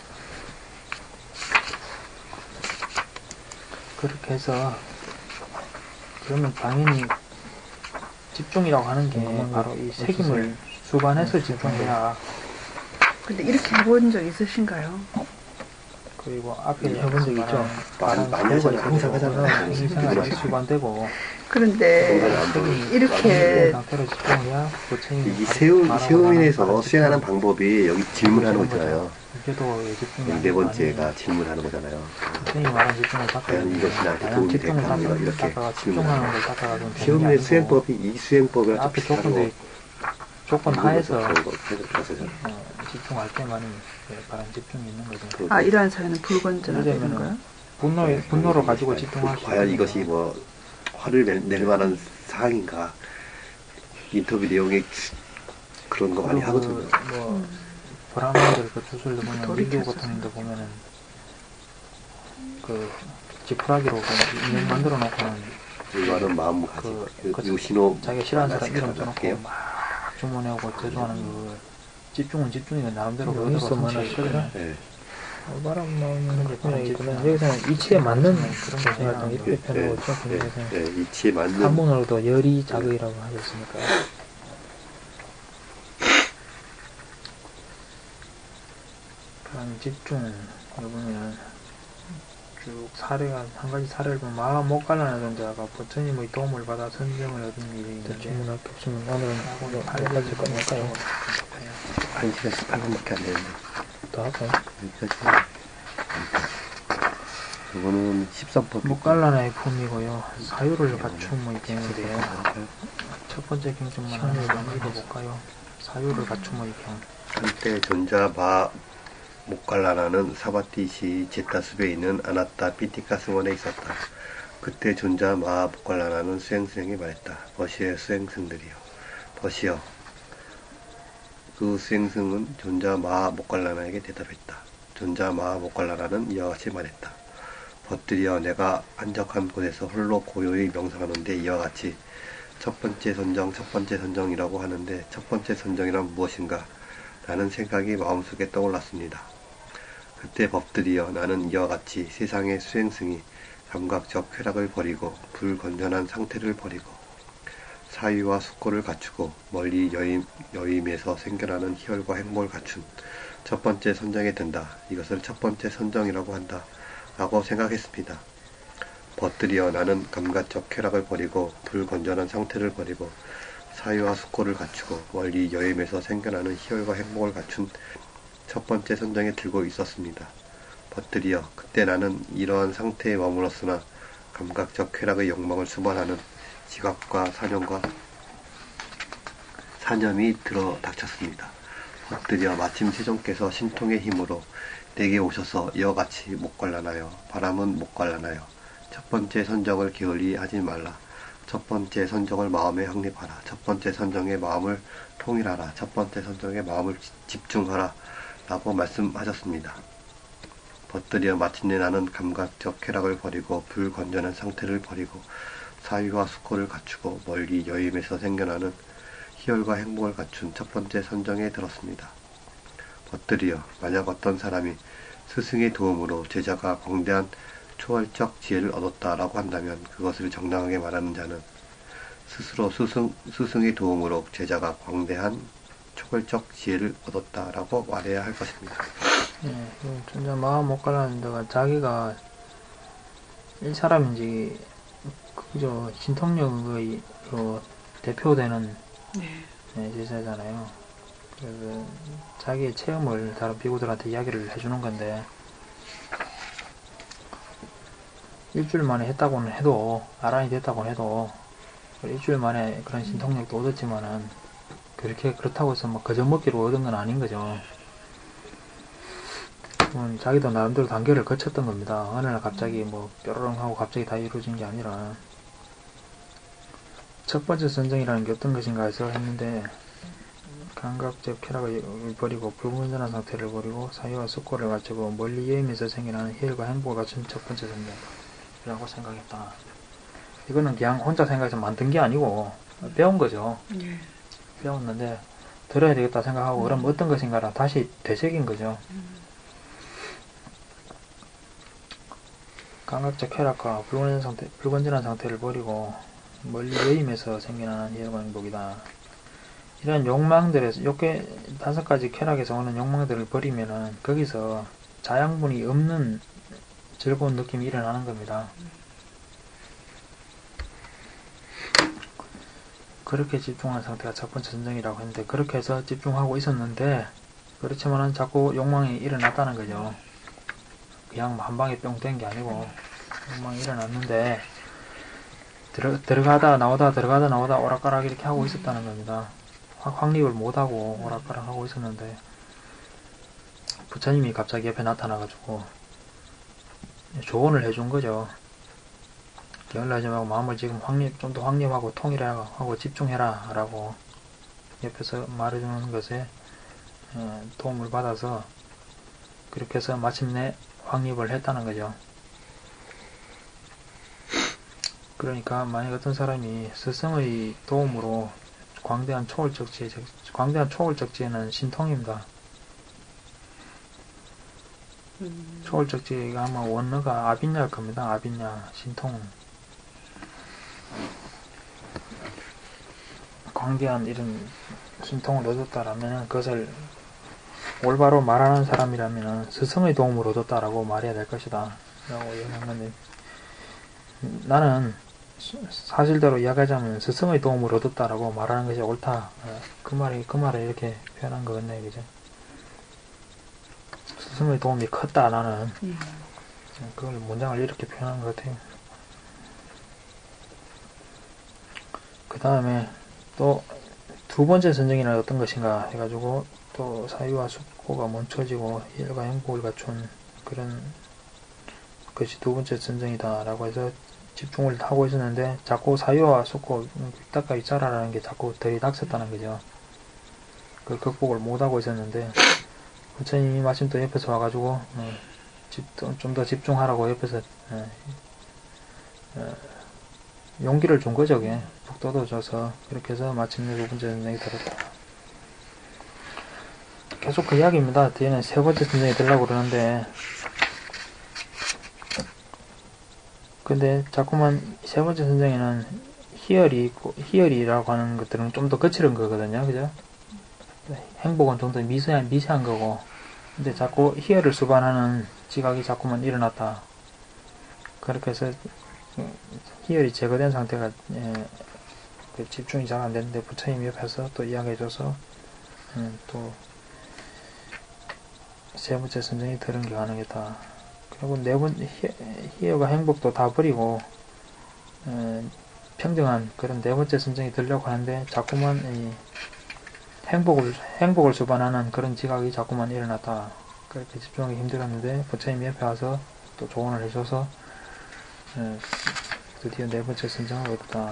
그렇게 해서 그러면 당연히 집중이라고 하는 게 음, 바로 이 없으세요? 책임을 수반해서 집중해야 근데 이렇게 해본 적 있으신가요? 그리고 앞에 해본 적 있죠. 많이 많이 하잖아. 항상 하잖아. 생각이 수반되고 그런데 이렇게 상태로 집중해야 그 책임이 이 바로 세움 바로 세움인에서 바로 수행하는 집중. 방법이 여기 질문하는 거 있잖아요. 이게도 집중이 여기 네 번째가 질문하는 거잖아요. 선생님이 말한 집중을 닦아야 과연 이것이 나한테 과연 도움이 집중을 될까? 닦아- 이렇게 닦아가 집중하는 걸 닦아가 좀 되는 게 시험의 아니고 수행법이 이 수행법이랑 좀 앞에 비슷하고 조건들 조건 하에서 그런 거 해서 어, 집중할 때만이 예, 바른 집중이 있는 거죠. 아 이러한 사연은 불건전하다는 예를 거요? 분노 분노를 가지고 집중할 수 과연 있거든요. 이것이 뭐 화를 낼, 낼 만한 사항인가? 인터뷰 내용에 그런 거 많이 그리고 하거든요. 뭐 브라운들 그 주술도 보면 돌이켜서 민교 같은 데 보면은 그 지푸라기로 그 인형 만들어 놓고는 이거는 마음가짐. 그- 그, 그 요신호 자기가 싫어하는 사람 이름 하나씩 써놓고 할게요. 막 주문해오고 제조하는 그 집중은 집중이고 나름대로 여기 그거대로 있어, 성취가 만화 있거든요. 네. 바람 나오는 그런 게 그냥 있구나. 바람 여기서는 이치에 맞는 그런 거 생활당 이렇게 네, 표현하고 있죠. 네, 그래서 네, 이치에 맞는 한문으로도 열이 자극이라고 하셨으니까. 그런 집중 보면은 쭉 사례가 한 가지 사례를 보면 마음 못 갈라내던 자가 부처님의 도움을 받아 선정을 얻은 일이 있는데 질문할 게 없으면 오늘은 하고 뭐 팔 여기까지 끝낼까요? 한 시간 십팔 분밖에 안 되는데 더 할까요? 여기까지 그거는 십삼 법. 목갈라나의 품이고요. 사유를 갖춤의 경인데요. 첫 번째 경전만 한번 읽어볼까요? 사유를 갖춤의 경. 한때 존자 마 목갈라나는 사바티시 제타숲에 있는 아나타 피티카 승원에 있었다. 그때 존자 마 목갈라나는 수행승에게 말했다. 버시의 수행승들이여. 버시여. 그 수행승은 존자 마 목갈라나에게 대답했다. 존자 마 목갈라나는 이와 같이 말했다. 벗들이여, 내가 한적한 곳에서 홀로 고요히 명상하는데 이와 같이 첫 번째 선정, 첫 번째 선정이라고 하는데 첫 번째 선정이란 무엇인가? 라는 생각이 마음속에 떠올랐습니다. 그때 법들이여, 나는 이와 같이 세상의 수행승이 감각적 쾌락을 버리고 불건전한 상태를 버리고 사유와 숙고를 갖추고 멀리 여임, 여임에서 생겨나는 희열과 행복을 갖춘 첫 번째 선정에 든다. 이것을 첫 번째 선정이라고 한다. 라고 생각했습니다. 벗들이여, 나는 감각적 쾌락을 버리고 불건전한 상태를 버리고 사유와 숙고를 갖추고 멀리 여임에서 생겨나는 희열과 행복을 갖춘 첫 번째 선정에 들고 있었습니다. 벗들이여, 그때 나는 이러한 상태에 머물렀으나 감각적 쾌락의 욕망을 수반하는 지각과 사념과 사념이 들어 닥쳤습니다. 벗들이여, 마침 세종께서 신통의 힘으로 내게 오셔서 이와 같이 목갈라나여, 바람은 목갈라나여, 첫 번째 선정을 게을리 하지 말라. 첫 번째 선정을 마음에 확립하라. 첫 번째 선정의 마음을 통일하라. 첫 번째 선정의 마음을 집중하라. 라고 말씀하셨습니다. 벗들이여, 마침내 나는 감각적 쾌락을 버리고 불건전한 상태를 버리고 사유와 숙고를 갖추고 멀리 여임에서 생겨나는 희열과 행복을 갖춘 첫 번째 선정에 들었습니다. 벗들이여, 만약 어떤 사람이 스승의 도움으로 제자가 광대한 초월적 지혜를 얻었다라고 한다면 그것을 정당하게 말하는 자는 스스로 스승, 스승의 도움으로 제자가 광대한 초월적 지혜를 얻었다라고 말해야 할 것입니다. 예, 존자 마음 목갈라는 데가 자기가 일 사람인지 그죠, 신통력의 그 대표되는 네. 네, 제자잖아요. 그래서 자기의 체험을 다른 비구들한테 이야기를 해주는 건데 일주일 만에 했다고는 해도 아란이 됐다고는 해도 일주일 만에 그런 신통력도 얻었지만은 그렇게 그렇다고 해서 막 거저먹기로 얻은 건 아닌 거죠. 음, 자기도 나름대로 단계를 거쳤던 겁니다. 어느 날 갑자기 뭐 뾰로롱 하고 갑자기 다 이루어진 게 아니라 첫 번째 선정이라는 게 어떤 것인가 해서 했는데 감각적 쾌락을 버리고 불건전한 상태를 버리고 사유와 숙고를 갖추고 멀리 여임에서 생겨나는 희열과 행복을 갖춘 첫 번째 선정이라고 생각했다. 이거는 그냥 혼자 생각해서 만든 게 아니고 배운 거죠. 네. 배웠는데 들어야 되겠다 생각하고 그럼 어떤 것인가라 다시 되새긴 거죠. 감각적 쾌락과 불건전한, 상태, 불건전한 상태를 버리고 멀리 여임에서 생겨나는 희열과 행복이다. 이런 욕망들에서 욕계 다섯 가지 쾌락에서 오는 욕망들을 버리면은 거기서 자양분이 없는 즐거운 느낌이 일어나는 겁니다. 그렇게 집중한 상태가 첫 번째 선정이라고 했는데 그렇게 해서 집중하고 있었는데 그렇지만은 자꾸 욕망이 일어났다는 거죠. 그냥 한 방에 뿅 된 게 아니고 욕망이 일어났는데 들어, 들어가다 나오다 들어가다 나오다 오락가락 이렇게 하고 있었다는 겁니다. 확, 확립을 못하고 오락가락 하고 있었는데 부처님이 갑자기 옆에 나타나가지고 조언을 해준 거죠. 게을러하지 말고 마음을 지금 확립, 좀 더 확립하고 통일하고 집중해라 라고 옆에서 말해주는 것에 도움을 받아서 그렇게 해서 마침내 확립을 했다는 거죠. 그러니까 만약 어떤 사람이 스승의 도움으로 광대한 초월적 지혜, 광대한 초월적 지혜는 신통입니다. 음. 초월적 지혜가 아마 원어가 아빈야일 겁니다. 아빈야, 신통. 광대한 이런 신통을 얻었다라면 그것을 올바로 말하는 사람이라면 스승의 도움을 얻었다라고 말해야 될 것이다 라고 얘기한 건데 나는 사실대로 이야기하자면 스승의 도움을 얻었다라고 말하는 것이 옳다. 그 말이 그 말을 이렇게 표현한 거겠네, 그죠? 스승의 도움이 컸다. 나는 음. 그걸 문장을 이렇게 표현한 것 같아요. 그 다음에 또 두 번째 선정이란 어떤 것인가 해가지고 또 사유와 숙고가 멈춰지고 희열과 행복을 갖춘 그런 것이 두 번째 선정이다 라고 해서 집중을 하고 있었는데 자꾸 사유와 숙고 윗닦아 윗자라라는 게 자꾸 들이닥쳤다는 거죠. 그 극복을 못하고 있었는데 부처님이 마침 또 옆에서 와가지고 어, 좀 더 집중하라고 옆에서 어, 어, 용기를 준 거죠. 그게 푹 떠들어줘서 그렇게 해서 마침내 두 번째 선정이 들었다. 계속 그 이야기입니다. 뒤에는 세 번째 선정이 들려고 그러는데 근데 자꾸만 세 번째 선정에는 희열이 있고 희열이라고 하는 것들은 좀 더 거칠은 거거든요. 그죠? 행복은 좀 더 미세한, 미세한 거고 근데 자꾸 희열을 수반하는 지각이 자꾸만 일어났다. 그렇게 해서 희열이 제거된 상태가 예, 그 집중이 잘 안 되는데 부처님 옆에서 또 이야기해줘서 음, 또 세 번째 선정이 들은 게 가능했다. 그리고 네 번 희열과 행복도 다 버리고 에, 평정한 그런 네 번째 선정이 들려고 하는데 자꾸만 이 행복을 행복을 수반하는 그런 지각이 자꾸만 일어났다. 그렇게 집중하기 힘들었는데 부처님 옆에 와서 또 조언을 해줘서 에, 드디어 네 번째 선정을 얻었다.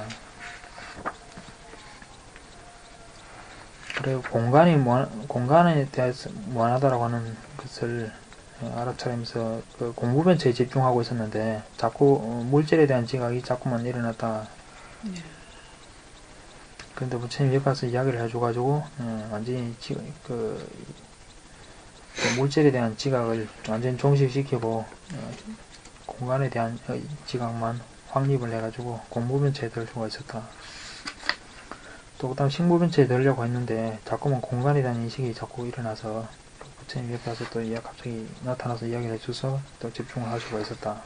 그리고 공간이 무한, 공간에 대해서 무한하다라고 하는 것을 알아차리면서 그 공부변체에 집중하고 있었는데 자꾸 물질에 대한 지각이 자꾸만 일어났다. 네. 근데 부처님 옆에 와서 이야기를 해줘가지고 어, 완전히 지, 그, 그 물질에 대한 지각을 완전히 종식시키고 어, 공간에 대한 지각만 확립을 해가지고 공부변체에 들 수가 있었다. 또 그 다음 식무변체에 들려고 했는데 자꾸만 공간에 대한 인식이 자꾸 일어나서 부처님 옆에 와서 또 이야 갑자기 나타나서 이야기를 해줘서 또 집중을 할 수가 있었다.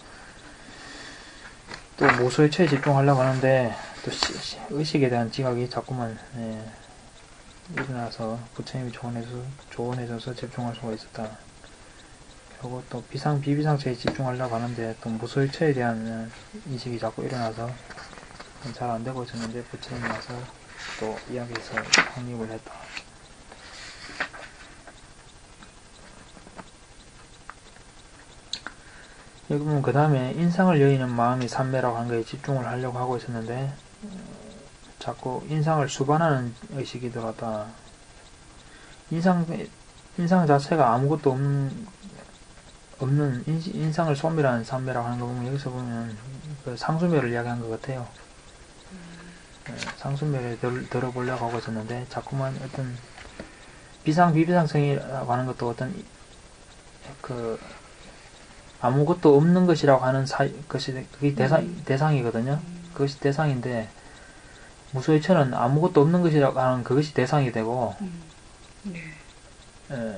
또 모소일체에 집중하려고 하는데 또 시, 시, 의식에 대한 지각이 자꾸만 예, 일어나서 부처님이 조언해서, 조언해줘서 집중할 수가 있었다. 그리고 또 비상 비비상체에 집중하려고 하는데 또 무소일체에 대한 인식이 자꾸 일어나서 잘 안되고 있었는데 부처님이 와서 또 이야기해서 확립을 했다. 여기 보면 그 다음에 인상을 여의는 마음이 삼매라고 한 거에 집중을 하려고 하고 있었는데 자꾸 인상을 수반하는 의식이 들어왔다. 인상, 인상 자체가 아무것도 없는, 없는 인상을 소멸하는 삼매라고 하는 거 보면 여기서 보면 그 상수멸을 이야기한 것 같아요. 상수멸에 들, 들어보려고 하고 있었는데 자꾸만 어떤 비상 비비상성이라고 하는 것도 어떤 그 아무것도 없는 것이라고 하는 사, 것이 그게 대상, 음. 대상이거든요. 음. 그것이 대상인데 무소일체는 아무것도 없는 것이라고 하는 그것이 대상이 되고 음. 네. 에,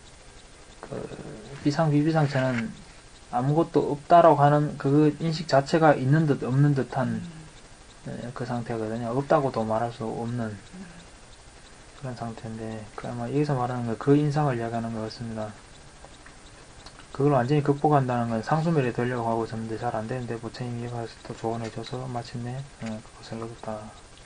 그 비상 비비상체는 아무것도 없다라고 하는 그 인식 자체가 있는 듯 없는 듯한 음. 에, 그 상태거든요. 없다고도 말할 수 없는 음. 그런 상태인데 그 아마 여기서 말하는 거 그 인상을 이야기하는 것 같습니다. 그걸 완전히 극복한다는 건 상수멸에 되려고 하고 있었는데 잘 안되는데 부처님이 가서 또 조언해줘서 마침내 어, 그것을 얻었다.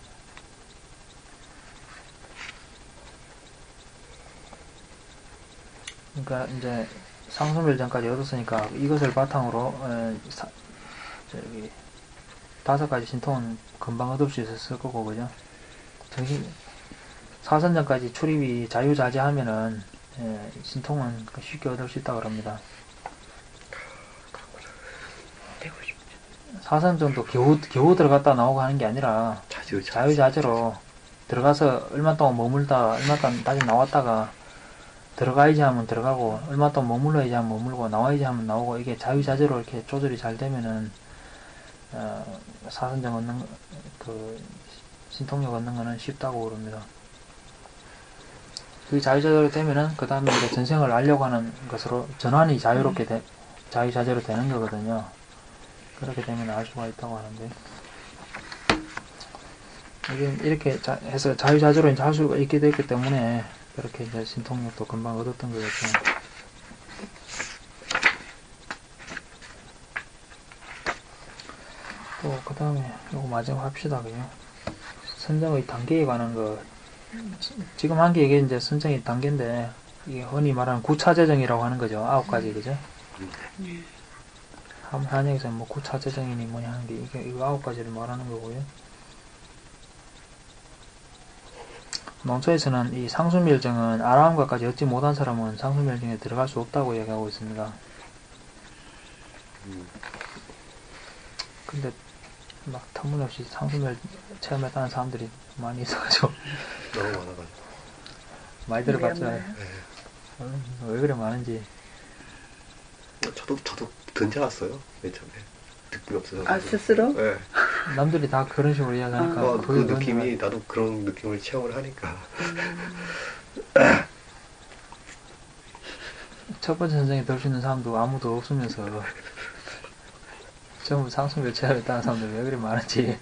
그러니까 이제 상수멸 전까지 얻었으니까 이것을 바탕으로 에, 사, 저기 다섯 가지 신통은 금방 얻을 수 있었을 거고 그죠? 정신 사선전까지 출입이 자유자재하면은 에, 신통은 쉽게 얻을 수 있다고 합니다. 사선정도 겨우, 겨우 들어갔다 나오고 하는 게 아니라 자유자재. 자유자재로 들어가서 얼마 동안 머물다 얼마 동안 다시 나왔다가 들어가야지 하면 들어가고 얼마 동안 머물러야지 하면 머물고 나와야지 하면 나오고 이게 자유자재로 이렇게 조절이 잘 되면은 어, 사선정 얻는 그 신통력 얻는 거는 쉽다고 그럽니다. 그 자유자재로 되면은 그 다음에 이제 전생을 알려고 하는 것으로 전환이 자유롭게 되, 자유자재로 되는 거거든요. 그렇게 되면 알 수가 있다고 하는데 이렇게 자, 해서 자유자재로 이제 할 수가 있게 됐기 때문에 그렇게 이제 신통력도 금방 얻었던 거겠죠. 또 그 다음에 요거 마지막 합시다. 그죠? 선정의 단계에 관한 거, 지금 한 게 이게 이제 선정의 단계인데, 이게 흔히 말하는 구차 재정이라고 하는 거죠. 아홉 가지, 그죠? 네. 한, 한약에서 뭐 구차 재정이니 뭐냐 하는 게, 이게, 이거 아홉 가지를 말하는 거고요. 농초에서는 이 상수멸정은 아라함과까지 얻지 못한 사람은 상수멸정에 들어갈 수 없다고 얘기하고 있습니다. 근데 막 터무니없이 상수멸 체험했다는 사람들이 많이 있어가지고 너무 많아가지고. 많이 들어봤잖아요. 네. 어, 왜 그래 많은지. 저도 저도 던져왔어요. 맨 처음에 느낌이 없어서. 아, 스스로? 네. 남들이 다 그런 식으로 이야기하니까 어, 그 그걸 느낌이 던져가- 나도 그런 느낌을 체험을 하니까. 첫 번째 선생이 될 수 있는 사람도 아무도 없으면서 전부 상수멸 체험했다는 사람들 왜 그리 많은지.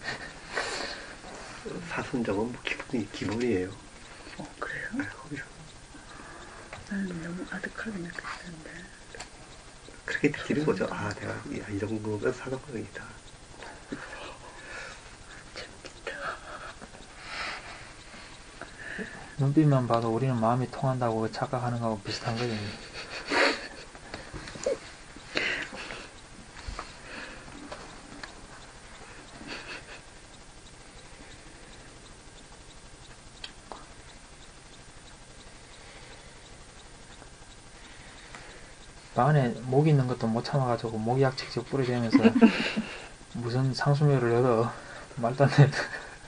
사순정은 뭐 기본이 기본이에요. 어, 그래요? 네, 거기서 나는 너무 아득하게 느꼈는데. 그렇게 느끼는 거죠. 아, 내가 이, 이 정도면 사정거이다. 눈빛만 봐도 우리는 마음이 통한다고 착각하는 거하고 비슷한 거죠. 안에 목이 있는 것도 못 참아가지고 목약 직접 뿌리대면서 무슨 상수묘를 얻어 말도 안 돼.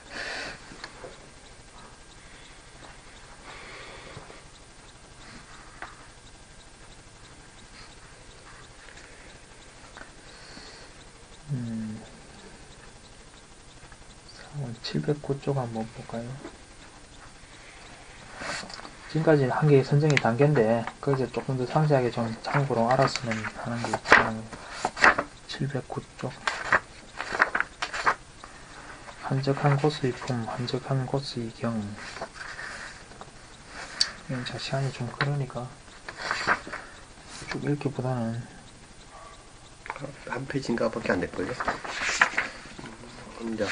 음, 칠백구 쪽 한번 볼까요? 지금까지 한 개 선정의 단계인데 거기서 조금 더 상세하게 좀 참고로 알았으면 하는 게 있어요. 칠백구 쪽 한적한 곳의 품, 한적한 곳의 경. 이건 자 시간이 좀 그러니까 쭉 읽기보다는 한 페이지인가 밖에 안 될걸요? 혼자.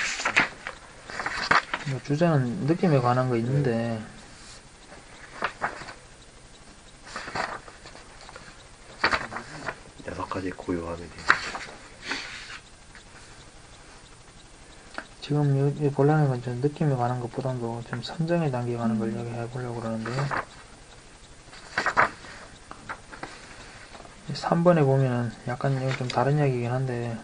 뭐 주제는 느낌에 관한 거 있는데 여섯 가지 고요함에 대해. 지금 이, 이 본란의 건 좀 느낌에 관한 것보다도 좀 선정의 단계에 관한 걸 이야기해 보려고 그러는데요. 삼 번에 보면은 약간 이거 좀 다른 이야기이긴 한데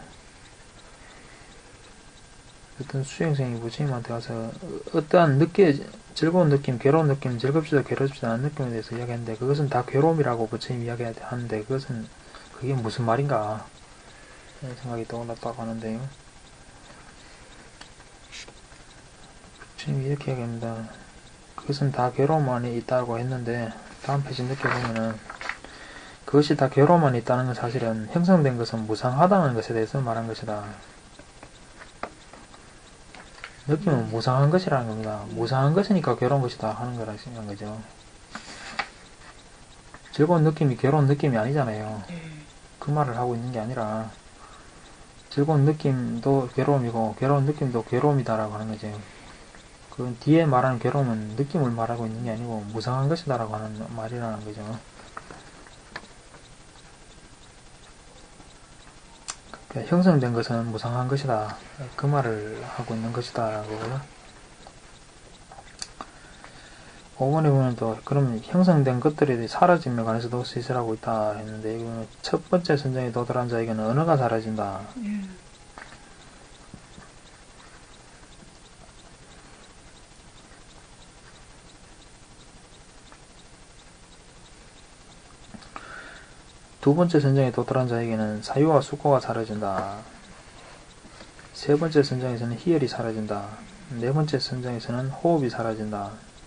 어떤 수행생이 부처님한테 와서 어떠한 느끼 즐거운 느낌, 괴로운 느낌, 즐겁지도 괴롭지도 않은 느낌에 대해서 이야기하는데 그것은 다 괴로움이라고 부처님이 이야기하는데 그것은 그게 무슨 말인가 이런 생각이 떠올랐다고 하는데요. 부처님이 이렇게 이야기합니다. 그것은 다 괴로움 안에 있다고 했는데 다음 페이지 느껴보면은 그것이 다 괴로움 안에 있다는 건 사실은 형성된 것은 무상하다는 것에 대해서 말한 것이다. 느낌은 무상한 것이라는 겁니다. 무상한 것이니까 괴로운 것이다 하는 거라는 거죠. 즐거운 느낌이 괴로운 느낌이 아니잖아요. 그 말을 하고 있는 게 아니라 즐거운 느낌도 괴로움이고 괴로운 느낌도 괴로움이다라고 하는 거죠. 그 뒤에 말하는 괴로움은 느낌을 말하고 있는 게 아니고 무상한 것이다라고 하는 말이라는 거죠. 그러니까 형성된 것은 무상한 것이다. 그 말을 하고 있는 것이다 라고요. 오 번에 보면 또 그럼 형성된 것들이 사라짐에 관해서도 시설하고 있다 했는데 이거는 첫 번째 선정에 도달한 자에게는 언어가 사라진다. 예. 두 번째 선정에 도달한 자에게는 사유와 수고가 사라진다. 세 번째 선정에서는 희열이 사라진다. 네 번째 선정에서는 호흡이 사라진다.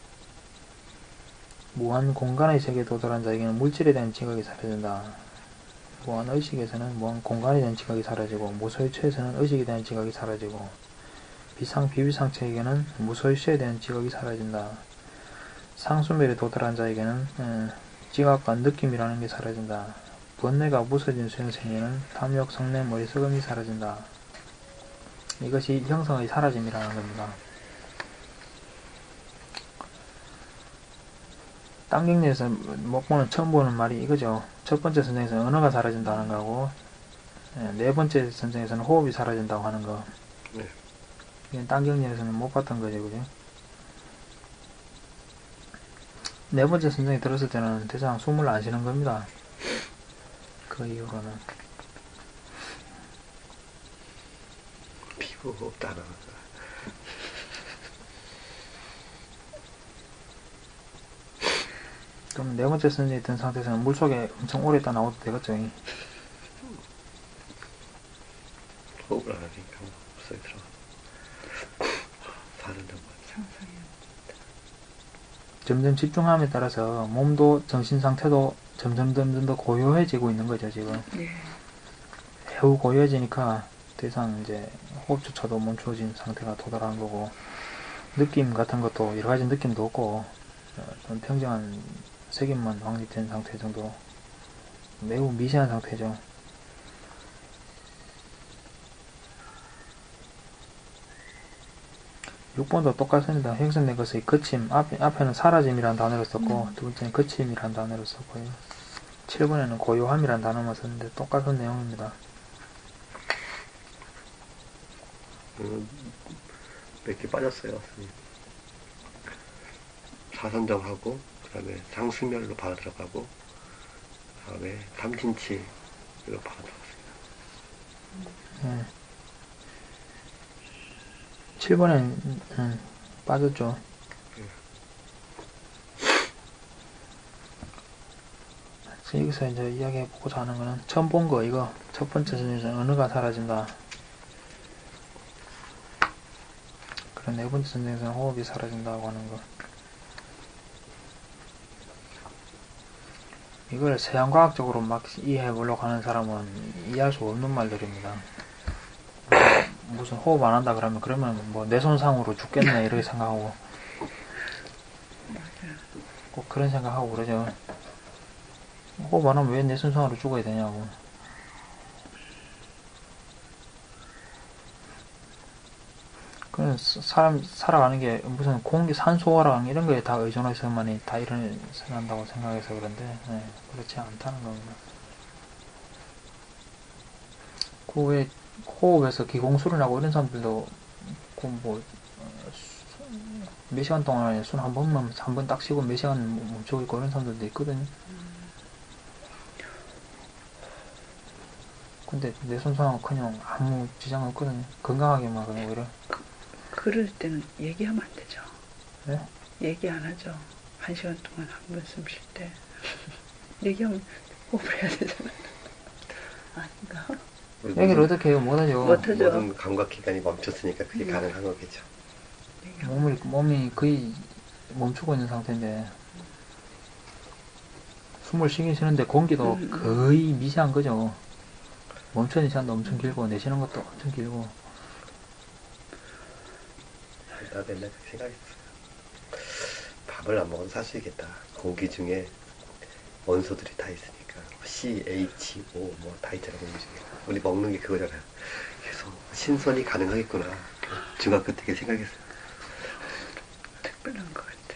무한 공간의 세계에 도달한 자에게는 물질에 대한 지각이 사라진다. 무한 의식에서는 무한 공간에 대한 지각이 사라지고 무소유체에서는 의식에 대한 지각이 사라지고 비상 비비상체에게는 무소유체에 대한 지각이 사라진다. 상수멸에 도달한 자에게는 음, 지각과 느낌이라는 게 사라진다. 번뇌가 무서진 수행생에는 탐욕, 성냄, 어리석음이 사라진다. 이것이 형성의 사라짐이라는 겁니다. 딴경리에서 못 보는, 처음 보는 말이 이거죠. 첫 번째 선정에서는 언어가 사라진다는 거고, 네 번째 선정에서는 호흡이 사라진다고 하는 거. 네. 이건 딴경리에서는 못 봤던 거죠, 그죠? 네 번째 선정에 들었을 때는 대장 숨을 안 쉬는 겁니다. 그 이후로는. 피부 없다는 거. 그럼 네 번째 선정에 있던 상태에서는 물속에 엄청 오래 있다 나와도 되겠죠? 호흡을 안 하니까 물속에 들어가. 사는 동안. 점점 집중함에 따라서 몸도 정신 상태도 점점 점점 더 고요해지고 있는 거죠, 지금. 네. 매우 고요해지니까 더 이상 이제 호흡조차도 멈춰진 상태가 도달한 거고, 느낌 같은 것도 여러 가지 느낌도 없고, 어, 좀 평정한 색임만 확립된 상태 정도. 매우 미세한 상태죠. 육 번도 똑같습니다. 형성된 것의 그침, 앞에, 앞에는 사라짐이라는 단어를 썼고, 두 번째는 그침이라는 단어를 썼고요. 칠 번에는 고요함이라는 단어만 썼는데 똑같은 내용입니다. 음, 몇 개 빠졌어요, 선생님. 사선정하고, 그 다음에 상수멸로 바로 들어가고, 그 다음에 탐진치로 바로 들어갔습니다. 네. 칠 번엔 음, 빠졌죠. 그래서 여기서 이제 이야기해보고자 하는 거는 처음 본 거 이거 첫 번째 선에서 언어가 사라진다. 그런 네 번째 선에서는 호흡이 사라진다고 하는 거. 이걸 서양과학적으로 막 이해해보려고 하는 사람은 이해할 수 없는 말들입니다. 무슨 호흡 안 한다 그러면 그러면 뭐 뇌손상으로 죽겠네 이렇게 생각하고 꼭 그런 생각하고 그러죠. 호흡 안 하면 왜 뇌손상으로 죽어야 되냐고. 그냥 사람 살아가는 게 무슨 공기 산소랑 이런 거에 다 의존해서만이 다 이런 생각한다고 생각해서 그런데 네, 그렇지 않다는 겁니다. 그 왜 호흡에서 기공술을 하고 이런 사람들도 그 뭐 몇 시간 동안에 숨 한 번만 한 번 딱 쉬고 몇 시간 멈추고 있고 이런 사람들도 있거든요. 근데 내 손상은커녕 아무 지장 없거든요. 건강하게 막 그냥 오히려. 그, 그럴 때는 얘기하면 안 되죠. 네? 얘기 안 하죠. 한 시간 동안 한 번 숨 쉴 때 얘기하면 호흡을 해야 되잖아. 아닌가? 얘기를 어떻게 해요? 못하죠. 못하죠. 모든 감각기관이 멈췄으니까 그게 음. 가능한 거겠죠. 몸을, 몸이 거의 멈추고 있는 상태인데 숨을 쉬긴 쉬는데 공기도 음. 거의 미세한 거죠. 멈추는 시간도 엄청 길고 내쉬는 것도 엄청 길고. 나도 옛날에 그렇게 생각했어. 밥을 안 먹어도 살 수 있겠다. 공기 중에 원소들이 다 있으니까 씨, 에이치, 오 뭐 다 있잖아 공기 중에. 우리 먹는 게 그거잖아요. 그래서 신선이 가능하겠구나. 중학교 때 그렇게 생각했어요. 특별한 것 같아.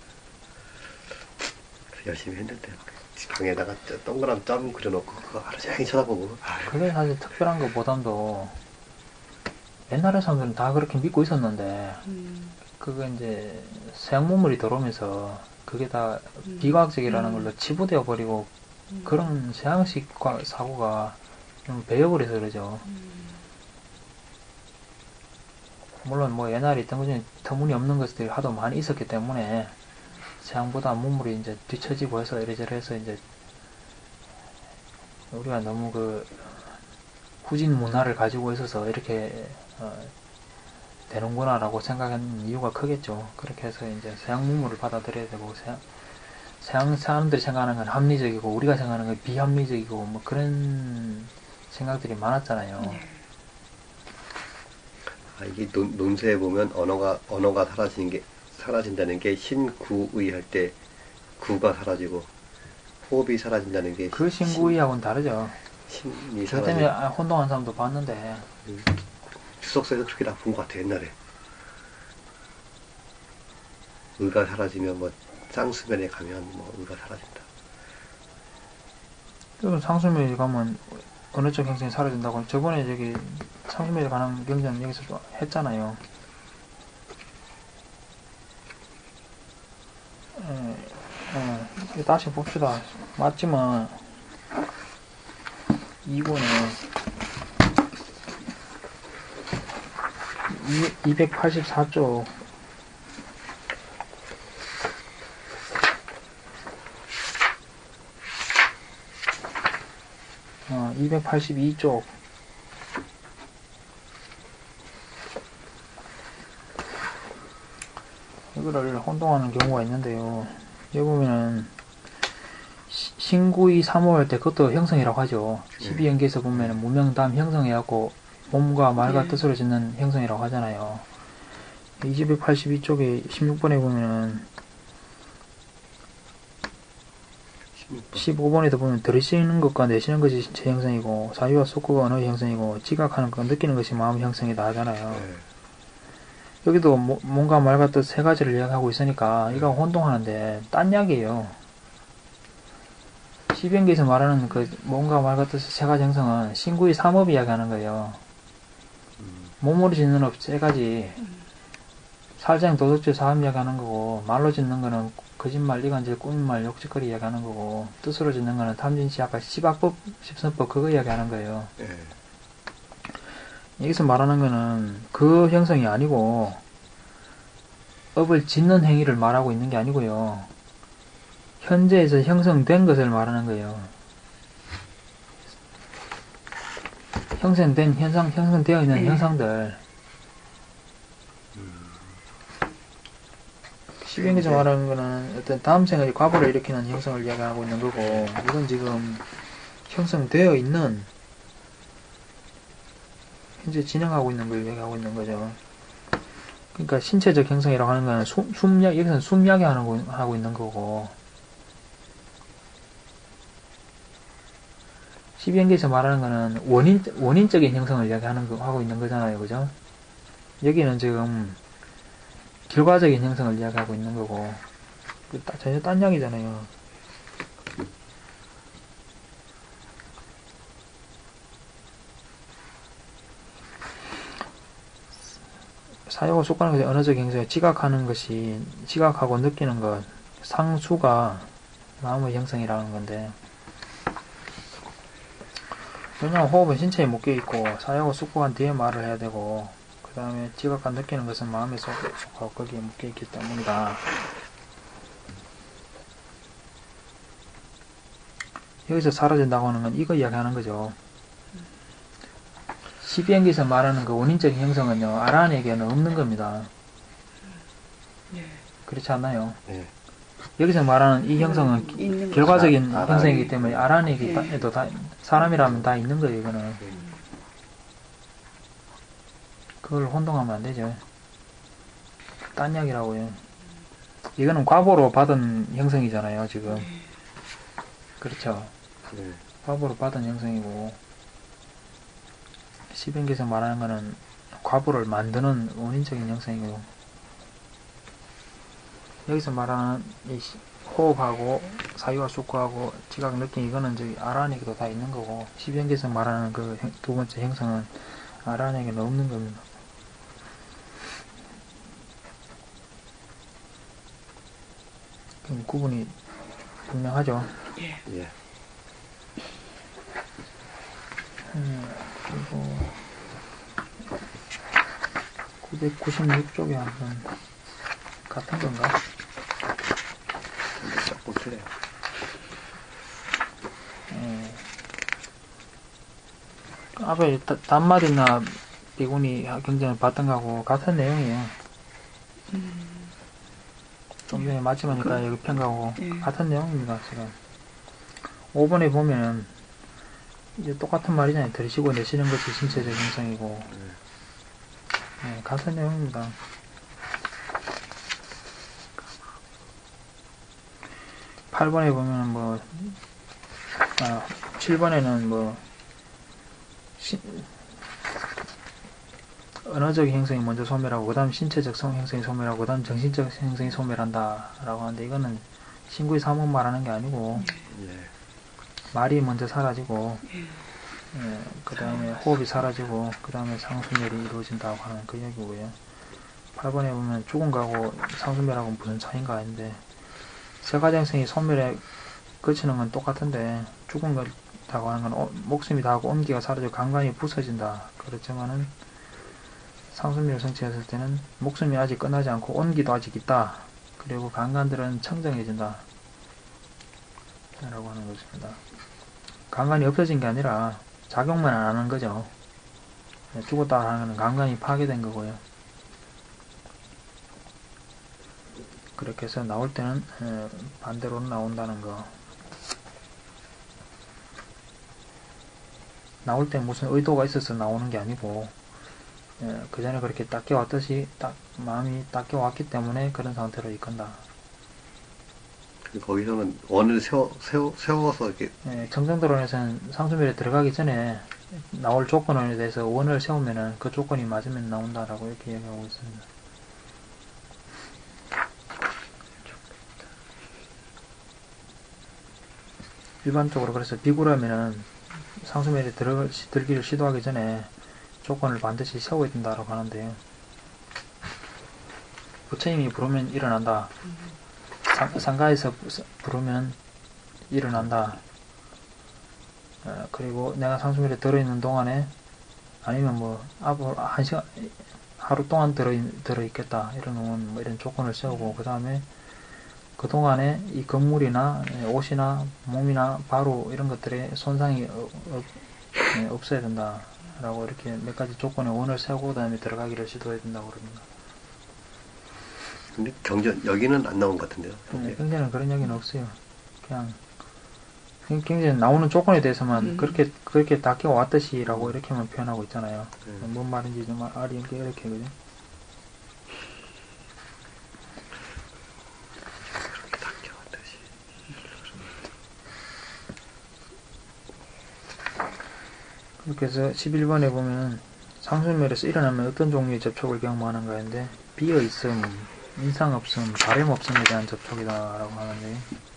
그래서 열심히 했는데 방에다가 동그란 점 그려놓고 그거 하루 종일 쳐다보고. 아유. 그게 사실 특별한 것보담도 옛날에 사람들은 다 그렇게 믿고 있었는데 음. 그거 이제 서양문물이 들어오면서 그게 다 음. 비과학적이라는 음. 걸로 치부되어 버리고 음. 그런 서양식 사고가 좀 배어버려서 그러죠. 음. 물론 뭐 옛날에 있던 것 중에 터무니없는 것들이 하도 많이 있었기 때문에 서양보다 문물이 이제 뒤처지고 해서 이래저래 해서 이제 우리가 너무 그 후진 문화를 가지고 있어서 이렇게 어, 되는구나라고 생각하는 이유가 크겠죠. 그렇게 해서 이제 서양 문물을 받아들여야 되고 서양, 서양 사람들이 생각하는 건 합리적이고 우리가 생각하는 건 비합리적이고 뭐 그런 생각들이 많았잖아요. 네. 아, 이게 논, 논술에 보면 언어가 언어가 사라지는 게 사라진다는 게 신구의 할 때 구가 사라지고 호흡이 사라진다는 게 그 신구의하고는 다르죠. 신, 신이 그 때문에 사라지고 아, 혼동한 사람도 봤는데 음. 주석서에서 그렇게 나쁜 것 같아 옛날에. 의가 사라지면 뭐 쌍수면에 가면 뭐 의가 사라진다. 그럼 상수면에 가면 어느 쪽 형성이 사라진다고 저번에 저기 상수면에 관한 경전 여기서 좀 했잖아요. 에, 에, 다시 봅시다. 맞지만 이 번에 이백팔십사 쪽 어, 이백팔십이 쪽 이거를 혼동하는 경우가 있는데요. 여기 보면은 시, 신구이 삼호 할 때 그것도 형성이라고 하죠. 십이 연기에서 보면은 무명 다음 형성해갖고 몸과 말과 네. 뜻으로 짓는 형성이라고 하잖아요. 이백팔십이 쪽에 십육 번에 보면은 십육 번. 십오 번에도 보면 들으시는 것과 내시는 것이 제 형성이고 사유와 속구가 언어의 형성이고 지각하는 것 느끼는 것이 마음의 형성이다 하잖아요. 네. 여기도 뭐, 몸과 말과 뜻 세 가지를 이야기하고 있으니까 이거 혼동하는데 딴 이야기예요. 십연기에서 말하는 그 몸과 말과 뜻 세 가지 형성은 신구의 삼업 이야기하는 거예요. 몸으로 짓는 업 세 가지, 살생 도덕질 사업 이야기하는 거고, 말로 짓는 거는 거짓말, 이간질, 꾸민말, 욕짓거리 이야기하는 거고, 뜻으로 짓는 거는 탐진치, 아까 십악법, 십선법 그거 이야기하는 거예요. 네. 여기서 말하는 거는 그 형성이 아니고 업을 짓는 행위를 말하고 있는 게 아니고요. 현재에서 형성된 것을 말하는 거예요. 형성된 현상, 형성되어 있는 네. 현상들. 십연기에서 말하는 거는 어떤 다음 생의 과거를 일으키는 형성을 이야기하고 있는 거고, 이건 지금 형성되어 있는 현재 진행하고 있는 걸 얘기하고 있는 거죠. 그러니까 신체적 형성이라고 하는 거는 숨, 숨약, 여기서는 숨약이 하는, 하고 있는 거고, 십연기에서 말하는 거는 원인, 원인적인 형성을 이야기하는 거, 하고 있는 거잖아요. 그죠? 여기는 지금 결과적인 형성을 이야기하고 있는 거고, 전혀 딴 이야기잖아요. 사유와 속하는 것이 언어적 형성에 지각하는 것이, 지각하고 느끼는 것, 상수가 마음의 형성이라는 건데, 왜냐하면 호흡은 신체에 묶여있고, 사유와 속한 뒤에 말을 해야 되고, 그 다음에 지각과 느끼는 것은 마음에 속, 속하고 거기에 묶여있기 때문이다. 여기서 사라진다고 하는 건 이거 이야기하는 거죠. 십연기에서 말하는 그 원인적인 형성은요, 아라한에게는 없는 겁니다. 네. 그렇지 않나요? 네. 여기서 말하는 이 형성은 음, 있는 결과적인 아라- 형성이기 때문에 아라한에게도 네. 다, 사람이라면 다 있는 거예요, 이거는. 그걸 혼동하면 안 되죠. 딴 이야기라고요. 이거는 과보로 받은 형성이잖아요, 지금. 그렇죠. 네. 과보로 받은 형성이고, 십연기에서 말하는 거는 과보를 만드는 원인적인 형성이고, 여기서 말하는 이 호흡하고 사유와 숙구하고 지각 느낌 이거는 저기 아라한에게도 다 있는 거고, 십연기에서 말하는 그 두 번째 형성은 아라한에게는 없는 겁니다. 그럼 구분이 분명하죠. 예. 예. 음, 그리고 구백구십육 쪽에 한번 같은 건가? 조금 틀려요. 예. 앞에 다- 단마디나 비군이 경전을 봤던 거하고 같은 내용이에요. 좀 전에 마지막이니까 여기 평가하고 예. 같은 내용입니다. 지금 오 번에 보면은 이제 똑같은 말이잖아요. 들으시고 내쉬는 것이 신체적 형성이고, 예, 같은 내용입니다. 팔 번에 보면은 뭐, 아, 칠 번에는 뭐, 시, 언어적 형성이 먼저 소멸하고 그 다음 신체적 성 형성이 소멸하고 그 다음 정신적 형성이 소멸한다 라고 하는데 이거는 신구의 삼원 말하는 게 아니고 예. 말이 먼저 사라지고 예. 예, 그 다음에 호흡이 사라지고 그 다음에 상수멸이 이루어진다고 하는 그 얘기고요. 팔 번에 보면 죽은 거하고 상수멸하고 무슨 차이인가 했는데 세가정생이 소멸에 그치는 건 똑같은데 죽은 거라고 하는 건 어, 목숨이 다하고 온기가 사라지고 간간이 부서진다. 그렇지만은 상수멸 성취했을 때는 목숨이 아직 끝나지 않고 온기도 아직 있다. 그리고 간간들은 청정해진다. 라고 하는 것입니다. 간간이 없어진 게 아니라 작용만 안 하는 거죠. 죽었다 하는 건 간간이 파괴된 거고요. 그렇게 해서 나올 때는 반대로 나온다는 거. 나올 때 무슨 의도가 있어서 나오는 게 아니고 그 전에 그렇게 닦여왔듯이 딱 마음이 닦여왔기 때문에 그런 상태로 이끈다. 거기서는 원을 세워, 세워, 세워서 이렇게 예, 청정도론에서는 상수멸에 들어가기 전에 나올 조건에 대해서 원을 세우면은 그 조건이 맞으면 나온다라고 이렇게 얘기하고 있습니다. 일반적으로 그래서 비구라면은 상수멸에 들어, 들기를 시도하기 전에 조건을 반드시 세워야 된다라고 하는데요. 부처님이 부르면 일어난다. 상, 상가에서 부르면 일어난다. 어, 그리고 내가 상수멸에 들어있는 동안에 아니면 뭐 앞으로 한 시간 하루 동안 들어 들어있겠다 이런 뭐 이런 조건을 세우고 그 다음에 그 동안에 이 건물이나 옷이나 몸이나 바로 이런 것들의 손상이 없어야 된다라고 이렇게 몇 가지 조건의 원을 세우고 그 다음에 들어가기를 시도해야 된다고 그럽니다. 근데 경전 여기는 안 나온 것 같은데요. 네, 경전은 그런 얘기는 없어요. 그냥 경전은 나오는 조건에 대해서만 음. 그렇게 그렇게 닦여 왔듯이라고 이렇게만 표현하고 있잖아요. 음. 뭔 말인지 좀 알이 이렇게 이렇게 그죠? 그렇게 닦여 왔듯이. 그렇게 해서 십일 번에 보면 상수멸에서 일어나면 어떤 종류의 접촉을 경험하는가 했는데 비어있음, 인상없음, 바램없음에 대한 접촉이다라고 하는데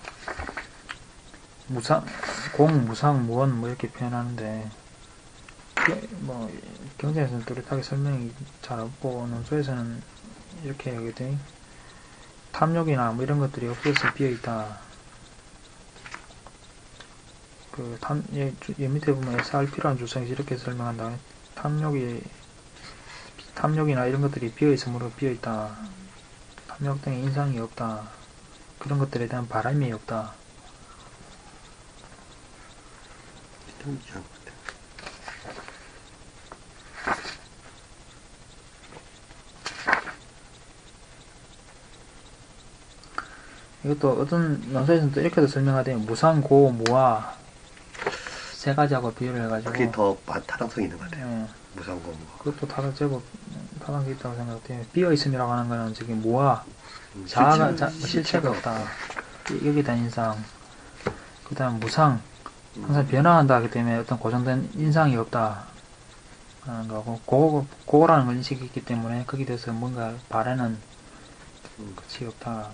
무상, 공, 무상, 무원 뭐 이렇게 표현하는데 뭐 경전에서는 뚜렷하게 설명이 잘 없고 논소에서는 이렇게 얘기했더니 탐욕이나 뭐 이런 것들이 없어서 비어있다. 그 탐, 예, 예 밑에 보면 에스알피라는 주성에서 이렇게 설명한다. 탐욕이 탐욕이나 이런 것들이 비어있으므로 비어있다. 탐욕 등의 인상이 없다. 그런 것들에 대한 바람이 없다. 이것도 어떤 논서에서는 또 이렇게도 설명하대요. 무상고, 무아 세 가지하고 비교를 해가지고 그게 더 타당성이 있는 것 같아요. 예, 무상고 뭐. 그것도 타당 제법 타당성이 있다고 생각돼요. 비어있음이라고 하는 거는 저기 무아 음, 자아가, 실체가- 자, 실체가 없다. 여기에 대한 인상. 그 다음 무상. 항상 변화한다 하기 때문에 어떤 고정된 인상이 없다. 하는 거고, 고, 고라는 걸 인식이 있기 때문에 거기에 대해서 뭔가 바라는 음. 것이 없다.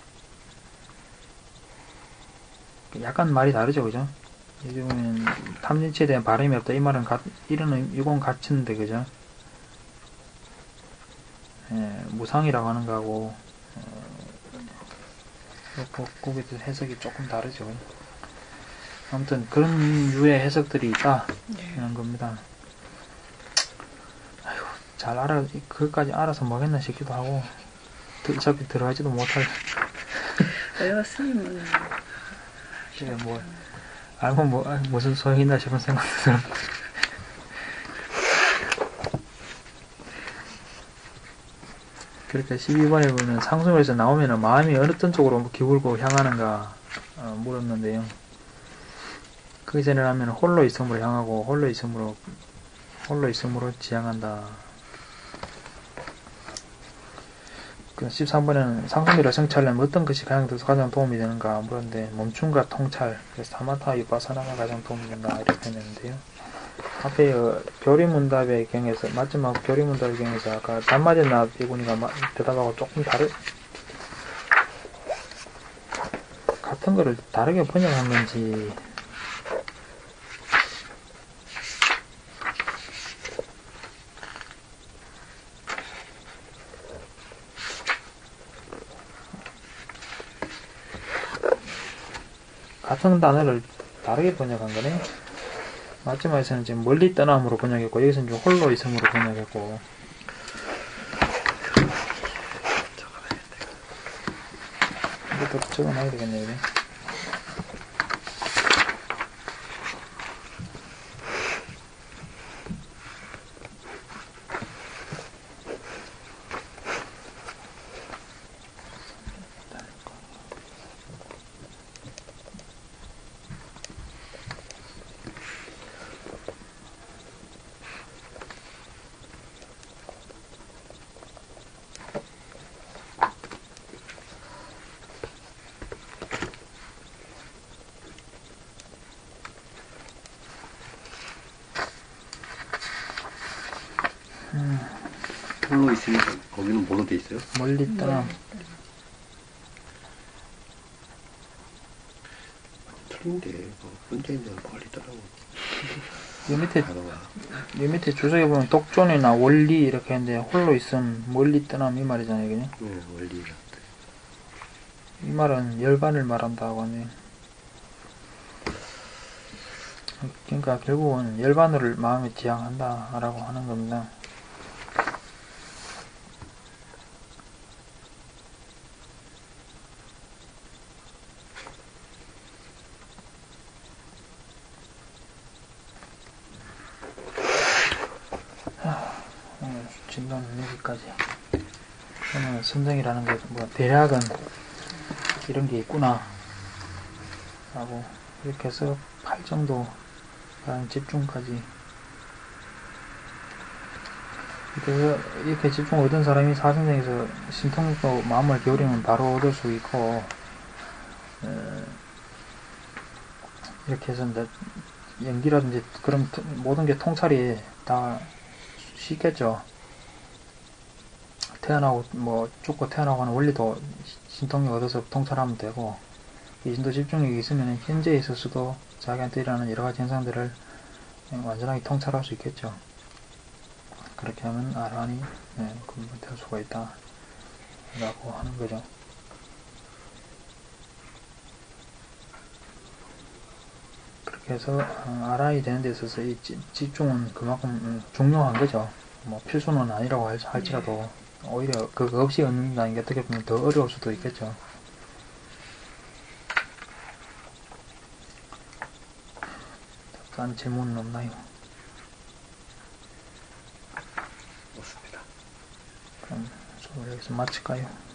약간 말이 다르죠, 그죠? 요즘은 탐진치에 대한 바람이 없다. 이 말은 가, 이런, 이건 같은데, 그죠? 예, 무상이라고 하는 거하고, 어, 거기에 대해서 해석이 조금 다르죠. 아무튼 그런 유의 해석들이 있다. 이런 겁니다. 아이고, 잘 알아, 그것까지 알아서 뭐겠나 싶기도 하고, 어차피 들어가지도 못할. 왜요, 스님은? 이게 뭐, 알고 뭐, 아, 무슨 소용이 있나 싶은 생각도 들어. 그렇게 십이 번에 보면 상수에서 나오면은 마음이 어떤 쪽으로 기울고 향하는가 어, 물었는데요. 그 전에 하면 홀로 있음으로 향하고 홀로 있음으로 홀로 있음으로 지향한다. 그 십삼 번에는 상수미를 성찰하려면 어떤 것이 가장, 가장 도움이 되는가 물었는데 멈춤과 통찰, 그래서 사마타 유파사나가 가장 도움이 된다 이렇게 했는데요. 앞에 어, 교리문답의 경에서 마지막 교리문답의 경에서 아까 단마디나 비구니가 마- 대답하고 조금 다르 같은 거를 다르게 번역한 건지 같은 단어를 다르게 번역한 거네. 마지막에서는 지금 멀리 떠남으로 번역했고 여기서는 좀 홀로 있음으로 번역했고 이것도 적어놔야 되겠네 이게. 홀로 있으니까 거기는 뭘로 돼 있어요? 멀리 떠남. 틀린데 뭐 혼자 있는 멀리 떠나고 이 밑에 단어가 이 밑에 주석에 보면 독존이나 원리 이렇게 했는데 홀로 있음 멀리 떠남 이 말이잖아요 그냥. 네, 원리가 이 말은 열반을 말한다고 하네. 그러니까 결국은 열반을 마음에 지향한다라고 하는 겁니다. 오늘 진도는 여기까지. 오늘 선정이라는 게 뭐 대략은 이런 게 있구나 라고 이렇게 해서 팔 정도 집중까지. 그래서 이렇게 집중 얻은 사람이 사선생에서 신통도 마음을 기울이면 바로 얻을 수 있고, 에, 이렇게 해서 이제 연기라든지 그런 모든 게 통찰이 다 쉽겠죠. 태어나고 뭐 죽고 태어나고 하는 원리도 신통이 얻어서 통찰하면 되고, 이 정도 집중력이 있으면 현재에 있어서도 자기한테 일어나는 여러 가지 현상들을 완전하게 통찰할 수 있겠죠. 그렇게 하면 아란이 네, 근본될 수가 있다 라고 하는 거죠. 그렇게 해서 아란이 되는 데 있어서 이 집중은 그만큼 중요한 거죠. 뭐 필수는 아니라고 할지라도 오히려 그거 없이 얻는다는 게 어떻게 보면 더 어려울 수도 있겠죠. 딴 질문은 없나요? 없습니다. 그럼 수업을 여기서 마칠까요?